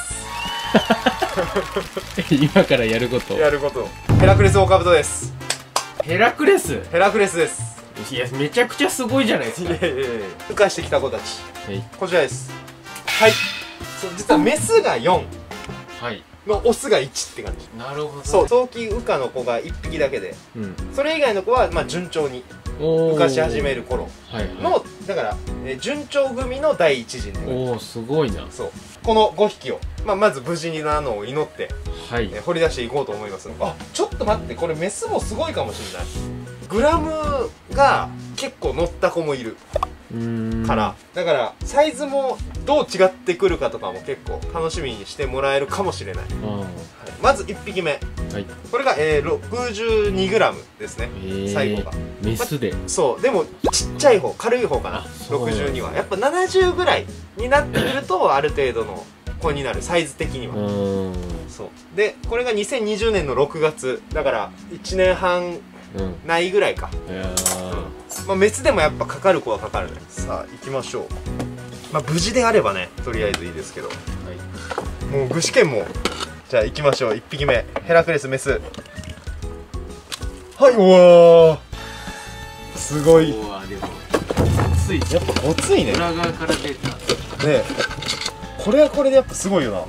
Speaker 2: 今からやること。
Speaker 1: ヘラクレスオオカブトです。
Speaker 2: ヘラクレス。
Speaker 1: ヘラクレスです。
Speaker 2: いや、めちゃくちゃすごいじゃないですか。
Speaker 1: 羽化してきた子たち、こちらです。はい、そう、実はメスが4のオスが1って感じ。
Speaker 2: なるほど。
Speaker 1: そう、早期羽化の子が1匹だけで、それ以外の子はまあ順調に羽化し始める頃の、だから順調組の第一陣で。
Speaker 2: おお、すごいな。
Speaker 1: そう、この5匹をまず無事になのを祈って掘り出していこうと思います。あ、ちょっと待って、これメスもすごいかもしれない。グラムが結構乗った子もいるから、だからサイズもどう違ってくるかとかも結構楽しみにしてもらえるかもしれない。まず1匹目、これが 62g ですね。最後が
Speaker 2: メスで、
Speaker 1: そう、でもちっちゃい方、軽い方かな。62はやっぱ70ぐらいになってくるとある程度の子になる、サイズ的には。そうで、これが2020年の6月だから1年半ないぐらいか。まあメスでもやっぱかかる子はかかるね。さあ行きましょう。まあ無事であればね、とりあえずいいですけど、もう具志堅もじゃあ行きましょう。1匹目ヘラクレスメス。はい、うわー、すごい。
Speaker 2: でもつい
Speaker 1: やっぱごついね。
Speaker 2: 裏側から出た
Speaker 1: ね、これはこれでやっぱすごいよな。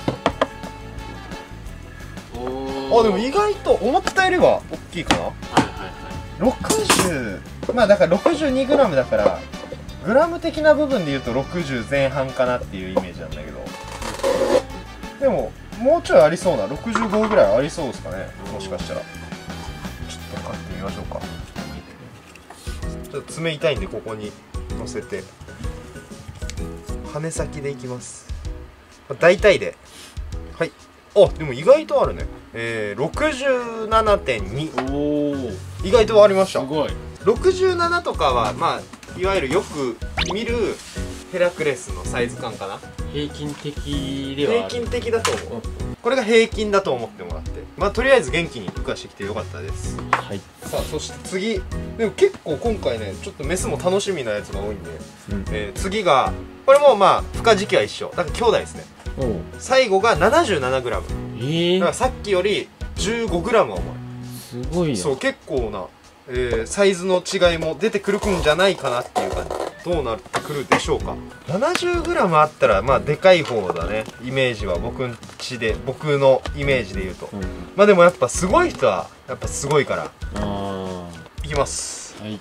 Speaker 1: あ、でも意外と思ったよりは大きいかな。60、まあだから 62g だからグラム的な部分で言うと60前半かなっていうイメージなんだけど、でももうちょいありそうな、65ぐらいありそうですかね、もしかしたら。ちょっと測ってみましょうか。ちょっと爪痛いんでここに乗せて羽先でいきます。大体で、はい。あ、でも意外とあるね。67.2。おお、意外とありました。すごい。67とかはまあいわゆるよく見るヘラクレスのサイズ感かな。
Speaker 2: 平均的ではある。
Speaker 1: 平均的だと思う。これが平均だと思ってもらって、まあとりあえず元気に羽化してきてよかったです。はい。さあ、そして次、でも結構今回ね、ちょっとメスも楽しみなやつが多いんで、次がこれもまあ孵化時期は一緒だから兄弟ですね。最後が 77g、だからさっきより 15g は重い。
Speaker 2: すごいな。
Speaker 1: そう、結構な、サイズの違いも出てくるんじゃないかなっていう感じ。どうなってくるでしょうか。 70g あったらまあでかい方だね、イメージは。僕のイメージで言うと、まあでもやっぱすごい人はやっぱすごいから。いきます。はい。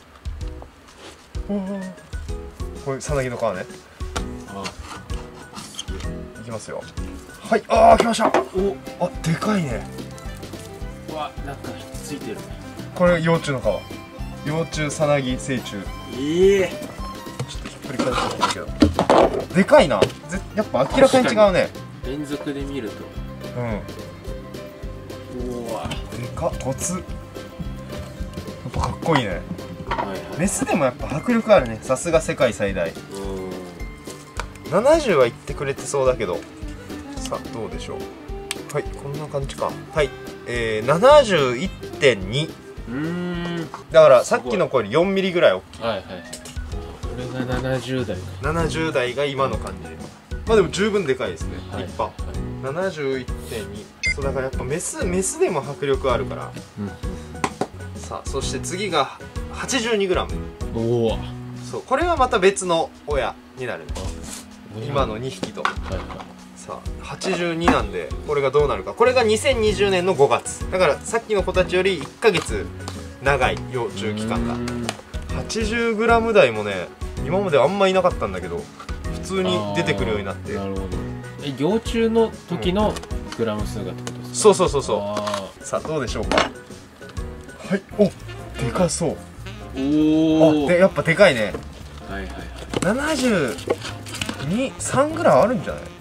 Speaker 1: これさなぎの皮ね。いきますよ。はい、ああ来ました。お、あ、でかいね。
Speaker 2: うわ、なんかひっついてる。
Speaker 1: これ幼虫の皮。幼虫、さなぎ、成虫。ちょっとひっくり返してるけどでかいな。やっぱ明らかに違うね。
Speaker 2: 連続で見ると、
Speaker 1: うん、うわでかっ、ごつ。 っぱかっこいいね。
Speaker 2: はいはい。
Speaker 1: メスでもやっぱ迫力あるね。さすが世界最大。70はいってくれてそうだけど、さあどうでしょう。はい、こんな感じか。はい、71.2。だからさっきの子より4ミリぐらい大きい。
Speaker 2: はいはい。これが70代か。
Speaker 1: 70代が今の感じ。まあでも十分でかいですね、
Speaker 2: はい、
Speaker 1: 立派。71.2。そうだからやっぱメスでも迫力あるから。さあそして次が 82g。
Speaker 2: おお。
Speaker 1: そう、これはまた別の親になるね。今の2匹と。
Speaker 2: はいはい。
Speaker 1: さあ82なんで、これがどうなるか。これが2020年の5月だからさっきの子たちより1ヶ月長い幼虫期間が。80g 台もね今まであんまいなかったんだけど、普通に出てくるようになって。
Speaker 2: なるほど。幼虫の時のグラム数がってことですか？
Speaker 1: そうそうそうそう。さあどうでしょうか。はい、お、でかそう。
Speaker 2: おお。
Speaker 1: でやっぱでかいね。
Speaker 2: はいはいはい。
Speaker 1: 72、3ぐらいあるんじゃない？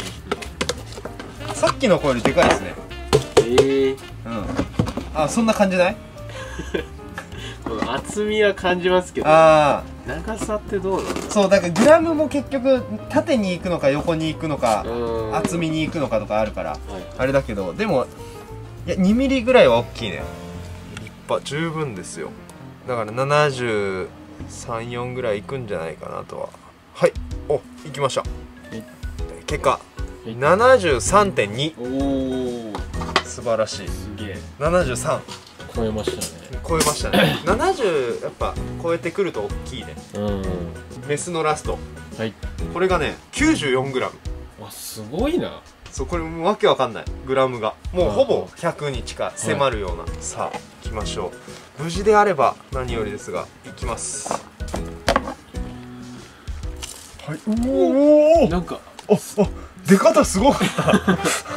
Speaker 1: さっきの子よりでかいですね。うん。あ、そんな感じない？
Speaker 2: この厚みは感じますけど、
Speaker 1: ああ、
Speaker 2: 長さってどうなの？
Speaker 1: そうだからグラムも結局縦に行くのか横に行くのか厚みに行くのかとかあるから、あれだけど、でもいや2ミリぐらいは大きいね。立派、十分ですよ。だから73、4ぐらいいくんじゃないかなとは。はい、お、行きました。結果73.2。
Speaker 2: おお、
Speaker 1: 素晴らしい。
Speaker 2: すげえ。
Speaker 1: 73
Speaker 2: 超えましたね。
Speaker 1: 超えましたね。70やっぱ超えてくると大きいね。メスのラスト、
Speaker 2: はい、
Speaker 1: これがね 94g。
Speaker 2: わ、すごいな。
Speaker 1: そう、これもうわけわかんないグラムがもうほぼ100に近迫るような。さあ行きましょう。無事であれば何よりですが、行きます。はい、おお、
Speaker 2: なんか
Speaker 1: 出方すごかった
Speaker 2: ア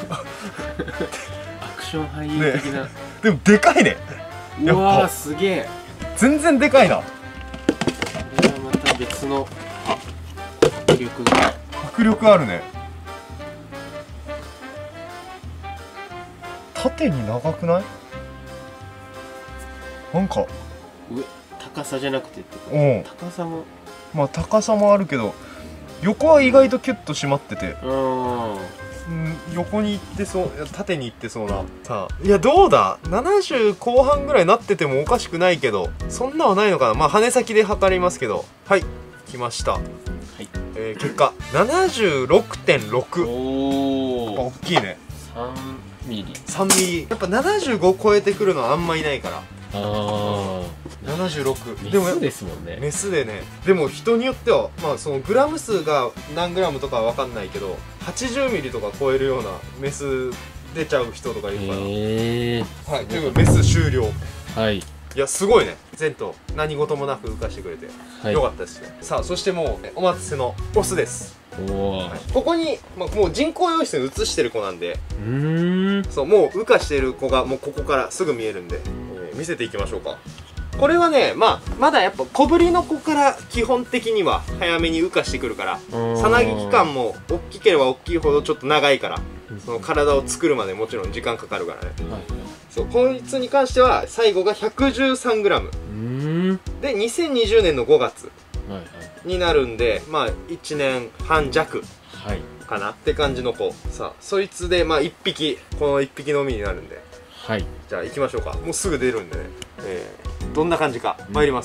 Speaker 2: クション俳優的な、
Speaker 1: でもでかいね。
Speaker 2: うわー、すげえ。
Speaker 1: 全然でかいな。
Speaker 2: これはまた別の迫力が。
Speaker 1: 迫力あるね。縦に長くない？なんか
Speaker 2: 高さじゃなくてってこと？
Speaker 1: うん、
Speaker 2: 高さも、
Speaker 1: まあ高さもあるけど横は意外とキュッと締まってて、横に行ってそう、縦に行ってそうな。さあ、いやどうだ、70後半ぐらいなっててもおかしくないけど、そんなはないのかな。まあ羽先で測りますけど。はい、来ました。はい、結果 76.6。
Speaker 2: おお、
Speaker 1: 大きいね。
Speaker 2: 3ミリ。
Speaker 1: 3ミリ。やっぱ75超えてくるのはあんまいないから。
Speaker 2: ああ、
Speaker 1: 76。
Speaker 2: でもメスですもんね。
Speaker 1: メスでね。でも人によってはまあそのグラム数が何グラムとかは分かんないけど、80ミリとか超えるようなメス出ちゃう人とかいるから。はい、というかメス終了。はい、いやすごいね。前頭何事もなく浮かしてくれて、はい、よかったですね。さあそしてもうお待たせのオスです。はい、ここに、まあ、もう人工用室に移してる子なんで、そうもう羽化してる子がもうここからすぐ見えるんで、見せていきましょうか。これはね、まあまだやっぱ小ぶりの子から基本的には早めに羽化してくるから、さなぎ期間も大きければ大きいほどちょっと長いから、その体を作るまでもちろん時間かかるからね。はい、そう、こいつに関しては最後が 113g で2020年の5月になるんで、まあ1年半弱かなって感じの子。さあそいつでまあ1匹、この1匹のみになるんで、はい、じゃあ行きましょうか。もうすぐ出るんでね、どんな感じか参ります。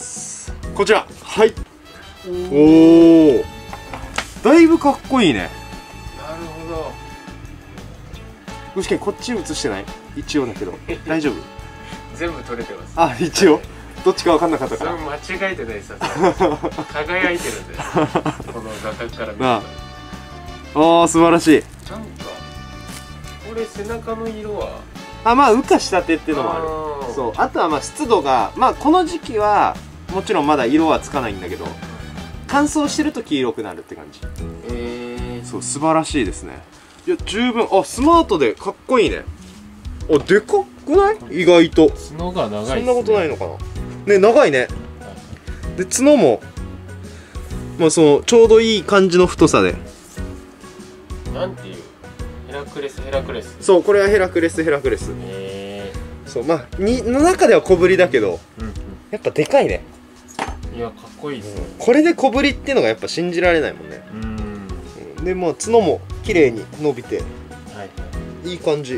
Speaker 1: こちら。はい、おお、だいぶかっこいいね。なるほど。確かにこっち映してない？一応だけど大丈夫？
Speaker 2: 全部撮れてます。
Speaker 1: あ、一応どっちか分かんなかったから。
Speaker 2: それ間違えてないさ。輝いてるんでこの画角から見ると。
Speaker 1: ああ、素晴らしい。
Speaker 2: なんかこれ背中の色は、
Speaker 1: まあ羽化したてっていうのもある。そう、あとはまあ湿度が、まあこの時期はもちろんまだ色はつかないんだけど、乾燥してると黄色くなるって感じ。そう、素晴らしいですね。いや十分、スマートでかっこいいね。でかくない？意外と
Speaker 2: 角が長いですね。
Speaker 1: そんなことないのかな。ね、長いね。で角もまあそのちょうどいい感じの太さで。
Speaker 2: なんていう、ヘラクレス。
Speaker 1: そう、これはヘラクレス。そう、まあの中では小ぶりだけど、 やっぱでかいね。
Speaker 2: いや、かっこいいですね。
Speaker 1: これで小ぶりっていうのがやっぱ信じられないもんね。でもう角も綺麗に伸びて、いい感じ。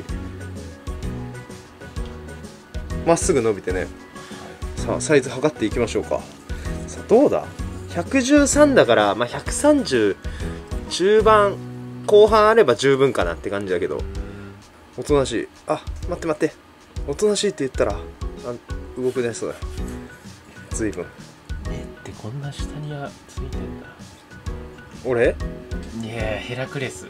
Speaker 1: まっすぐ伸びてね。さあサイズ測っていきましょうか。さあどうだ、113だから、まあ、130中盤後半あれば十分かなって感じだけど、おとなしい。あ、待って待って、おとなしいって言ったら動くね。そうだ、随分。
Speaker 2: 目ってこんな下についてんだ。
Speaker 1: 俺？
Speaker 2: いや、ヘラクレス。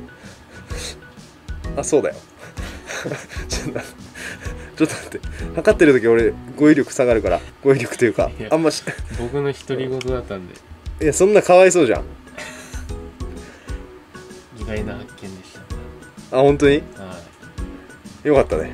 Speaker 1: あ、そうだよ。ちょっと待って、測ってる時俺語彙力下がるから、語彙力というかあんまし
Speaker 2: 僕の独り言だったんで。
Speaker 1: いや、そんなかわいそうじゃん。
Speaker 2: 意外な発見でした。
Speaker 1: あ、本当に？
Speaker 2: はい。
Speaker 1: よかったね。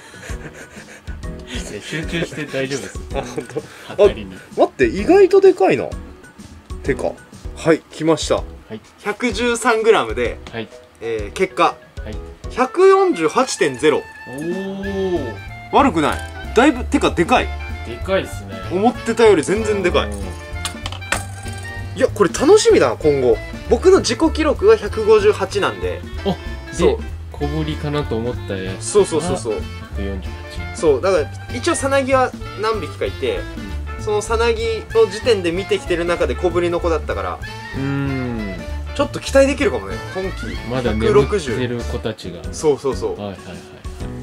Speaker 2: 集中して大丈夫です。
Speaker 1: あ、本当。
Speaker 2: 測りに。
Speaker 1: 待って、意外とでかいな。てか、はい、来ました。
Speaker 2: はい。
Speaker 1: 113g で、
Speaker 2: はい。
Speaker 1: 結果、
Speaker 2: はい。
Speaker 1: 148.0。
Speaker 2: おお。
Speaker 1: 悪くない。だいぶ、てかでかい。
Speaker 2: でかいですね。
Speaker 1: 思ってたより全然でかい。いや、これ楽しみだな、今後。僕の自己記録が158なんで。
Speaker 2: あ、
Speaker 1: そう。
Speaker 2: 小ぶりかなと思ったやつ。
Speaker 1: そうそうそうそう。
Speaker 2: 148。
Speaker 1: そうだから一応さなぎは何匹かいて、そのさなぎの時点で見てきてる中で小ぶりの子だったから、ちょっと期待できるかもね、今季。
Speaker 2: まだ眠ってる子たちが。
Speaker 1: そうそうそう。
Speaker 2: はいはいはい。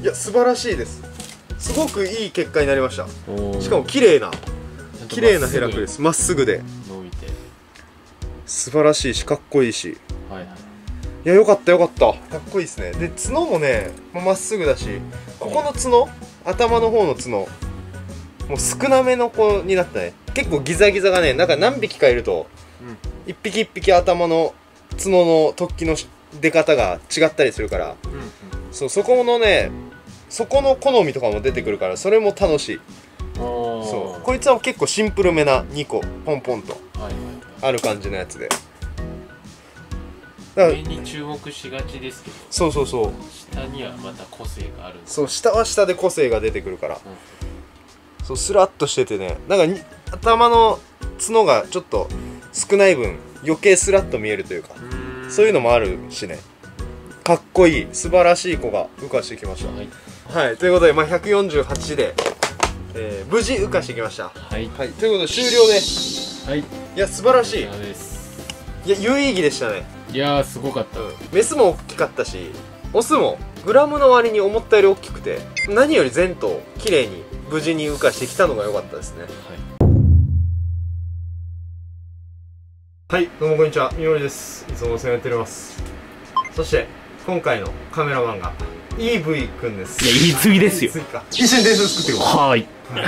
Speaker 1: いや、素晴らしいです。すごくいい結果になりました。しかも綺麗なヘラクレス、まっすぐで
Speaker 2: 伸びて
Speaker 1: 素晴らしいし、かっこいいし。
Speaker 2: はいはい。
Speaker 1: いや、よかったよかった、かっこいいですね。で、角もねまっすぐだし、ここの角、頭の方の角もう少なめの子になったね。結構ギザギザがね、なんか何匹かいると、一匹一匹頭の角の突起の出方が違ったりするから、そう、そこのね、そこの好みとかも出てくるから、それも楽しい。そう、こいつは結構シンプルめな2個ポンポンとある感じのやつで、
Speaker 2: 上に注目しがちですけど、
Speaker 1: そうそうそう、
Speaker 2: 下にはまた個性があるんです。
Speaker 1: そう、下は下で個性が出てくるから、そう、スラッとしててね、なんか頭の角がちょっと少ない分余計スラッと見えるというか、そういうのもあるしね、かっこいい素晴らしい子が羽化してきました。はい、はい、ということで、まあ、148で、無事羽化してきました。はい、はい、ということで終了です。はい、いや、素晴らしい。いや、有意義でしたね。
Speaker 2: いやー、すごかった。
Speaker 1: メスも大きかったし、オスもグラムの割に思ったより大きくて、何より全頭綺麗に無事に羽化してきたのが良かったですね。はい、どうもこんにちは、みのりです。いつもお世話になっております。そして今回のカメラマンが EV くんです。
Speaker 2: いや、言い過ぎですよ。
Speaker 1: 一緒に電車作ってください。
Speaker 2: はい。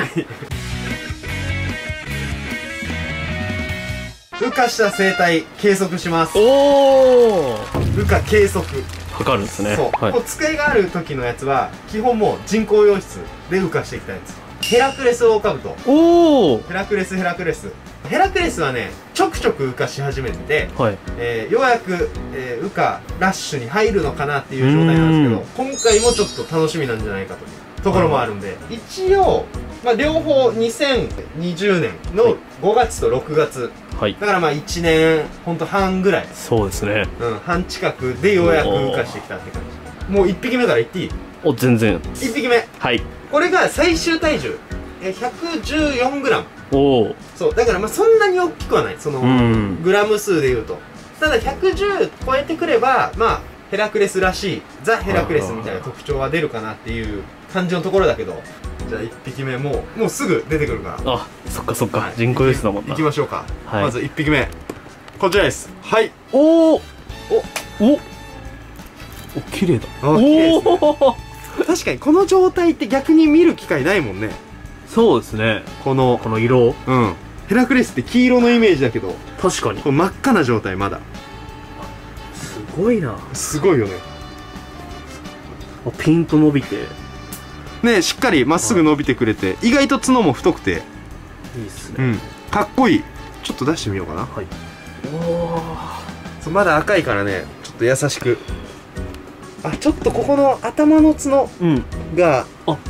Speaker 1: 羽化した生態計測します。
Speaker 2: おお。
Speaker 1: 羽化計測
Speaker 2: 測るんですね。
Speaker 1: そう、はい、もう机がある時のやつは基本もう人工洋室で羽化してきたやつ。ヘラクレスオオカブト。おお。ヘラクレスヘラクレスはね、ちょくちょく羽化し始めてて、はい、ようやく、羽化ラッシュに入るのかなっていう状態なんですけど、今回もちょっと楽しみなんじゃないかというところもあるんで、一応、まあ、両方2020年の5月と6月、はい、だからまあ1年ほんと半ぐらい、そうですね、半近くでようやく羽化してきたって感じ。もう1匹目からいっていい？
Speaker 2: お、全然。
Speaker 1: 1匹目、はい、これが最終体重114g。おお。そうだからまあそんなに大きくはない、そのグラム数でいうと。ただ110超えてくれば、まあヘラクレスらしいザ・ヘラクレスみたいな特徴は出るかなっていう感じのところだけど、じゃあ1匹目もうすぐ出てくるから。あ、そっかそっか、はい、人工輸出だもんな。いきましょうか、はい、まず1匹目こちらです。はい、おおおお、綺麗だ。おお、確かにこの状態って逆に見る機会ないもんね。そうですね、この色、ヘラクレスって黄色のイメージだけど、確かにこれ真っ赤な状態。まだすごいな、すごいよね。ピンと伸びてね、しっかりまっすぐ伸びてくれて、意外と角も太くていいっすね。かっこいい。ちょっと出してみようかな。はい、おお、まだ赤いからね、ちょっと優しく。あ、ちょっとここの頭の角が、ち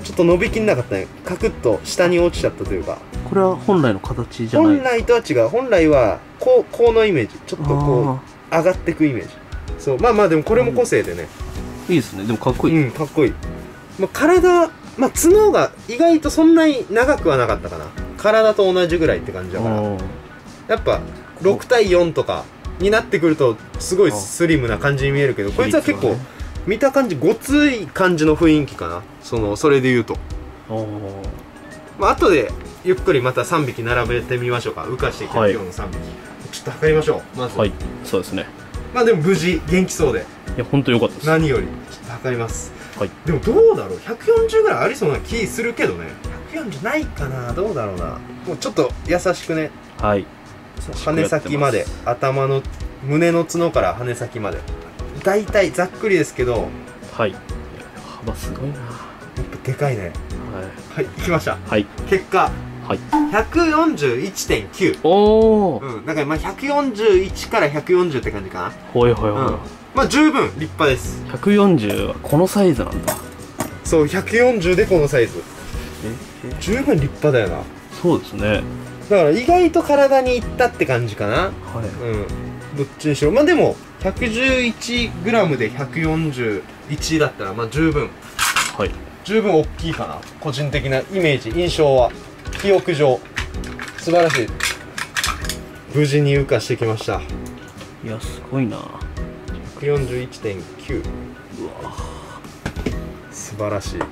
Speaker 1: ちょっと伸びきんなかったね。カクッと下に落ちちゃったというか。
Speaker 2: これは本来の形じゃない。
Speaker 1: 本来とは違う。本来はこうのイメージ、ちょっとこう上がってくイメージ。そう、まあまあでもこれも個性でね、
Speaker 2: いいですね。でもかっこいい。
Speaker 1: うん、かっこいい。まあ、体、まあ、角が意外とそんなに長くはなかったかな。体と同じぐらいって感じだから、やっぱ6対4とかになってくるとすごいスリムな感じに見えるけど、こいつは結構見た感じごつい感じの雰囲気かな。それで言うと、まあ後でゆっくりまた3匹並べてみましょうか。浮かしてきた今日の3匹、ちょっと測りましょう。まず、はい、
Speaker 2: そうですね。
Speaker 1: まあでも無事元気そうで、い
Speaker 2: や本当良かったです。
Speaker 1: 何よりちょっと測ります。はい、でもどうだろう、140ぐらいありそうな気するけどね。140ないかな、どうだろうな。もうちょっと優しくね。はい、羽先まで、頭の胸の角から羽先まで大体ざっくりですけど、はい、幅すごいな。やっぱでかいね。はい、はい、来ました。はい、結果、はい、141.9。おお、うん、だからまあ141から140って感じかな。ほいほいほい、まあ十分立派です。140はこのサイズなんだ。そう、140でこのサイズ。十分立派だよな。そうですね。だから意外と体にいったって感じかな。はい、うん、どっちにしろ。まあでも 111g で141だったらまあ十分、はい、十分大きいかな。個人的なイメージ、印象は、記憶上素晴らしい。無事に羽化してきました。いやすごいな。141.9。うわ素晴らしい、うん、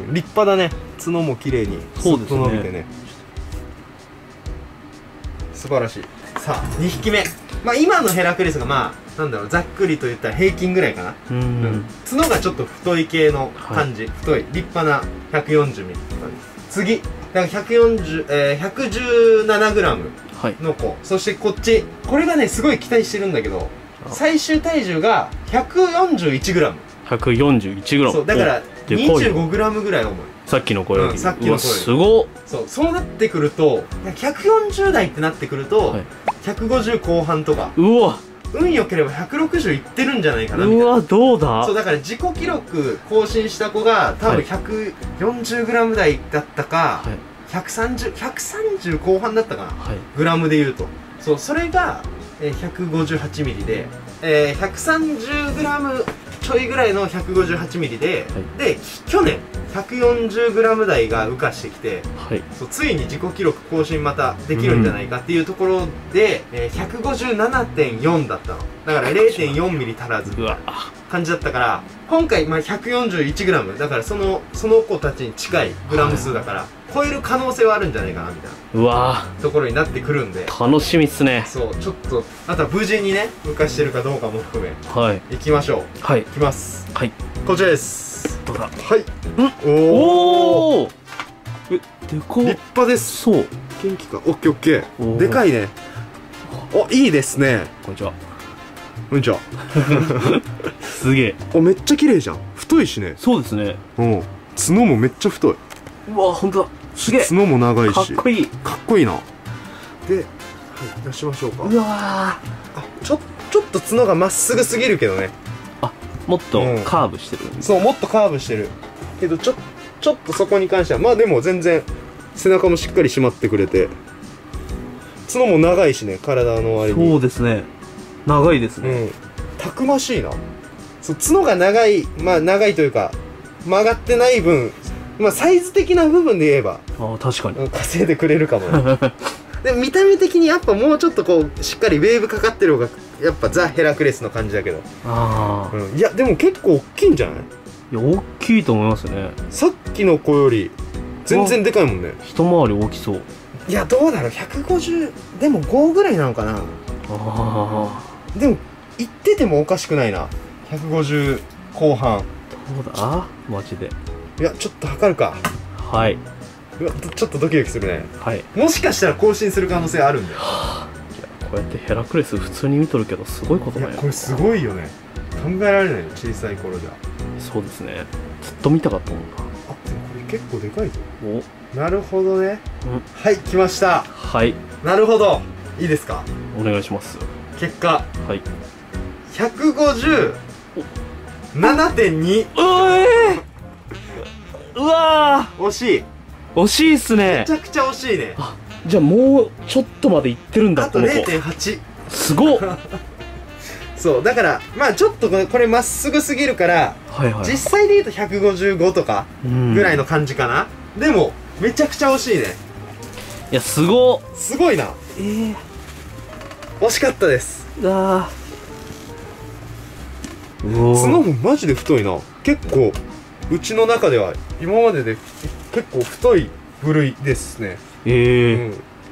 Speaker 1: 立派だね。角も綺麗にスッと伸びてね。素晴らしい。さあ2匹目、まあ今のヘラクレスがまあなんだろう、ざっくりと言ったら平均ぐらいかな。うん、角がちょっと太い系の感じ、はい、太い立派な 140mm。次だから117g の子、はい、そしてこっち、これがねすごい期待してるんだけど、最終体重が 141g。 141g。 そうだから 25g ぐらい重い。さっきの子より、さっきの子よりすごっ。そうなってくると140代ってなってくると、はい、150後半とか、うわ運良ければ160いってるんじゃないかなみたいな。うわどうだ。そうだから自己記録更新した子が多分 140g 台だったか、はい、130後半だったかな、はい、グラムでいうと。そうそれが 158mm で、130g ちょいぐらいの 158mm で、はい、で去年 140g 台が羽化してきて、はい、そうついに自己記録更新またできるんじゃないかっていうところで、157.4 だったの。だから 0.4mm 足らず感じだったから、今回まあ 141g だからその子たちに近いグラム数だから、はい、超える可能性はあるんじゃないかなみたいな、うわところになってくるんで楽しみっすね。そうちょっとあとは無事にね羽化してるかどうかも含め、はい、いきましょう。はい、いきます。はい、こちらです。どうだ。はい、おおでかっ。立派です。そう元気か。オッケーオッケー。でかいね。おいいですね。こんにちは。こんにちは。すげえ。おめっちゃ綺麗じゃん。太いしね。そうですね。うん角もめっちゃ太い。うわほんとだ。すげえ。角も長いしかっこいい。かっこいいな。で、はい、出しましょうか。うわあちょっと角がまっすぐすぎるけどね。あもっとカーブしてる、そうもっとカーブしてるけどちょっとそこに関してはまあでも全然背中もしっかり締まってくれて、角も長いしね、体の割に。そうですね、長いですね。うん、たくましいな。そう角が長い、まあ長いというか曲がってない分、まあサイズ的な部分で言えば確かに稼いでくれるかもね。で見た目的にやっぱもうちょっとこうしっかりウェーブかかってる方がやっぱザ・ヘラクレスの感じだけど、ああ、うん、いやでも結構大きいんじゃない？いや大きいと思いますね。さっきの子より全然でかいもんね。一回り大きそう。いやどうだろう、150でも5ぐらいなのかな。ああでも行っててもおかしくないな。150後半。どうだマジで。いやちょっと測るか。はい。うわちょっとドキドキするね。はい。もしかしたら更新する可能性あるんだよ。こうやってヘラクレス普通に見とるけどすごいことだよ。いやこれすごいよね。考えられないよ小さい頃じゃ。そうですね、ずっと見たかったもんな。あでもこれ結構でかいぞ。おなるほどね、うん、はい来ました。はいなるほど、いいですか。お願いします。結果はい 157.2。
Speaker 2: うわ
Speaker 1: 惜しい。
Speaker 2: ー惜しいっすね。
Speaker 1: めちゃくちゃ惜しいね。
Speaker 2: じゃあもうちょっとまでいってるんだ、
Speaker 1: あと
Speaker 2: この子。
Speaker 1: 0.8。
Speaker 2: すごっ。
Speaker 1: そうだからまあちょっとこれまっすぐすぎるから
Speaker 2: はいはい。
Speaker 1: 実際で言うと155とかぐらい
Speaker 2: の。
Speaker 1: の感じかな。でもめちゃくちゃ惜しいね。
Speaker 2: いや、すごっ。
Speaker 1: すごいな。惜しかったです。
Speaker 2: あー。うおー。
Speaker 1: 角もマジで太いな。結構うちの中では今までで結構太い部類ですね。うん。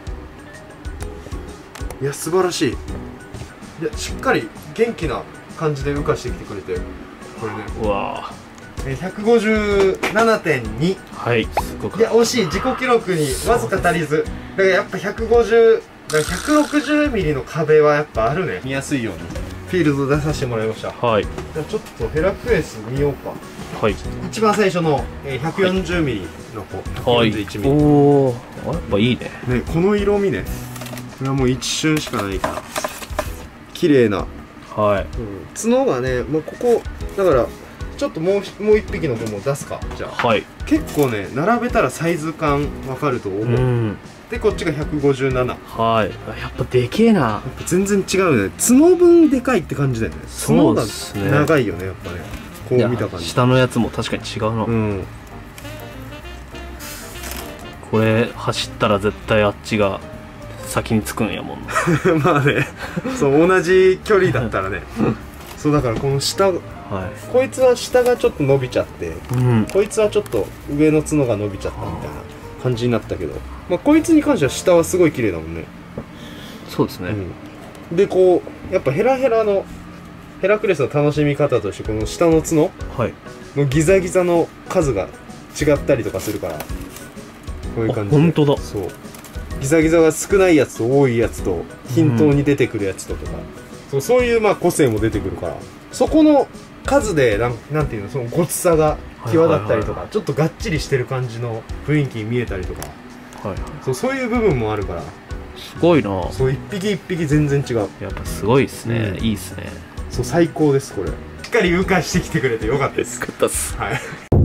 Speaker 1: いや素晴らしい。いやしっかり元気な感じで浮かしてきてくれて、これね
Speaker 2: うわ
Speaker 1: 157.2。
Speaker 2: はい、すごく。
Speaker 1: いや惜しい。自己記録にわずか足りず。だからやっぱ150だから160ミリの壁はやっぱあるね。見やすいようにフィールド出させてもらいました。
Speaker 2: はい。
Speaker 1: じゃあちょっとヘラクレス見ようか。
Speaker 2: はい。
Speaker 1: 一番最初の140ミリの子、
Speaker 2: はい。
Speaker 1: 141ミリ、
Speaker 2: おお、やっぱいいね。
Speaker 1: ね、この色味ね。これはもう一瞬しかないから綺麗な、
Speaker 2: はい。
Speaker 1: 角がね、まあ、ここだからちょっともう一匹の子も出すか。じゃあ
Speaker 2: はい。
Speaker 1: 結構ね並べたらサイズ感わかると思う。
Speaker 2: ん。
Speaker 1: でこっちが157。やっ
Speaker 2: はい。やっぱでけえな。
Speaker 1: ぱ全然違うよね。角分でかいって感じだよね。
Speaker 2: そうですね。
Speaker 1: 角が長いよねやっぱね。こう見た感じ。
Speaker 2: 下のやつも確かに違うな。
Speaker 1: うん。
Speaker 2: これ走ったら絶対あっちが先に着くんやもんな。
Speaker 1: まあね、そう同じ距離だったらね。そうだからこの下、
Speaker 2: は
Speaker 1: こいつは下がちょっと伸びちゃって、
Speaker 2: い。うん。
Speaker 1: こいつはちょっと上の角が伸びちゃったみたいな感じになったけど、まあこいつに関しては下はすごい綺麗だもんね。
Speaker 2: そうですね。
Speaker 1: うん。でこうやっぱヘラヘラのヘラクレスの楽しみ方としてこの下の角
Speaker 2: はい。
Speaker 1: のギザギザの数が違ったりとかするから、こういう感じで。
Speaker 2: 本当だ。
Speaker 1: そう。ギザギザが少ないやつと多いやつと均等に出てくるやつとか、そういうまあ個性も出てくるから、そこの数でなんていうの、そのごつさが際立ったりとか、ちょっとがっちりしてる感じの雰囲気に見えたりとか、
Speaker 2: はい。
Speaker 1: そういう部分もあるから、
Speaker 2: すごいな。
Speaker 1: そう一匹一匹全然違う。
Speaker 2: やっぱすごいっすね。
Speaker 1: うん
Speaker 2: いいっすね。
Speaker 1: そう最高ですこれ。しっかり羽化してきてくれてよかったです。
Speaker 2: 作ったっす。
Speaker 1: はい。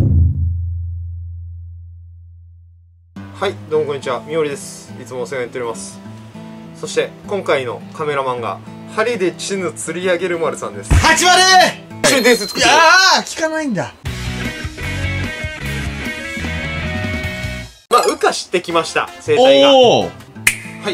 Speaker 1: はい、どうもこんにちは、みおりです。いつもお世話になっております。そして今回のカメラマンが針でチヌ釣り上げる丸さんです。
Speaker 4: 8割
Speaker 1: 一緒に伝説作ってる。
Speaker 4: 聞かないんだ。
Speaker 1: まあ羽化してきました、生態が。
Speaker 4: おお。
Speaker 1: はい、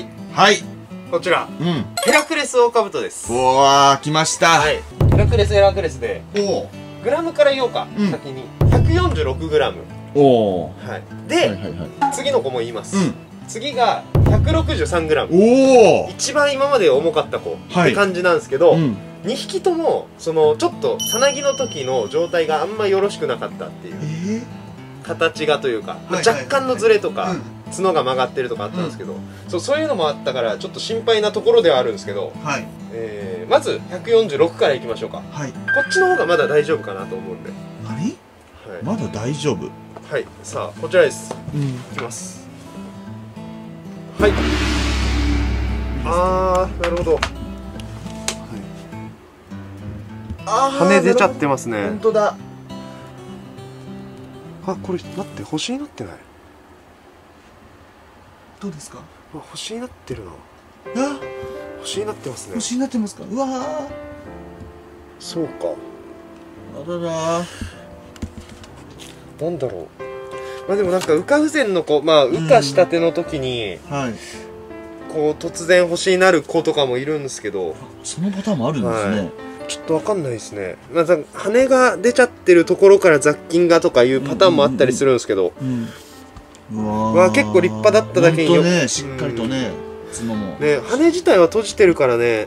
Speaker 4: はい。
Speaker 1: こちら
Speaker 4: うん。
Speaker 1: ヘラクレスオオカブトです。
Speaker 4: うわー、来ました。
Speaker 1: はい、ヘラクレスで
Speaker 4: おお。
Speaker 1: グラムから言おうか、
Speaker 4: うん
Speaker 1: 先に146グラム。
Speaker 4: おお。
Speaker 1: はい。で、
Speaker 4: はいはいはい。
Speaker 1: 次の子も言います。
Speaker 4: うん。
Speaker 1: 次が163グラム。
Speaker 4: おお。
Speaker 1: 一番今まで重かった子
Speaker 4: はい
Speaker 1: って感じなんですけど、
Speaker 4: うん。
Speaker 1: 2匹ともそのちょっとさなぎの時の状態があんまよろしくなかったっていう形がというか、まあ若干のズレとか、角が曲がってるとかあったんですけど、そういうのもあったからちょっと心配なところではあるんですけど、
Speaker 4: はい
Speaker 1: まず146からいきましょうか。
Speaker 4: はい。
Speaker 1: こっちの方がまだ大丈夫かなと思うんで、
Speaker 4: 何？
Speaker 1: はい、
Speaker 4: まだ大丈夫。
Speaker 1: はい、さあこちらです。
Speaker 4: うん。
Speaker 1: いきます。はい。あー、なるほど。羽出ちゃってますね。
Speaker 4: 本当だ。
Speaker 1: あ、これ待って、星になってない。
Speaker 4: どうですか？
Speaker 1: うわ、星になってるな。
Speaker 4: あ、
Speaker 1: 星になってますね。
Speaker 4: 星になってますか？うわー。
Speaker 1: そうか。
Speaker 4: あらら。
Speaker 1: なんだろう。まあでもなんか羽化不全の子、まあ羽化したての時に、
Speaker 4: はい。
Speaker 1: こう突然星になる子とかもいるんですけど、
Speaker 4: そのパターンもあるんですね。
Speaker 1: ちょっとわかんないですね。まあ、羽が出ちゃってるところから雑菌がとかいうパターンもあったりするんですけど、
Speaker 4: うわー。
Speaker 1: わ結構立派だっただけに
Speaker 4: ほんとね、しっかりとね、角も。
Speaker 1: ね、羽自体は閉じてるからね。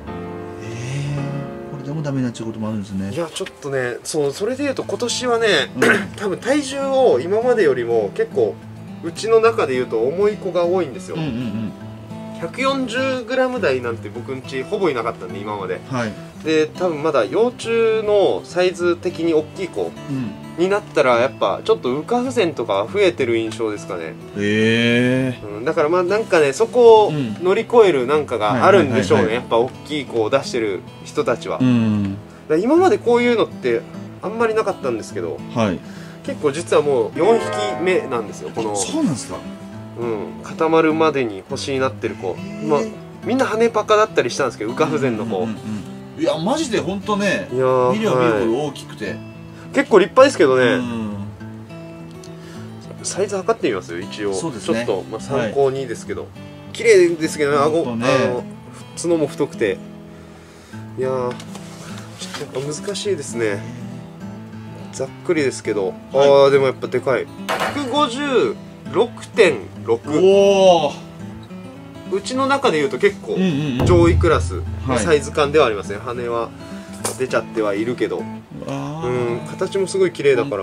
Speaker 4: これでもダメになっちゃうこともあるんですね。
Speaker 1: いやちょっとね、それでいうと今年はね、多分体重を今までよりも結構うちの中でいうと重い子が多いんですよ。
Speaker 4: うんうんうん。
Speaker 1: 140g 台なんて僕んちほぼいなかったんで今まで。
Speaker 4: はい。
Speaker 1: で多分まだ幼虫のサイズ的に大きい子
Speaker 4: うん。
Speaker 1: になったらやっぱちょっと羽化不全とか増えてる印象ですかね。だからまあなんかね、そこを乗り越えるなんかがあるんでしょうね、やっぱ大きい子を出してる人たちは。だから今までこういうのってあんまりなかったんですけど、
Speaker 4: はい。
Speaker 1: 結構実はもう4匹目なんですよ、この
Speaker 4: そうなんですか。
Speaker 1: 固まるまでに星になってる子。みんな羽パカだったりしたんですけど、羽化不全の子。
Speaker 4: いやマジで本当ね、
Speaker 1: いや
Speaker 4: 見れば見るほど大きくて、
Speaker 1: 結構立派ですけどね。サイズ測ってみますよ一応。
Speaker 4: そうですね、
Speaker 1: ちょっと参考にですけど、綺麗ですけどね、顎角も太くて、いやーちょっとやっぱ難しいですね。ざっくりですけど、でもやっぱでかい。156.6。
Speaker 4: おお、
Speaker 1: うちの中でいうと結構上位クラスのサイズ感ではありますね。羽は出ちゃってはいるけど、形もすごい綺麗だから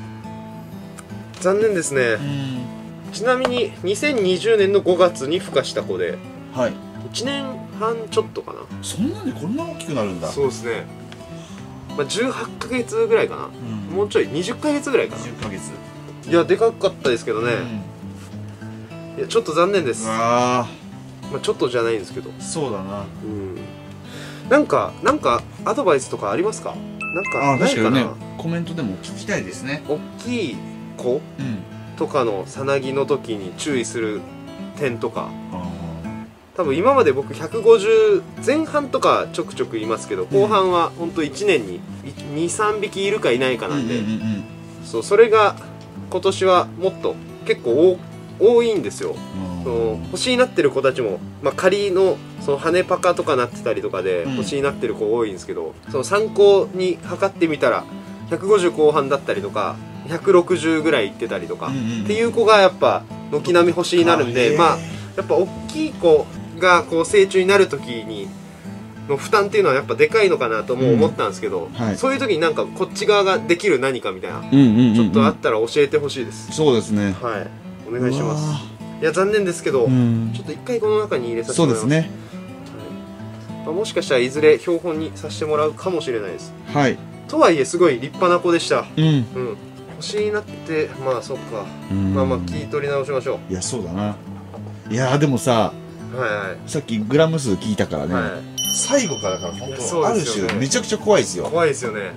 Speaker 1: 残念ですね。ちなみに2020年の5月に孵化した子で、1年半ちょっとかな。
Speaker 4: そんなにこんな大きくなるんだ。
Speaker 1: そうですね。18ヶ月ぐらいかな、もうちょい20ヶ月ぐらいかな。
Speaker 4: 20ヶ月。
Speaker 1: いやでかかったですけどね、いやちょっと残念です。ちょっとじゃないんですけど。
Speaker 4: そうだな。
Speaker 1: なんかアドバイスとかありますか？なんかないかな。
Speaker 4: コメントでも聞きたいですね。
Speaker 1: 大きい子とかのさなぎの時に注意する点とか。多分今まで僕150前半とかちょくちょく言いますけど、後半は本当1年に23匹いるかいないかなんで、それが今年はもっと結構多いんですよ。星になってる子たちも、仮の羽パカとかなってたりとかで星になってる子多いんですけど、参考に測ってみたら150後半だったりとか160ぐらいいってたりとかっていう子がやっぱ軒並み星になるんで、やっぱ大きい子がこう成虫になる時にの負担っていうのはやっぱでかいのかなとも思ったんですけど、そういう時になんかこっち側ができる何かみたいなちょっとあったら教えてほしいです。
Speaker 4: そうですね。
Speaker 1: はい、お願いします。いや残念ですけど、ちょっと一回この中に入れさせてもらいます。そうですね。もしかしたらいずれ標本にさせてもらうかもしれないです。とはいえすごい立派な子でした。星になってそっか。気取り直しましょう。
Speaker 4: いやそうだな。いやでもさ、さっきグラム数聞いたからね、最後から本当ある種めちゃくちゃ怖いですよ。
Speaker 1: 怖いですよね。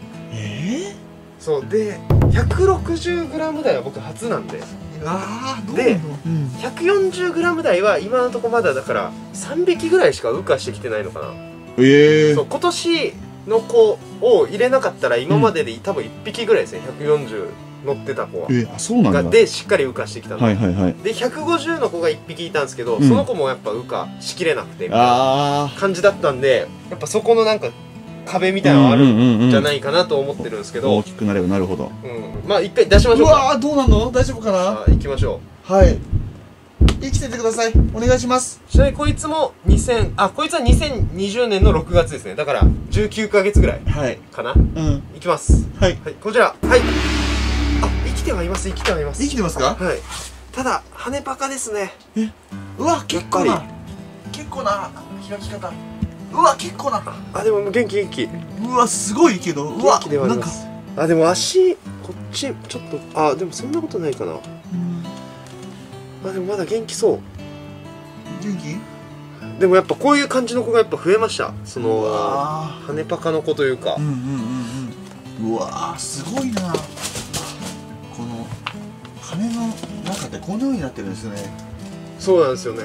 Speaker 1: そうで 160g 台は僕初なんで、で 140g 台は今のところまだだから3匹ぐらいしか羽化してきてないのかな。そう今年の子を入れなかったら今までで多分1匹ぐらいですね、140乗ってた子は。
Speaker 4: そうなんだ。
Speaker 1: でしっかり羽化してきたので、150の子が1匹いたんですけど、その子もやっぱ羽化しきれなくてみたいな感じだったんで、やっぱそこのなんか壁みたいなのがあるんじゃないかなと思ってるんですけど、
Speaker 4: 大きくなればなるほど。
Speaker 1: 一回出しましょうか。
Speaker 4: どうなんの？大丈夫かな？
Speaker 1: 行きましょう。
Speaker 4: 生きててください。お願いします。
Speaker 1: ちなみにこいつもこいつは2020年の6月ですね。だから19ヶ月ぐらいかな。いきます。こちら。生きてはいます。生きてはいます。
Speaker 4: 生きてますか？
Speaker 1: ただ羽パカですね。
Speaker 4: うわ結構な開き方。うわ結構な。
Speaker 1: でも元気元気。
Speaker 4: うわすごいけど、
Speaker 1: 元気ではあります。でも足こっちちょっとでもそんなことないかな。でもまだ元気そう。
Speaker 4: 元気？
Speaker 1: でもやっぱこういう感じの子がやっぱ増えました。その羽パカの子というか。
Speaker 4: うわすごいな。この羽の中ってこのようになってるんですね。
Speaker 1: そうなんですよね。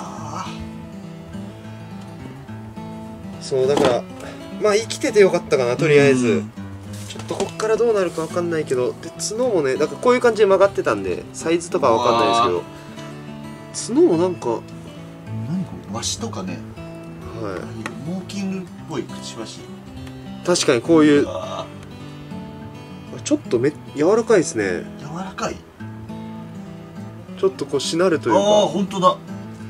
Speaker 1: そうだから生きててよかったかなとりあえず。ちょっとこっからどうなるかわかんないけど、で角もね、だからこういう感じで曲がってたんでサイズとかはわかんないですけど、角もなんか
Speaker 4: ワシとかね、モーキングっぽいくちばし。
Speaker 1: 確かにこういうちょっと柔らかいですね。
Speaker 4: 柔らかい。
Speaker 1: ちょっとこうしなるというか。
Speaker 4: 本当だ。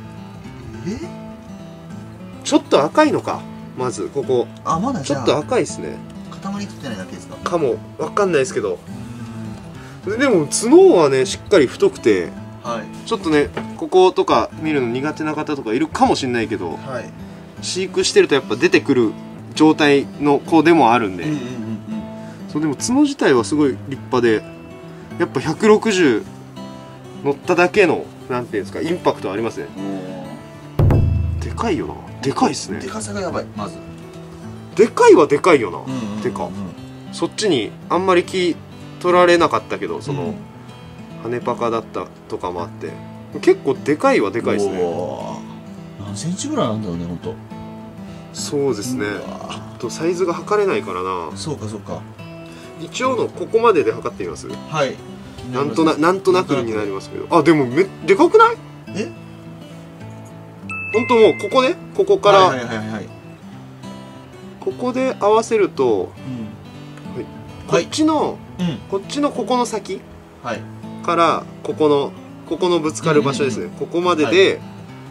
Speaker 1: ちょっと赤いのか。まずここ
Speaker 4: まだ
Speaker 1: ちょっと赤いですね。
Speaker 4: 塊取ってないだけですか？
Speaker 1: かもわかんないですけど、でも角はねしっかり太くて、ちょっとねこことか見るの苦手な方とかいるかもしれないけど、飼育してるとやっぱ出てくる状態の子でもあるんで、そうでも角自体はすごい立派で、やっぱ160乗っただけのなんていうんですか、インパクトありますね。でかいよな。でかいっすね。
Speaker 4: でかさがやばい。まずで
Speaker 1: かいはでかいよな。てかそっちにあんまり気取られなかったけど、その羽パカだったとかもあって、結構でかいはでかいですね。
Speaker 4: 何センチぐらいなんだろうね、ほんと。
Speaker 1: そうですね。とサイズが測れないからな。
Speaker 4: そうかそうか。
Speaker 1: 一応のここまでで測ってみます。
Speaker 4: はい。
Speaker 1: なんとなくになりますけど、あ、でもでかくない？
Speaker 4: え？
Speaker 1: 本当もうここね、ここから、
Speaker 4: はいはいはいはい。
Speaker 1: ここで合わせると、こっちのここの先からここのぶつかる場所ですね。ここまでで、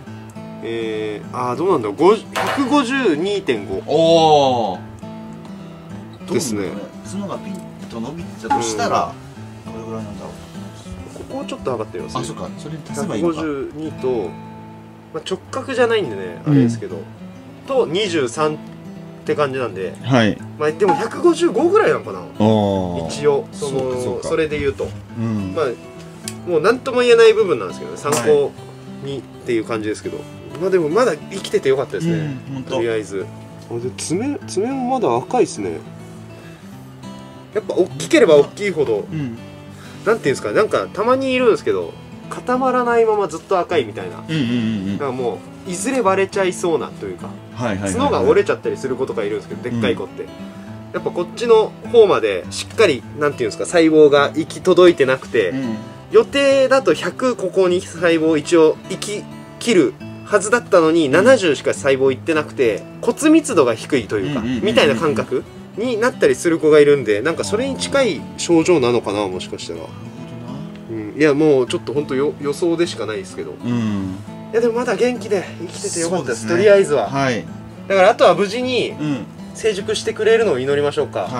Speaker 1: どうなんだろう、152.5。
Speaker 4: おお。
Speaker 1: ですね。
Speaker 4: 角がピンと伸びたとしたらどれぐらいなんだろう。
Speaker 1: ここをちょっと測ってみます。
Speaker 4: あ、そうか。それ足せばいいのか。
Speaker 1: 152と、まあ、直角じゃないんでね、あれですけど、と23って感じなんで、
Speaker 2: はい。
Speaker 1: まあでも155ぐらいなのかな。一応それで言うと、まあもう何とも言えない部分なんですけどね、参考にっていう感じですけど、まあでもまだ生きててよかったですね。とりあえず。で爪もまだ赤いですね。やっぱ大きければ大きいほど、なんていうんですか、なんかたまにいるんですけど、固まらないままずっと赤いみたいな。だからもういずれ割れちゃいそうなというか、角が折れちゃったりする子とかいるんですけど、でっかい子って。やっぱこっちの方までしっかり、なんていうんですか、細胞が行き届いてなくて、予定だと100ここに細胞一応行き切るはずだったのに、70しか細胞行ってなくて、骨密度が低いというか、みたいな感覚になったりする子がいるんで、なんかそれに近い症状なのかな、もしかしたら。いやもうちょっと本当予想でしかないですけど、いやでもまだ元気で生きててよかったです、とりあえずは。だからあとは無事に成熟してくれるのを祈りましょうか。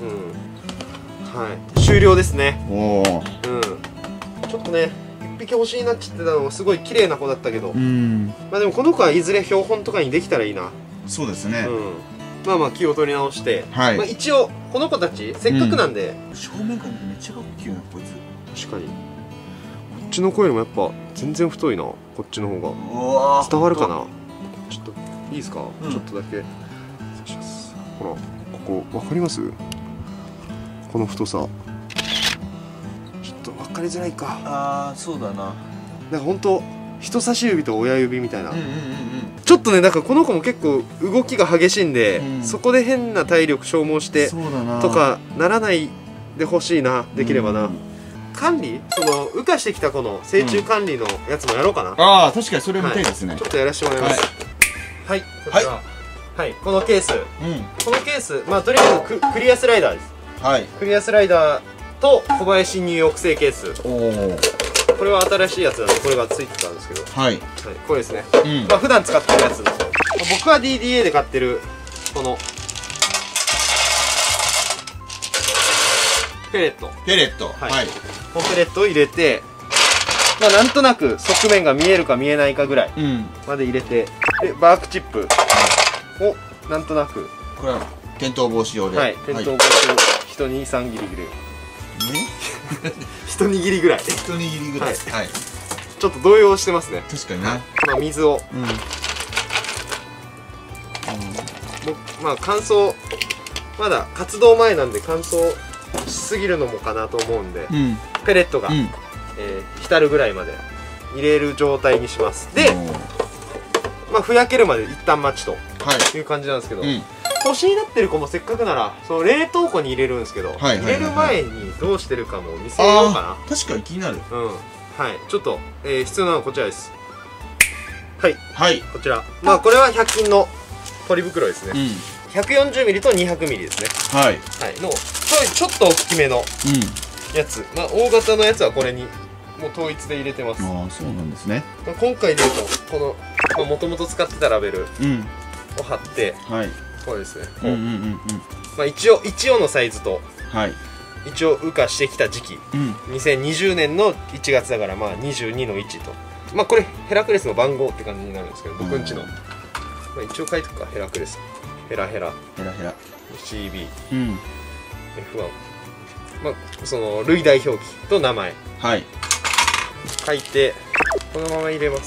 Speaker 1: 終了ですね。ちょっとね、1匹欲しいなっちってたのもすごい綺麗な子だったけど、まあでもこの子はいずれ標本とかにできたらいいな。
Speaker 4: そうですね。
Speaker 1: まあまあ気を取り直して、まあ一応この子たちせっかくなんで、
Speaker 4: 正面からめっちゃ大きいなこいつ。
Speaker 1: 確かにこっちの子よりもやっぱ全然太いな、こっちの方が。伝わるかな。ちょっといいですか、ちょっとだけ失礼します。ほら、ここ分かります？この太さちょっと分かりづらいか。
Speaker 4: ああ、そうだな。
Speaker 1: なんかほんと人差し指と親指みたいな。ちょっとね、なんかこの子も結構動きが激しいんで、そこで変な体力消耗してとかならないでほしいな、できればな。管理、その羽化してきた子の成虫管理のやつもやろうかな。
Speaker 2: ああ、確かにそれ見たいですね。
Speaker 1: ちょっとやらせてもらいます。はい、こちら、はい、このケース、このケース、まあとりあえずクリアスライダーです。クリアスライダーと小林入浴性ケース。これは新しいやつなんで、これがついてたんですけど、これですね。まあ普段使ってるやつ。僕は DDA で買ってるこのペレット。このペレットを入れて、まあなんとなく側面が見えるか見えないかぐらいまで入れて、でバークチップをなんとなく、
Speaker 4: これは転倒防止用で、
Speaker 1: 転倒防止を一握り3ギリぐらい、一握りぐらい、ちょっと動揺してますね。
Speaker 4: 確かにね。
Speaker 1: まあ水を、まあ乾燥、まだ活動前なんで乾燥しすぎるのもかなと思うんで、ペレットが浸るぐらいまで入れる状態にします。で、まあふやけるまで一旦待ちという感じなんですけど、星になってる子もせっかくならその冷凍庫に入れるんですけど、入れる前にどうしてるかも見せようかな。
Speaker 4: 確かに気になる。
Speaker 1: はい、ちょっと、必要なのはこちらです。はい、こちら、まあこれは100均のポリ袋ですね。140ミリと200ミリですね。のちょっと大きめのやつ、まあ大型のやつはこれにもう統一で入れてます。
Speaker 2: ああ、そうなんですね。
Speaker 1: 今回でいうとこのもともと使ってたラベルを貼って、これですね。まあ一応のサイズと、一応羽化してきた時期、2020年の1月だから、まあ22の1と、まあこれヘラクレスの番号って感じになるんですけど、僕んちの、まあ一応書いておくか。ヘラクレス、ヘラヘラ CB、F1、まあその類代表記と名前書いて、このまま入れます。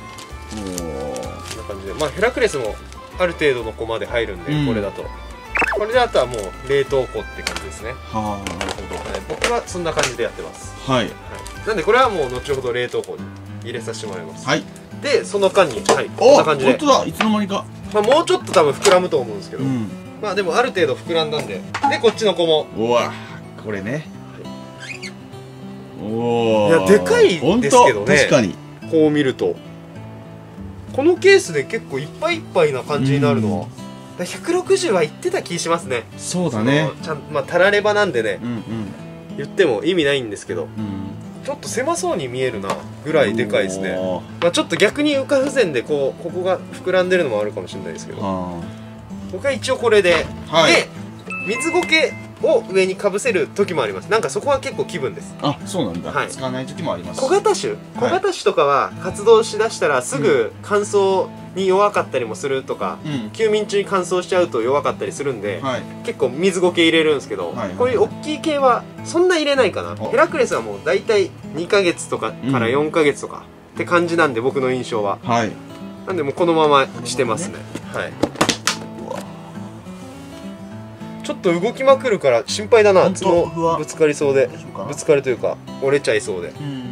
Speaker 1: こんな感じで、まあヘラクレスもある程度のコマで入るんで、これだとこれであとはもう冷凍庫って感じですね。
Speaker 4: はあ、なるほど。
Speaker 1: はい、僕はそんな感じでやってます。
Speaker 4: はい。
Speaker 1: なんでこれはもう後ほど冷凍庫に入れさせてもらいます。
Speaker 4: はい。
Speaker 1: でその間に、はい、こん
Speaker 4: お、
Speaker 1: な感じで。
Speaker 4: 本当だ、いつの間にか。
Speaker 1: まあもうちょっと多分膨らむと思うんですけど、
Speaker 4: うん、
Speaker 1: まあでもある程度膨らんだんで、でこっちの子も。
Speaker 4: うわ、これね。おお。
Speaker 1: いやでかいですけどね。
Speaker 4: 確かに。
Speaker 1: こう見ると、このケースで結構いっぱいいっぱいな感じになるのは。160はいってた気しますね。
Speaker 4: そうだね。
Speaker 1: ちゃん、まあたらればなんでね、
Speaker 4: うんうん、
Speaker 1: 言っても意味ないんですけど、
Speaker 4: うん、
Speaker 1: ちょっと狭そうに見えるなぐらいでかいですね。まあちょっと逆に羽化不全でここが膨らんでるのもあるかもしれないですけど、僕は一応これで、
Speaker 4: はい、
Speaker 1: で水苔を上にかぶせる時もあります。なんかそこは結構気分です。
Speaker 4: あ、そうなんだ、
Speaker 1: はい、
Speaker 4: 使わない時もあります。
Speaker 1: 小型種とかは活動しだしたらすぐ乾燥に弱かったりもするとか、休眠中に乾燥しちゃうと弱かったりするんで、結構水苔入れるんですけど、こういう大きい系はそんな入れないかな。ヘラクレスはもう大体2ヶ月とかから4ヶ月とかって感じなんで、僕の印象は。なんでもうこのまましてますね。はい。ちょっと動きまくるから心配だな。角ぶつかりそうで、ぶつかるというか折れちゃいそうで、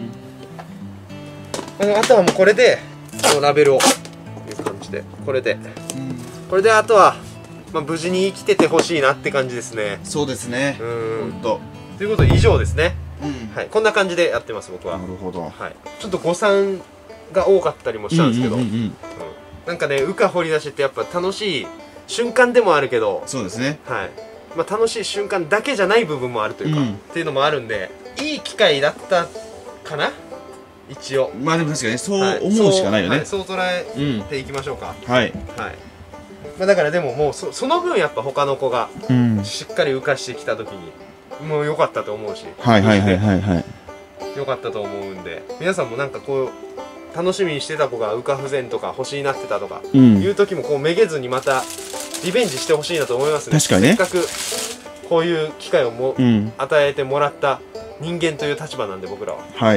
Speaker 1: あとはもうこれでこのラベルをこういう感じで、これであとはまあ無事に生きててほしいなって感じですね。
Speaker 4: そうですね。
Speaker 1: ということで以上ですね。はい、こんな感じでやってます僕は。
Speaker 4: なるほど。
Speaker 1: はい、ちょっと誤算が多かったりもしたんですけど、なんかね、羽化掘り出しってやっぱ楽しい瞬間でもあるけど、
Speaker 4: そうですね。
Speaker 1: はい。まあ楽しい瞬間だけじゃない部分もあるというか、っていうのもあるんで、いい機会だったかな。一応。
Speaker 4: まあでも確かにそう思うしかないよね。
Speaker 1: そう捉えていきましょうか。
Speaker 4: はい。
Speaker 1: はい。まあだからでももうその分やっぱ他の子がしっかり羽化してきた時にもう良かったと思うし。
Speaker 4: はいはいはいはいはい。
Speaker 1: 良かったと思うんで、皆さんもなんかこう。楽しみにしてた子が羽化不全とか星になってたとかいう時もこうめげずにまたリベンジしてほしいなと思いますね。
Speaker 4: 確かにね。
Speaker 1: せっかくこういう機会を与えてもらった人間という立場なんで僕らは。はい。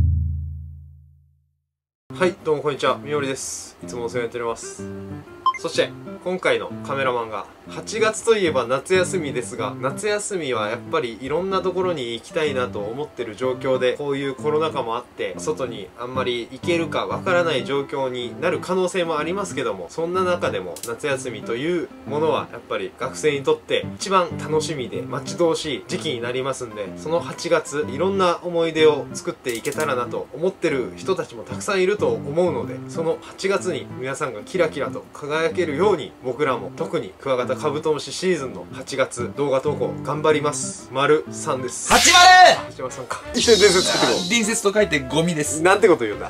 Speaker 1: はい、どうもこんにちは、みおりです。いつもお世話になっております。そして今回のカメラマンが、8月といえば夏休みですが、夏休みはやっぱりいろんなところに行きたいなと思ってる状況で、こういうコロナ禍もあって外にあんまり行けるかわからない状況になる可能性もありますけども、そんな中でも夏休みというものはやっぱり学生にとって一番楽しみで待ち遠しい時期になりますんで、その8月いろんな思い出を作っていけたらなと思ってる人たちもたくさんいると思うので、その8月に皆さんがキラキラと輝けるように、僕らも特にクワガタカブトムシシーズンの8月動画投稿頑張ります。丸3です。
Speaker 5: 8丸
Speaker 1: さんか。一緒に伝説作ってこう。
Speaker 5: 隣接と書いてゴミです。
Speaker 1: なんてこと言うんだ。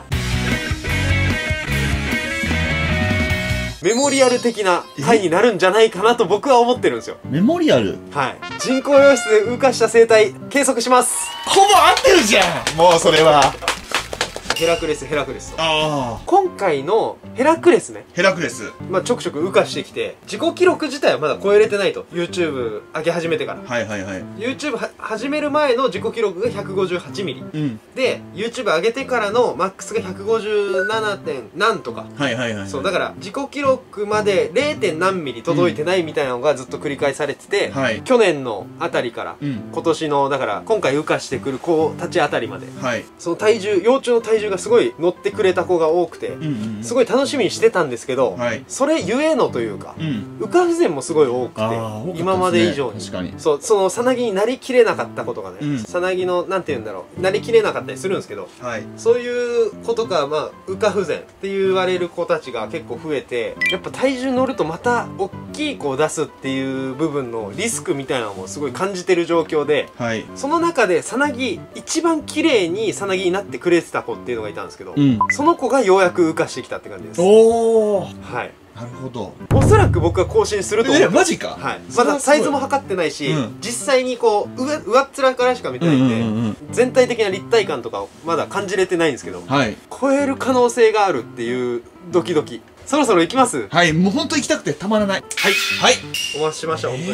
Speaker 1: メモリアル的な回になるんじゃないかなと僕は思ってるんですよ。
Speaker 4: メモリアル。
Speaker 1: はい。人工洋室で羽化した生態計測します。
Speaker 5: ほぼ合ってるじゃん。もうそれは。
Speaker 1: ヘラクレス。
Speaker 4: ああ。
Speaker 1: 今回のヘラクレスね。
Speaker 4: ヘラクレス。
Speaker 1: まあちょくちょく羽化してきて、自己記録自体はまだ超えれてないと。YouTube 上げ始めてから。
Speaker 4: はいはいはい。
Speaker 1: YouTube 始める前の自己記録が158ミリ。で、YouTube 上げてからのマックスが157点何とか。
Speaker 4: はいはいはい。
Speaker 1: そう、だから自己記録まで 0. 点何ミリ届いてないみたいなのがずっと繰り返されてて、去年のあたりから、今年の、だから今回羽化してくる子たちあたりまで、その体重、幼虫の体重がすごい乗ってくれた子が多くて、すごい楽しみにしてたんですけど、それゆえのというか、羽化不全もすごい多くて、今まで以上に。そう、そのさなぎになりきれなかったことがね、さなぎの、なんて言うんだろう、なりきれなかったりするんですけど、そういうことが、まあ、羽化不全って言われる子たちが結構増えて、やっぱ体重乗るとまた大きい子を出すっていう部分のリスクみたいなのもすごい感じてる状況で、その中でさなぎ、一番綺麗にさなぎになってくれてた子っていうのがいたんですけど、その子がようやく羽化してきたって感じです。
Speaker 4: おお。
Speaker 1: はい。
Speaker 4: なるほど。
Speaker 1: おそらく僕は更新すると思う。
Speaker 4: マジか。
Speaker 1: はい。まだサイズも測ってないし、実際にこう上っ面からしか見てないんで、全体的な立体感とかまだ感じれてないんですけど、超える可能性があるっていうドキドキ。そろそろ行きます。
Speaker 4: はい、もう本当行きたくてたまらない。はい。
Speaker 1: お待ちしました、本当に。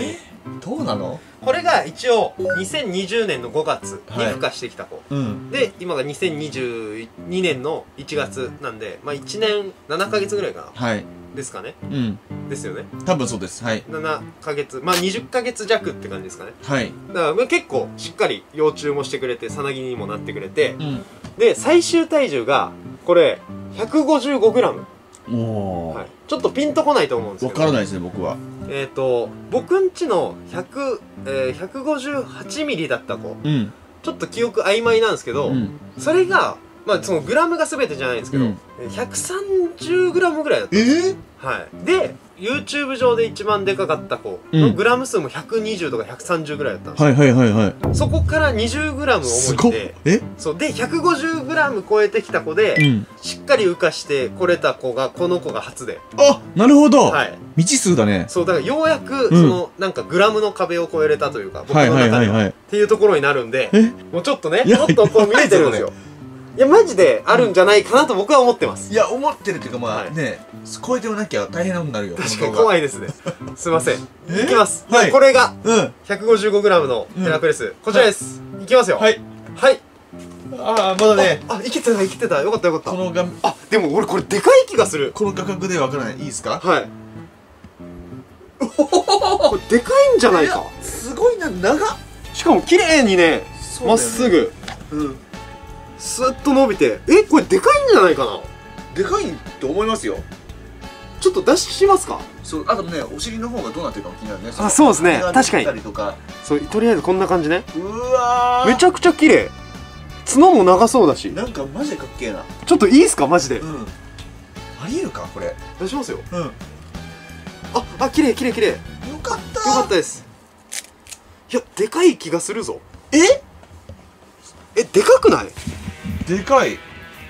Speaker 5: どうなの？
Speaker 1: これが一応2020年の5月に孵化してきた子、
Speaker 5: うん。
Speaker 1: で今が2022年の1月なんで、まあ1年7ヶ月ぐらいかな
Speaker 5: はい。
Speaker 1: ですかね。
Speaker 5: うん。
Speaker 1: ですよね。
Speaker 5: 多分そうです。はい。
Speaker 1: 7ヶ月、まあ20ヶ月弱って感じですかね。
Speaker 5: はい。
Speaker 1: だからまあ結構しっかり幼虫もしてくれて、さなぎにもなってくれて、
Speaker 5: うん。
Speaker 1: で最終体重がこれ 155g、
Speaker 5: も
Speaker 1: はい、ちょっとピンとこないと思うんです
Speaker 5: う、
Speaker 1: けど、
Speaker 5: わからないですね、僕は。
Speaker 1: 僕んちの158ミリだった子、
Speaker 5: うん。
Speaker 1: ちょっと記憶曖昧なんですけど、
Speaker 5: うん。
Speaker 1: それがまあそのグラムが全てじゃないんですけど、
Speaker 5: うん
Speaker 1: 130グラムぐらいだったんです。はい。で YouTube 上で一番でかかった子のグラム数も120とか130ぐらいだったんですよ、
Speaker 5: はいはいはいはい。
Speaker 1: そこから20グラム
Speaker 5: すごっ。
Speaker 1: 重いんで、
Speaker 5: え？
Speaker 1: そうで150グラム超えてきた子で、
Speaker 5: うん。
Speaker 1: しっかり浮かしてこれた子がこの子が初で、
Speaker 5: あ、なるほど。
Speaker 1: はい
Speaker 5: 未知数だね。
Speaker 1: そうだからようやくそ
Speaker 5: うん
Speaker 1: のなんかグラムの壁を超えれたというか、僕
Speaker 5: はい
Speaker 1: の中では
Speaker 5: はいはいはい。
Speaker 1: っていうところになるんで、
Speaker 5: え？
Speaker 1: もうちょっとね
Speaker 5: いや
Speaker 1: もっとこう見れてるんですよ。いやマジであるんじゃないかなと僕は思ってます。
Speaker 5: いや、思ってるっていうか、ま
Speaker 1: はい
Speaker 5: あね、超えてもなきゃ大変なことになるよ。
Speaker 1: 確かに
Speaker 5: い。
Speaker 1: 怖いですね。すいません。いきます。
Speaker 5: はい
Speaker 1: でこれが
Speaker 5: うん。
Speaker 1: 155g のヘラクレス、こちらです。いきますよ。
Speaker 5: はい。
Speaker 1: はい。
Speaker 5: ああ、まだね、
Speaker 1: あ、生きてた生きてた。よかったよかった。
Speaker 5: この
Speaker 1: あ、でも俺これでかい気がする。
Speaker 5: この画角でわからない。いいですか？
Speaker 1: はい。これでかいんじゃないか。
Speaker 5: すごいな、長っ。
Speaker 1: しかも綺麗にね、まっすぐ
Speaker 5: うん。
Speaker 1: スッと伸びて、これでかいんじゃないかな。
Speaker 5: でかいと思いますよ。
Speaker 1: ちょっと出しますか。
Speaker 5: そう、あとね、お尻の方がどうなってるかも気になるね。
Speaker 1: あそうですね
Speaker 5: 羽が
Speaker 1: 確かに
Speaker 5: 出たりとか。
Speaker 1: そう、とりあえずこんな感じね。
Speaker 5: うわー。
Speaker 1: めちゃくちゃ綺麗。角も長そうだし。
Speaker 5: なんかマジでかっけえな。
Speaker 1: ちょっといいですかマジで。
Speaker 5: うん。ありえるかこれ。
Speaker 1: 出しますよ。
Speaker 5: うん。よ
Speaker 1: あ、綺麗綺麗綺麗。よ
Speaker 5: かった
Speaker 1: かったです。いや、でかい気がするぞ。
Speaker 5: え？
Speaker 1: でかくない？
Speaker 5: でかい。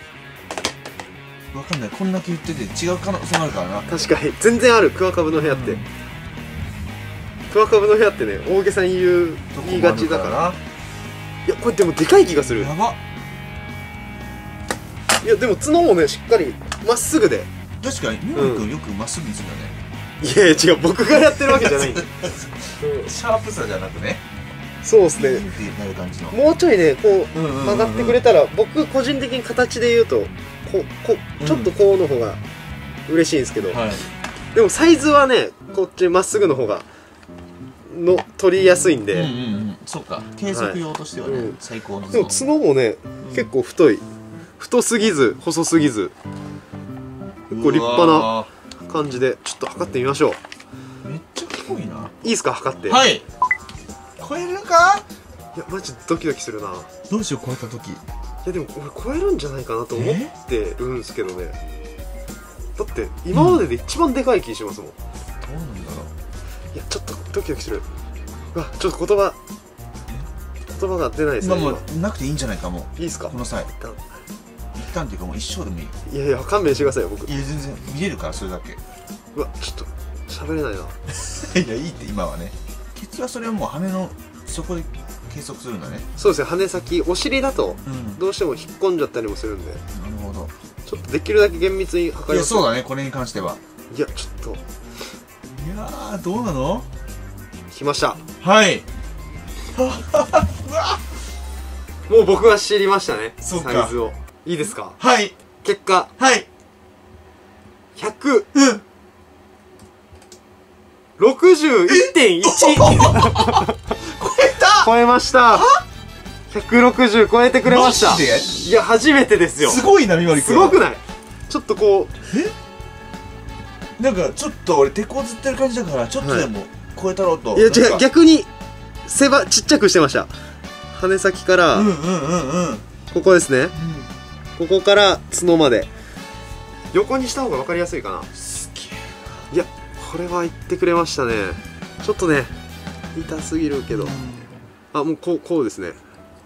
Speaker 5: わかんない。こんだけ言ってて違う可能性もあるからな。
Speaker 1: 確かに全然ある。クワカブの部屋って、クワカブの部屋ってね、大げさに言いがちだから。
Speaker 5: な。
Speaker 1: いや、これでもでかい気がする。
Speaker 5: やば。
Speaker 1: いや、でも角もね、しっかりまっすぐで。
Speaker 5: 確かにミモリ君よくまっすぐにするよね。
Speaker 1: いやいや違う、僕がやってるわけじゃないんで
Speaker 5: シャープさじゃなくね。
Speaker 1: そうですね。
Speaker 5: ピンってなる感じの。
Speaker 1: もうちょいね、こう
Speaker 5: うんうんうんうん
Speaker 1: 曲がってくれたら、僕個人的に形で言うとちょっとこうの方が嬉しいんですけど、
Speaker 5: はい。
Speaker 1: でもサイズはね、こっちまっすぐの方が取りやすいんで、
Speaker 5: うんうんうん。そうか。計測用としてはね、
Speaker 1: うん
Speaker 5: 最高の。
Speaker 1: でも角もね、結構太すぎず細すぎず結構立派な
Speaker 5: な。
Speaker 1: 感じで、ちょっと測ってみましょう。
Speaker 5: めっちゃすごいな。
Speaker 1: いいですか、測って。
Speaker 5: はい。超えるか？
Speaker 1: いやマジドキドキするな。い
Speaker 5: どうしよう超えた時。
Speaker 1: やでも俺超えるんじゃないかなと思ってるんですけどね。だって今までで一番でかい気しますもん。
Speaker 5: どうなんだろ
Speaker 1: いやちょっとドキドキする。うわ、ちょっと言葉が出ないです
Speaker 5: う。
Speaker 1: ね。
Speaker 5: まあもうなくていいんじゃないかも。
Speaker 1: いいですか
Speaker 5: この際。
Speaker 1: 一旦。
Speaker 5: 一旦っていうかもう一生でもいいよ。
Speaker 1: いやいや勘弁してくださいよ僕。
Speaker 5: いや全然見れるからそれだけ。
Speaker 1: うわちょっと喋れないな。
Speaker 5: いやいいって今はね。ケツはそれはもう羽の底で計測するんだね。
Speaker 1: そうですね、羽先お尻だと
Speaker 5: うん。
Speaker 1: どうしても引っ込んじゃったりもするんで、
Speaker 5: なるほど。
Speaker 1: ちょっとできるだけ厳密に測
Speaker 5: いや
Speaker 1: ります。
Speaker 5: そうだねこれに関しては。
Speaker 1: いやちょっと
Speaker 5: いやーどうなの？
Speaker 1: 来ました。
Speaker 5: はい。
Speaker 1: もう僕は知りましたね、
Speaker 5: そうか
Speaker 1: サイズを。いいですか。
Speaker 5: はい
Speaker 1: 結果
Speaker 5: はい。
Speaker 1: 161.1
Speaker 5: うん。
Speaker 1: 超えました。160超えてくれました。
Speaker 5: マジで？
Speaker 1: いや初めてですよ。
Speaker 5: すごいなみまりくん。
Speaker 1: すごくない？ちょっとこ
Speaker 5: なんかちょっと俺手こずってる感じだからちょっとでも超えたろうと。
Speaker 1: う、いや違う、
Speaker 5: なんか
Speaker 1: 逆にちっちゃくしてました。羽先から
Speaker 5: うんうんうんうん。
Speaker 1: ここですね、ここから角まで横にした方が分かりやすいかな。
Speaker 5: すげえ。
Speaker 1: いやこれは言ってくれましたね。ちょっとね痛すぎるけど、あ、もうこうですね。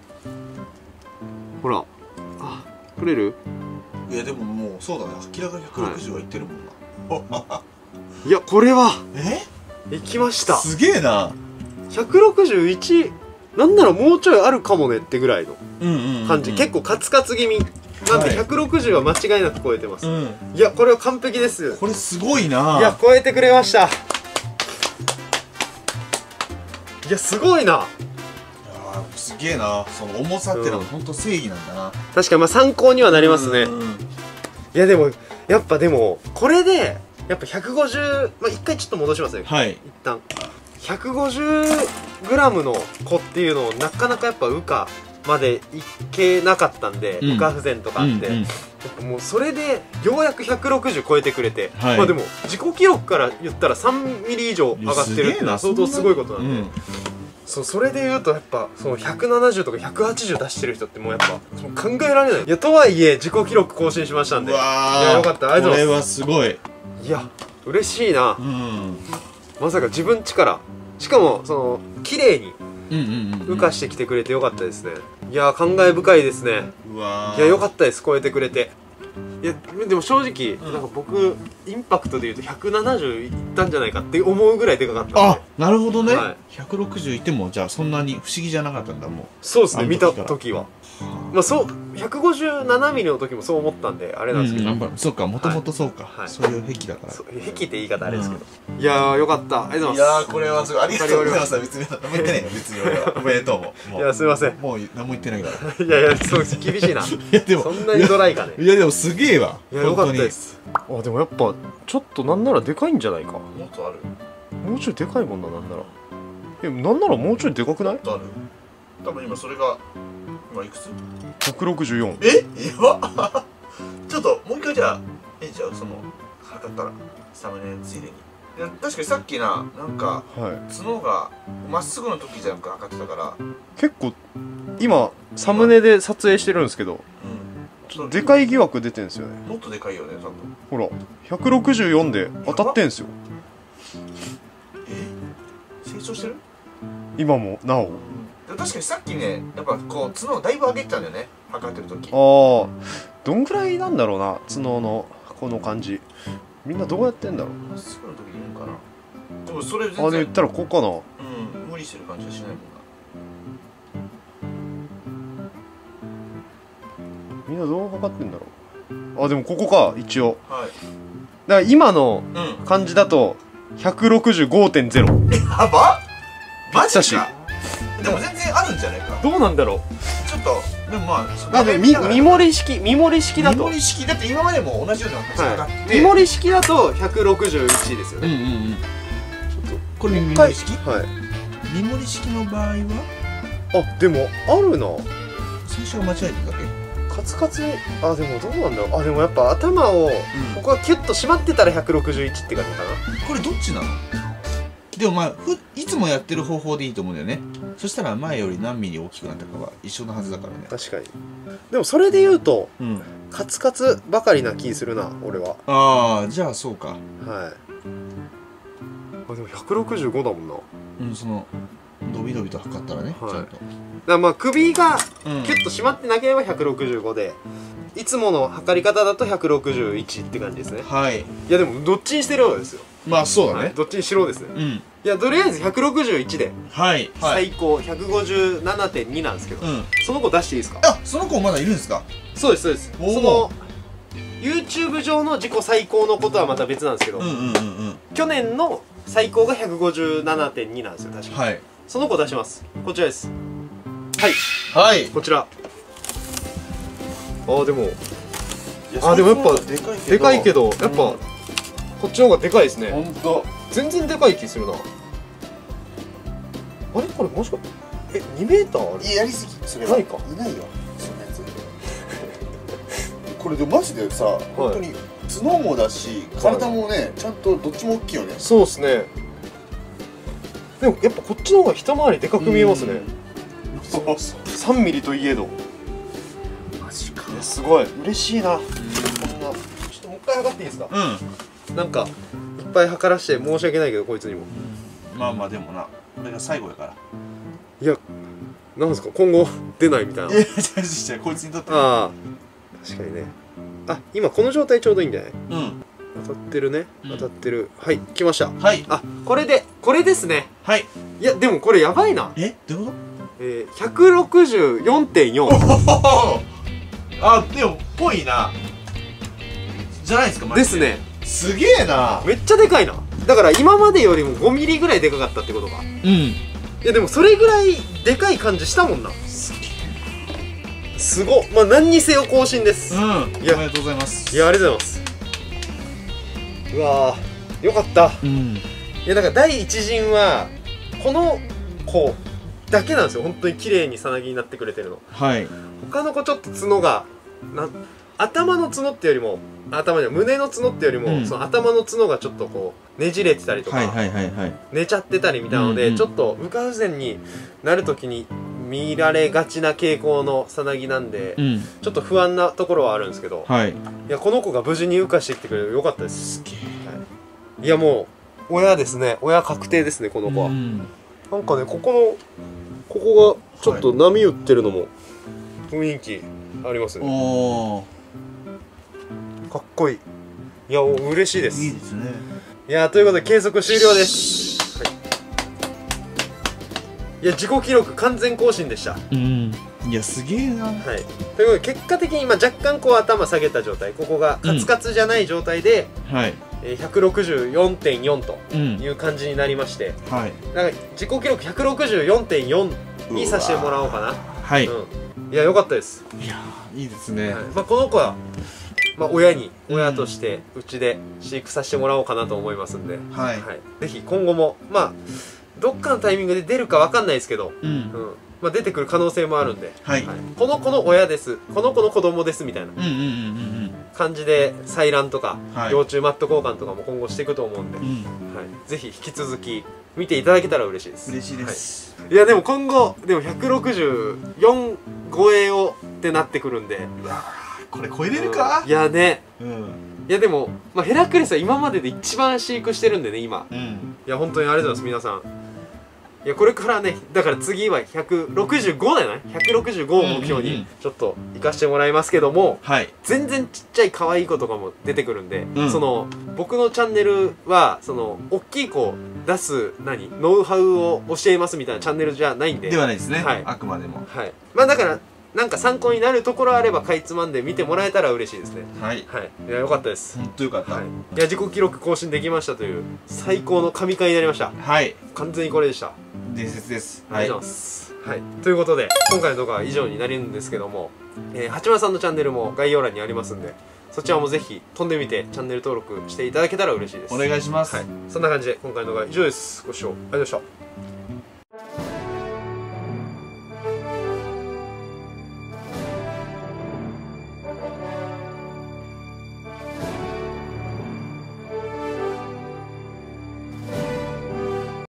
Speaker 1: ほら、あ、取れる？
Speaker 5: いやでももうそうだね明らかに160はいってるもんな。
Speaker 1: いやこれは
Speaker 5: え？
Speaker 1: いきました。
Speaker 5: すげえな。
Speaker 1: 161、なんならもうちょいあるかもねってぐらいの
Speaker 5: うんうん。
Speaker 1: 感じ、結構カツカツ気味なんで、
Speaker 5: はい
Speaker 1: 160は間違いなく超えてます。
Speaker 5: うん。
Speaker 1: いやこれは完璧です。
Speaker 5: これすごいな。
Speaker 1: いや超えてくれました。 いやすごいな。
Speaker 5: すげえな、その重さってのは本当正義なんだな。
Speaker 1: 確かにまあ参考にはなりますね。
Speaker 5: うん
Speaker 1: いやでもやっぱでもこれでやっぱ150、まあ一回ちょっと戻しますね。
Speaker 5: はい。
Speaker 1: 一旦 150g の子っていうのをなかなかやっぱ羽化までいけなかったんで、
Speaker 5: うん
Speaker 1: 羽化不全とかあって、
Speaker 5: うんうん
Speaker 1: やっぱもうそれでようやく160超えてくれて、
Speaker 5: はい
Speaker 1: まあでも自己記録から言ったら3ミリ以上上がってるっていうのは相当すごいことなんで、そうそれで言うとやっぱその170とか180出してる人ってもうやっぱその考えられない。いやとはいえ自己記録更新しましたんで、
Speaker 5: うわー、
Speaker 1: いやよかったありがとうございます。
Speaker 5: これはすごい。
Speaker 1: いや嬉しいな、
Speaker 5: うん
Speaker 1: まさか自分力、しかもその綺麗に
Speaker 5: うん
Speaker 1: 羽化してきてくれてよかったですね。いや感慨深いですね。
Speaker 5: うわー、
Speaker 1: いやよかったです、超えてくれて。いやでも正直、なんか僕インパクトでいうと170いったんじゃないかって思うぐらいでかかったんで。
Speaker 5: あ、なるほどね、
Speaker 1: はい
Speaker 5: 160いてもじゃあそんなに不思議じゃなかったんだ。も
Speaker 1: そうですね、見た
Speaker 5: あの時から
Speaker 1: 時はまあそう157ミリの時もそう思ったんであれ
Speaker 5: う、
Speaker 1: なんですけど、
Speaker 5: やっぱそうか、もともとそうか、
Speaker 1: はい
Speaker 5: そういう癖だから。
Speaker 1: そう壁って言い方あれですけど、いやーよかった、ありがとうございます。
Speaker 5: これはすごい、ありがとうございます。別に何も言ってないよ、別に俺は。おめでとうも。
Speaker 1: いやすいません、
Speaker 5: もう何も言ってないから。
Speaker 1: いやいやそう厳しいな
Speaker 5: いやでも
Speaker 1: そんなにドライかね。
Speaker 5: いやでもすげえわ。
Speaker 1: いやよかったです。あでもやっぱちょっとなんならでかいんじゃないか。
Speaker 5: もっとある。
Speaker 1: もうちょいでかいもんな、なんならなんならもうちょいでかくない？
Speaker 5: もっとある。多分今それが今いくつ
Speaker 1: ？164。
Speaker 5: やばちょっともう一回じゃあじゃあその測ったらサムネついでに。いや確かにさっきなんか
Speaker 1: はい
Speaker 5: 角がまっすぐの時じゃなく測ってたから、
Speaker 1: 結構今サムネで撮影してるんですけど
Speaker 5: ちょっと
Speaker 1: でかい疑惑出てんですよね。
Speaker 5: もっとでかいよね多分。
Speaker 1: ほら164で当たってんすよ
Speaker 5: 成長してる。
Speaker 1: 今もなお。
Speaker 5: 確かにさっきねやっぱこう角をだいぶ上げてたんだよね、測ってる時。
Speaker 1: ああどんぐらいなんだろうな、角のこの感じ。みんなどうやってんだろう。
Speaker 5: まっすぐの時にいるのかな。でもそれ全然
Speaker 1: あで言ったらここかな。
Speaker 5: 無理してる感じはしないもんな。
Speaker 1: みんなどう測ってんだろう。あでもここか一応。
Speaker 5: はい。
Speaker 1: だから今の
Speaker 5: うん。
Speaker 1: 感じだと 165.0。
Speaker 5: やばマジ
Speaker 1: ぴったし
Speaker 5: か。でも全然あるんじゃないか。
Speaker 1: どうなんだろ
Speaker 5: ちょっとでもまあそ
Speaker 1: う。あでも見盛り式だと
Speaker 5: 見盛り式だって今までも同じような形があって、
Speaker 1: 見盛り式だと161ですよね。
Speaker 5: うんこれ見
Speaker 1: 一回
Speaker 5: 盛り式。
Speaker 1: はい。
Speaker 5: 見盛り式の場合は
Speaker 1: あでもあるな。
Speaker 5: 最初が間違えてるだけ。
Speaker 1: カツカツに。あでもどうなんだろう。あでもやっぱ頭をここがキュッと締まってたら161って感じかな。
Speaker 5: これどっちなの？でもまあいつもやってる方法でいいと思うんだよね。そしたら前より何ミリ大きくなったかは一緒のはずだからね。
Speaker 1: 確かに。でもそれで言うと
Speaker 5: うん。
Speaker 1: カツカツばかりな気するな俺は。
Speaker 5: ああじゃあそうか。
Speaker 1: はい。あでも165だもんな。
Speaker 5: うんその伸び伸びと測ったらね、
Speaker 1: はい
Speaker 5: ちゃんと。
Speaker 1: だからまあ首が
Speaker 5: うん
Speaker 1: キュッと締まってなければ165で、いつもの測り方だと161って感じですね。
Speaker 5: はい。
Speaker 1: いやでもどっちにしてるようですよ。
Speaker 5: まあそうだね。
Speaker 1: はいどっちにしろですね。
Speaker 5: うん。
Speaker 1: いやとりあえず161で
Speaker 5: はいはい。
Speaker 1: 最高 157.2 なんですけど、
Speaker 5: うん。
Speaker 1: その子出していいですか？
Speaker 5: あ、その子まだいるんですか？
Speaker 1: そうですそうです。
Speaker 5: おー
Speaker 1: その YouTube 上の自己最高のことはまた別なんですけど、
Speaker 5: うん。
Speaker 1: 去年の最高が 157.2 なんですよ確か。
Speaker 5: はい。
Speaker 1: その子出します。こちらです。はい
Speaker 5: はい。
Speaker 1: こちら。あでもあでもやっぱでかいけどやっぱこっちの方がでかいですね。
Speaker 5: ほんと。
Speaker 1: 全然でかい気するな。あれこれもしか2メーターある？
Speaker 4: やりすぎそれ
Speaker 1: ないか。
Speaker 4: いないよそんなやつこれでもマジでさ、本当に角もだし体もねちゃんとどっちも大きいよね。
Speaker 1: そうですね。でもやっぱこっちの方が一回りでかく見えますね。
Speaker 4: そうそう
Speaker 1: 3ミリといえど。
Speaker 4: マジか。
Speaker 1: いやすごい嬉しいな。こんなちょっともう一回測っていいですか？
Speaker 5: うん。
Speaker 1: なんかいっぱい測らして申し訳ないけどこいつにも。
Speaker 5: まあまあでもな、これが最後やから。
Speaker 1: いやなんですか今後出ないみたいな。
Speaker 5: いや、じゃあこいつにとって。
Speaker 1: ああ確かにね。あ今この状態ちょうどいいんじゃない？
Speaker 5: うん。
Speaker 1: 当たってるね。
Speaker 5: うん
Speaker 1: 当たってる。はい来ました。
Speaker 5: はい。
Speaker 1: あこれですね。
Speaker 5: はい。
Speaker 1: いやでもこれやばいな。
Speaker 5: どういうこと
Speaker 1: 164.4。
Speaker 5: あ、でも、ぽいな。じゃないですか、マジ
Speaker 1: です。ね。
Speaker 5: すげえな。
Speaker 1: めっちゃでかいな。だから今までよりも5ミリぐらいでかかったってことか。
Speaker 5: うん。
Speaker 1: いやでもそれぐらいでかい感じしたもんな。すごっ。まあ何にせよ更新です。
Speaker 5: うん、
Speaker 1: いや
Speaker 5: おめでとうございます。
Speaker 1: いやありがとうございます。うわーよかった。
Speaker 2: うん
Speaker 1: いやだから第一陣はこの子だけなんですよ。本当に綺麗にさなぎになってくれてるの。
Speaker 2: はい
Speaker 1: 他の子ちょっと角が頭の角ってよりも胸の角ってよりも、
Speaker 2: うん、
Speaker 1: その頭の角がちょっとこうねじれてたりとか、
Speaker 2: はいはいはいはい、
Speaker 1: 寝ちゃってたりみたいなので、
Speaker 2: うんうん、
Speaker 1: ちょっと無花不全になるときに見られがちな傾向のさなぎなんで、
Speaker 2: うん、
Speaker 1: ちょっと不安なところはあるんですけど、
Speaker 2: はい、
Speaker 1: いやこの子が無事に羽化してきてくれてよかったです。すげえ、はい、いやもう親ですね。親確定ですねこの子は。
Speaker 2: うん、
Speaker 1: なんかねここがちょっと波打ってるのも雰囲気ありますね。
Speaker 2: おー
Speaker 1: かっこいい。いや嬉しいです。
Speaker 4: いいですね。
Speaker 1: いやということで計測終了です、はい、いや自己記録完全更新でした。
Speaker 2: うん、いやすげえな。
Speaker 1: はい、ということで結果的に今若干こう頭下げた状態、ここがカツカツじゃない状態で、
Speaker 2: はい、
Speaker 1: 164.4 と
Speaker 2: うん、
Speaker 1: いう感じになりまして、
Speaker 2: はい、
Speaker 1: なんか自己記録 164.4 にさせてもらおうかな。
Speaker 2: はい、
Speaker 1: うん、いや良かったです。
Speaker 2: いやいいですね。
Speaker 1: はい、まあ、この子は、まあ、親としてうちで飼育させてもらおうかなと思いますんで、
Speaker 4: はい。
Speaker 1: ぜひ今後もまあどっかのタイミングで出るかわかんないですけど、
Speaker 2: うん
Speaker 1: まあ、出てくる可能性もあるんで、
Speaker 4: はい
Speaker 1: この子の親です、この子の子供ですみたいな
Speaker 2: うんうんうん
Speaker 1: 感じで採卵とか、
Speaker 2: はい
Speaker 1: 幼虫マット交換とかも今後していくと思うんで、
Speaker 2: うんうん
Speaker 1: はい、ぜひ引き続き見ていただけたら嬉しいです。
Speaker 4: 嬉しいです。
Speaker 1: はい、いやでも今後でも164超えをってなってくるんで、
Speaker 4: これ超えれるか
Speaker 1: い？やね、
Speaker 4: うん。
Speaker 1: いやでも、まあ、ヘラクレスは今までで一番飼育してるんでね今。
Speaker 4: うん。
Speaker 1: いや本当にありがとうございます皆さん。いやこれからね、だから次は165だよね。165を目標にちょっと行かしてもらいますけども、
Speaker 2: はい、
Speaker 1: 全然ちっちゃい可愛い子とかも出てくるんで、
Speaker 2: うん
Speaker 1: その僕のチャンネルはその大きい子を出すノウハウを教えますみたいなチャンネルじゃないんで、
Speaker 2: ではないですね、
Speaker 1: はい
Speaker 2: あくまでも。
Speaker 1: はい、まあだからなんか参考になるところあればかいつまんで見てもらえたら嬉しいですね。
Speaker 2: はい、
Speaker 1: はい、いやよかったです。
Speaker 2: ほんとよかった。
Speaker 1: はい、いや自己記録更新できましたという最高の神回になりました。
Speaker 2: はい、
Speaker 1: 完全にこれでした。
Speaker 2: 伝説です。
Speaker 1: ありがとうございます。はい、ということで今回の動画は以上になるんですけども、八幡さんのチャンネルも概要欄にありますんで、そちらもぜひ飛んでみてチャンネル登録していただけたら嬉しいです。
Speaker 2: お願いします。
Speaker 1: はい、そんな感じで今回の動画は以上です。ご視聴ありがとうございました。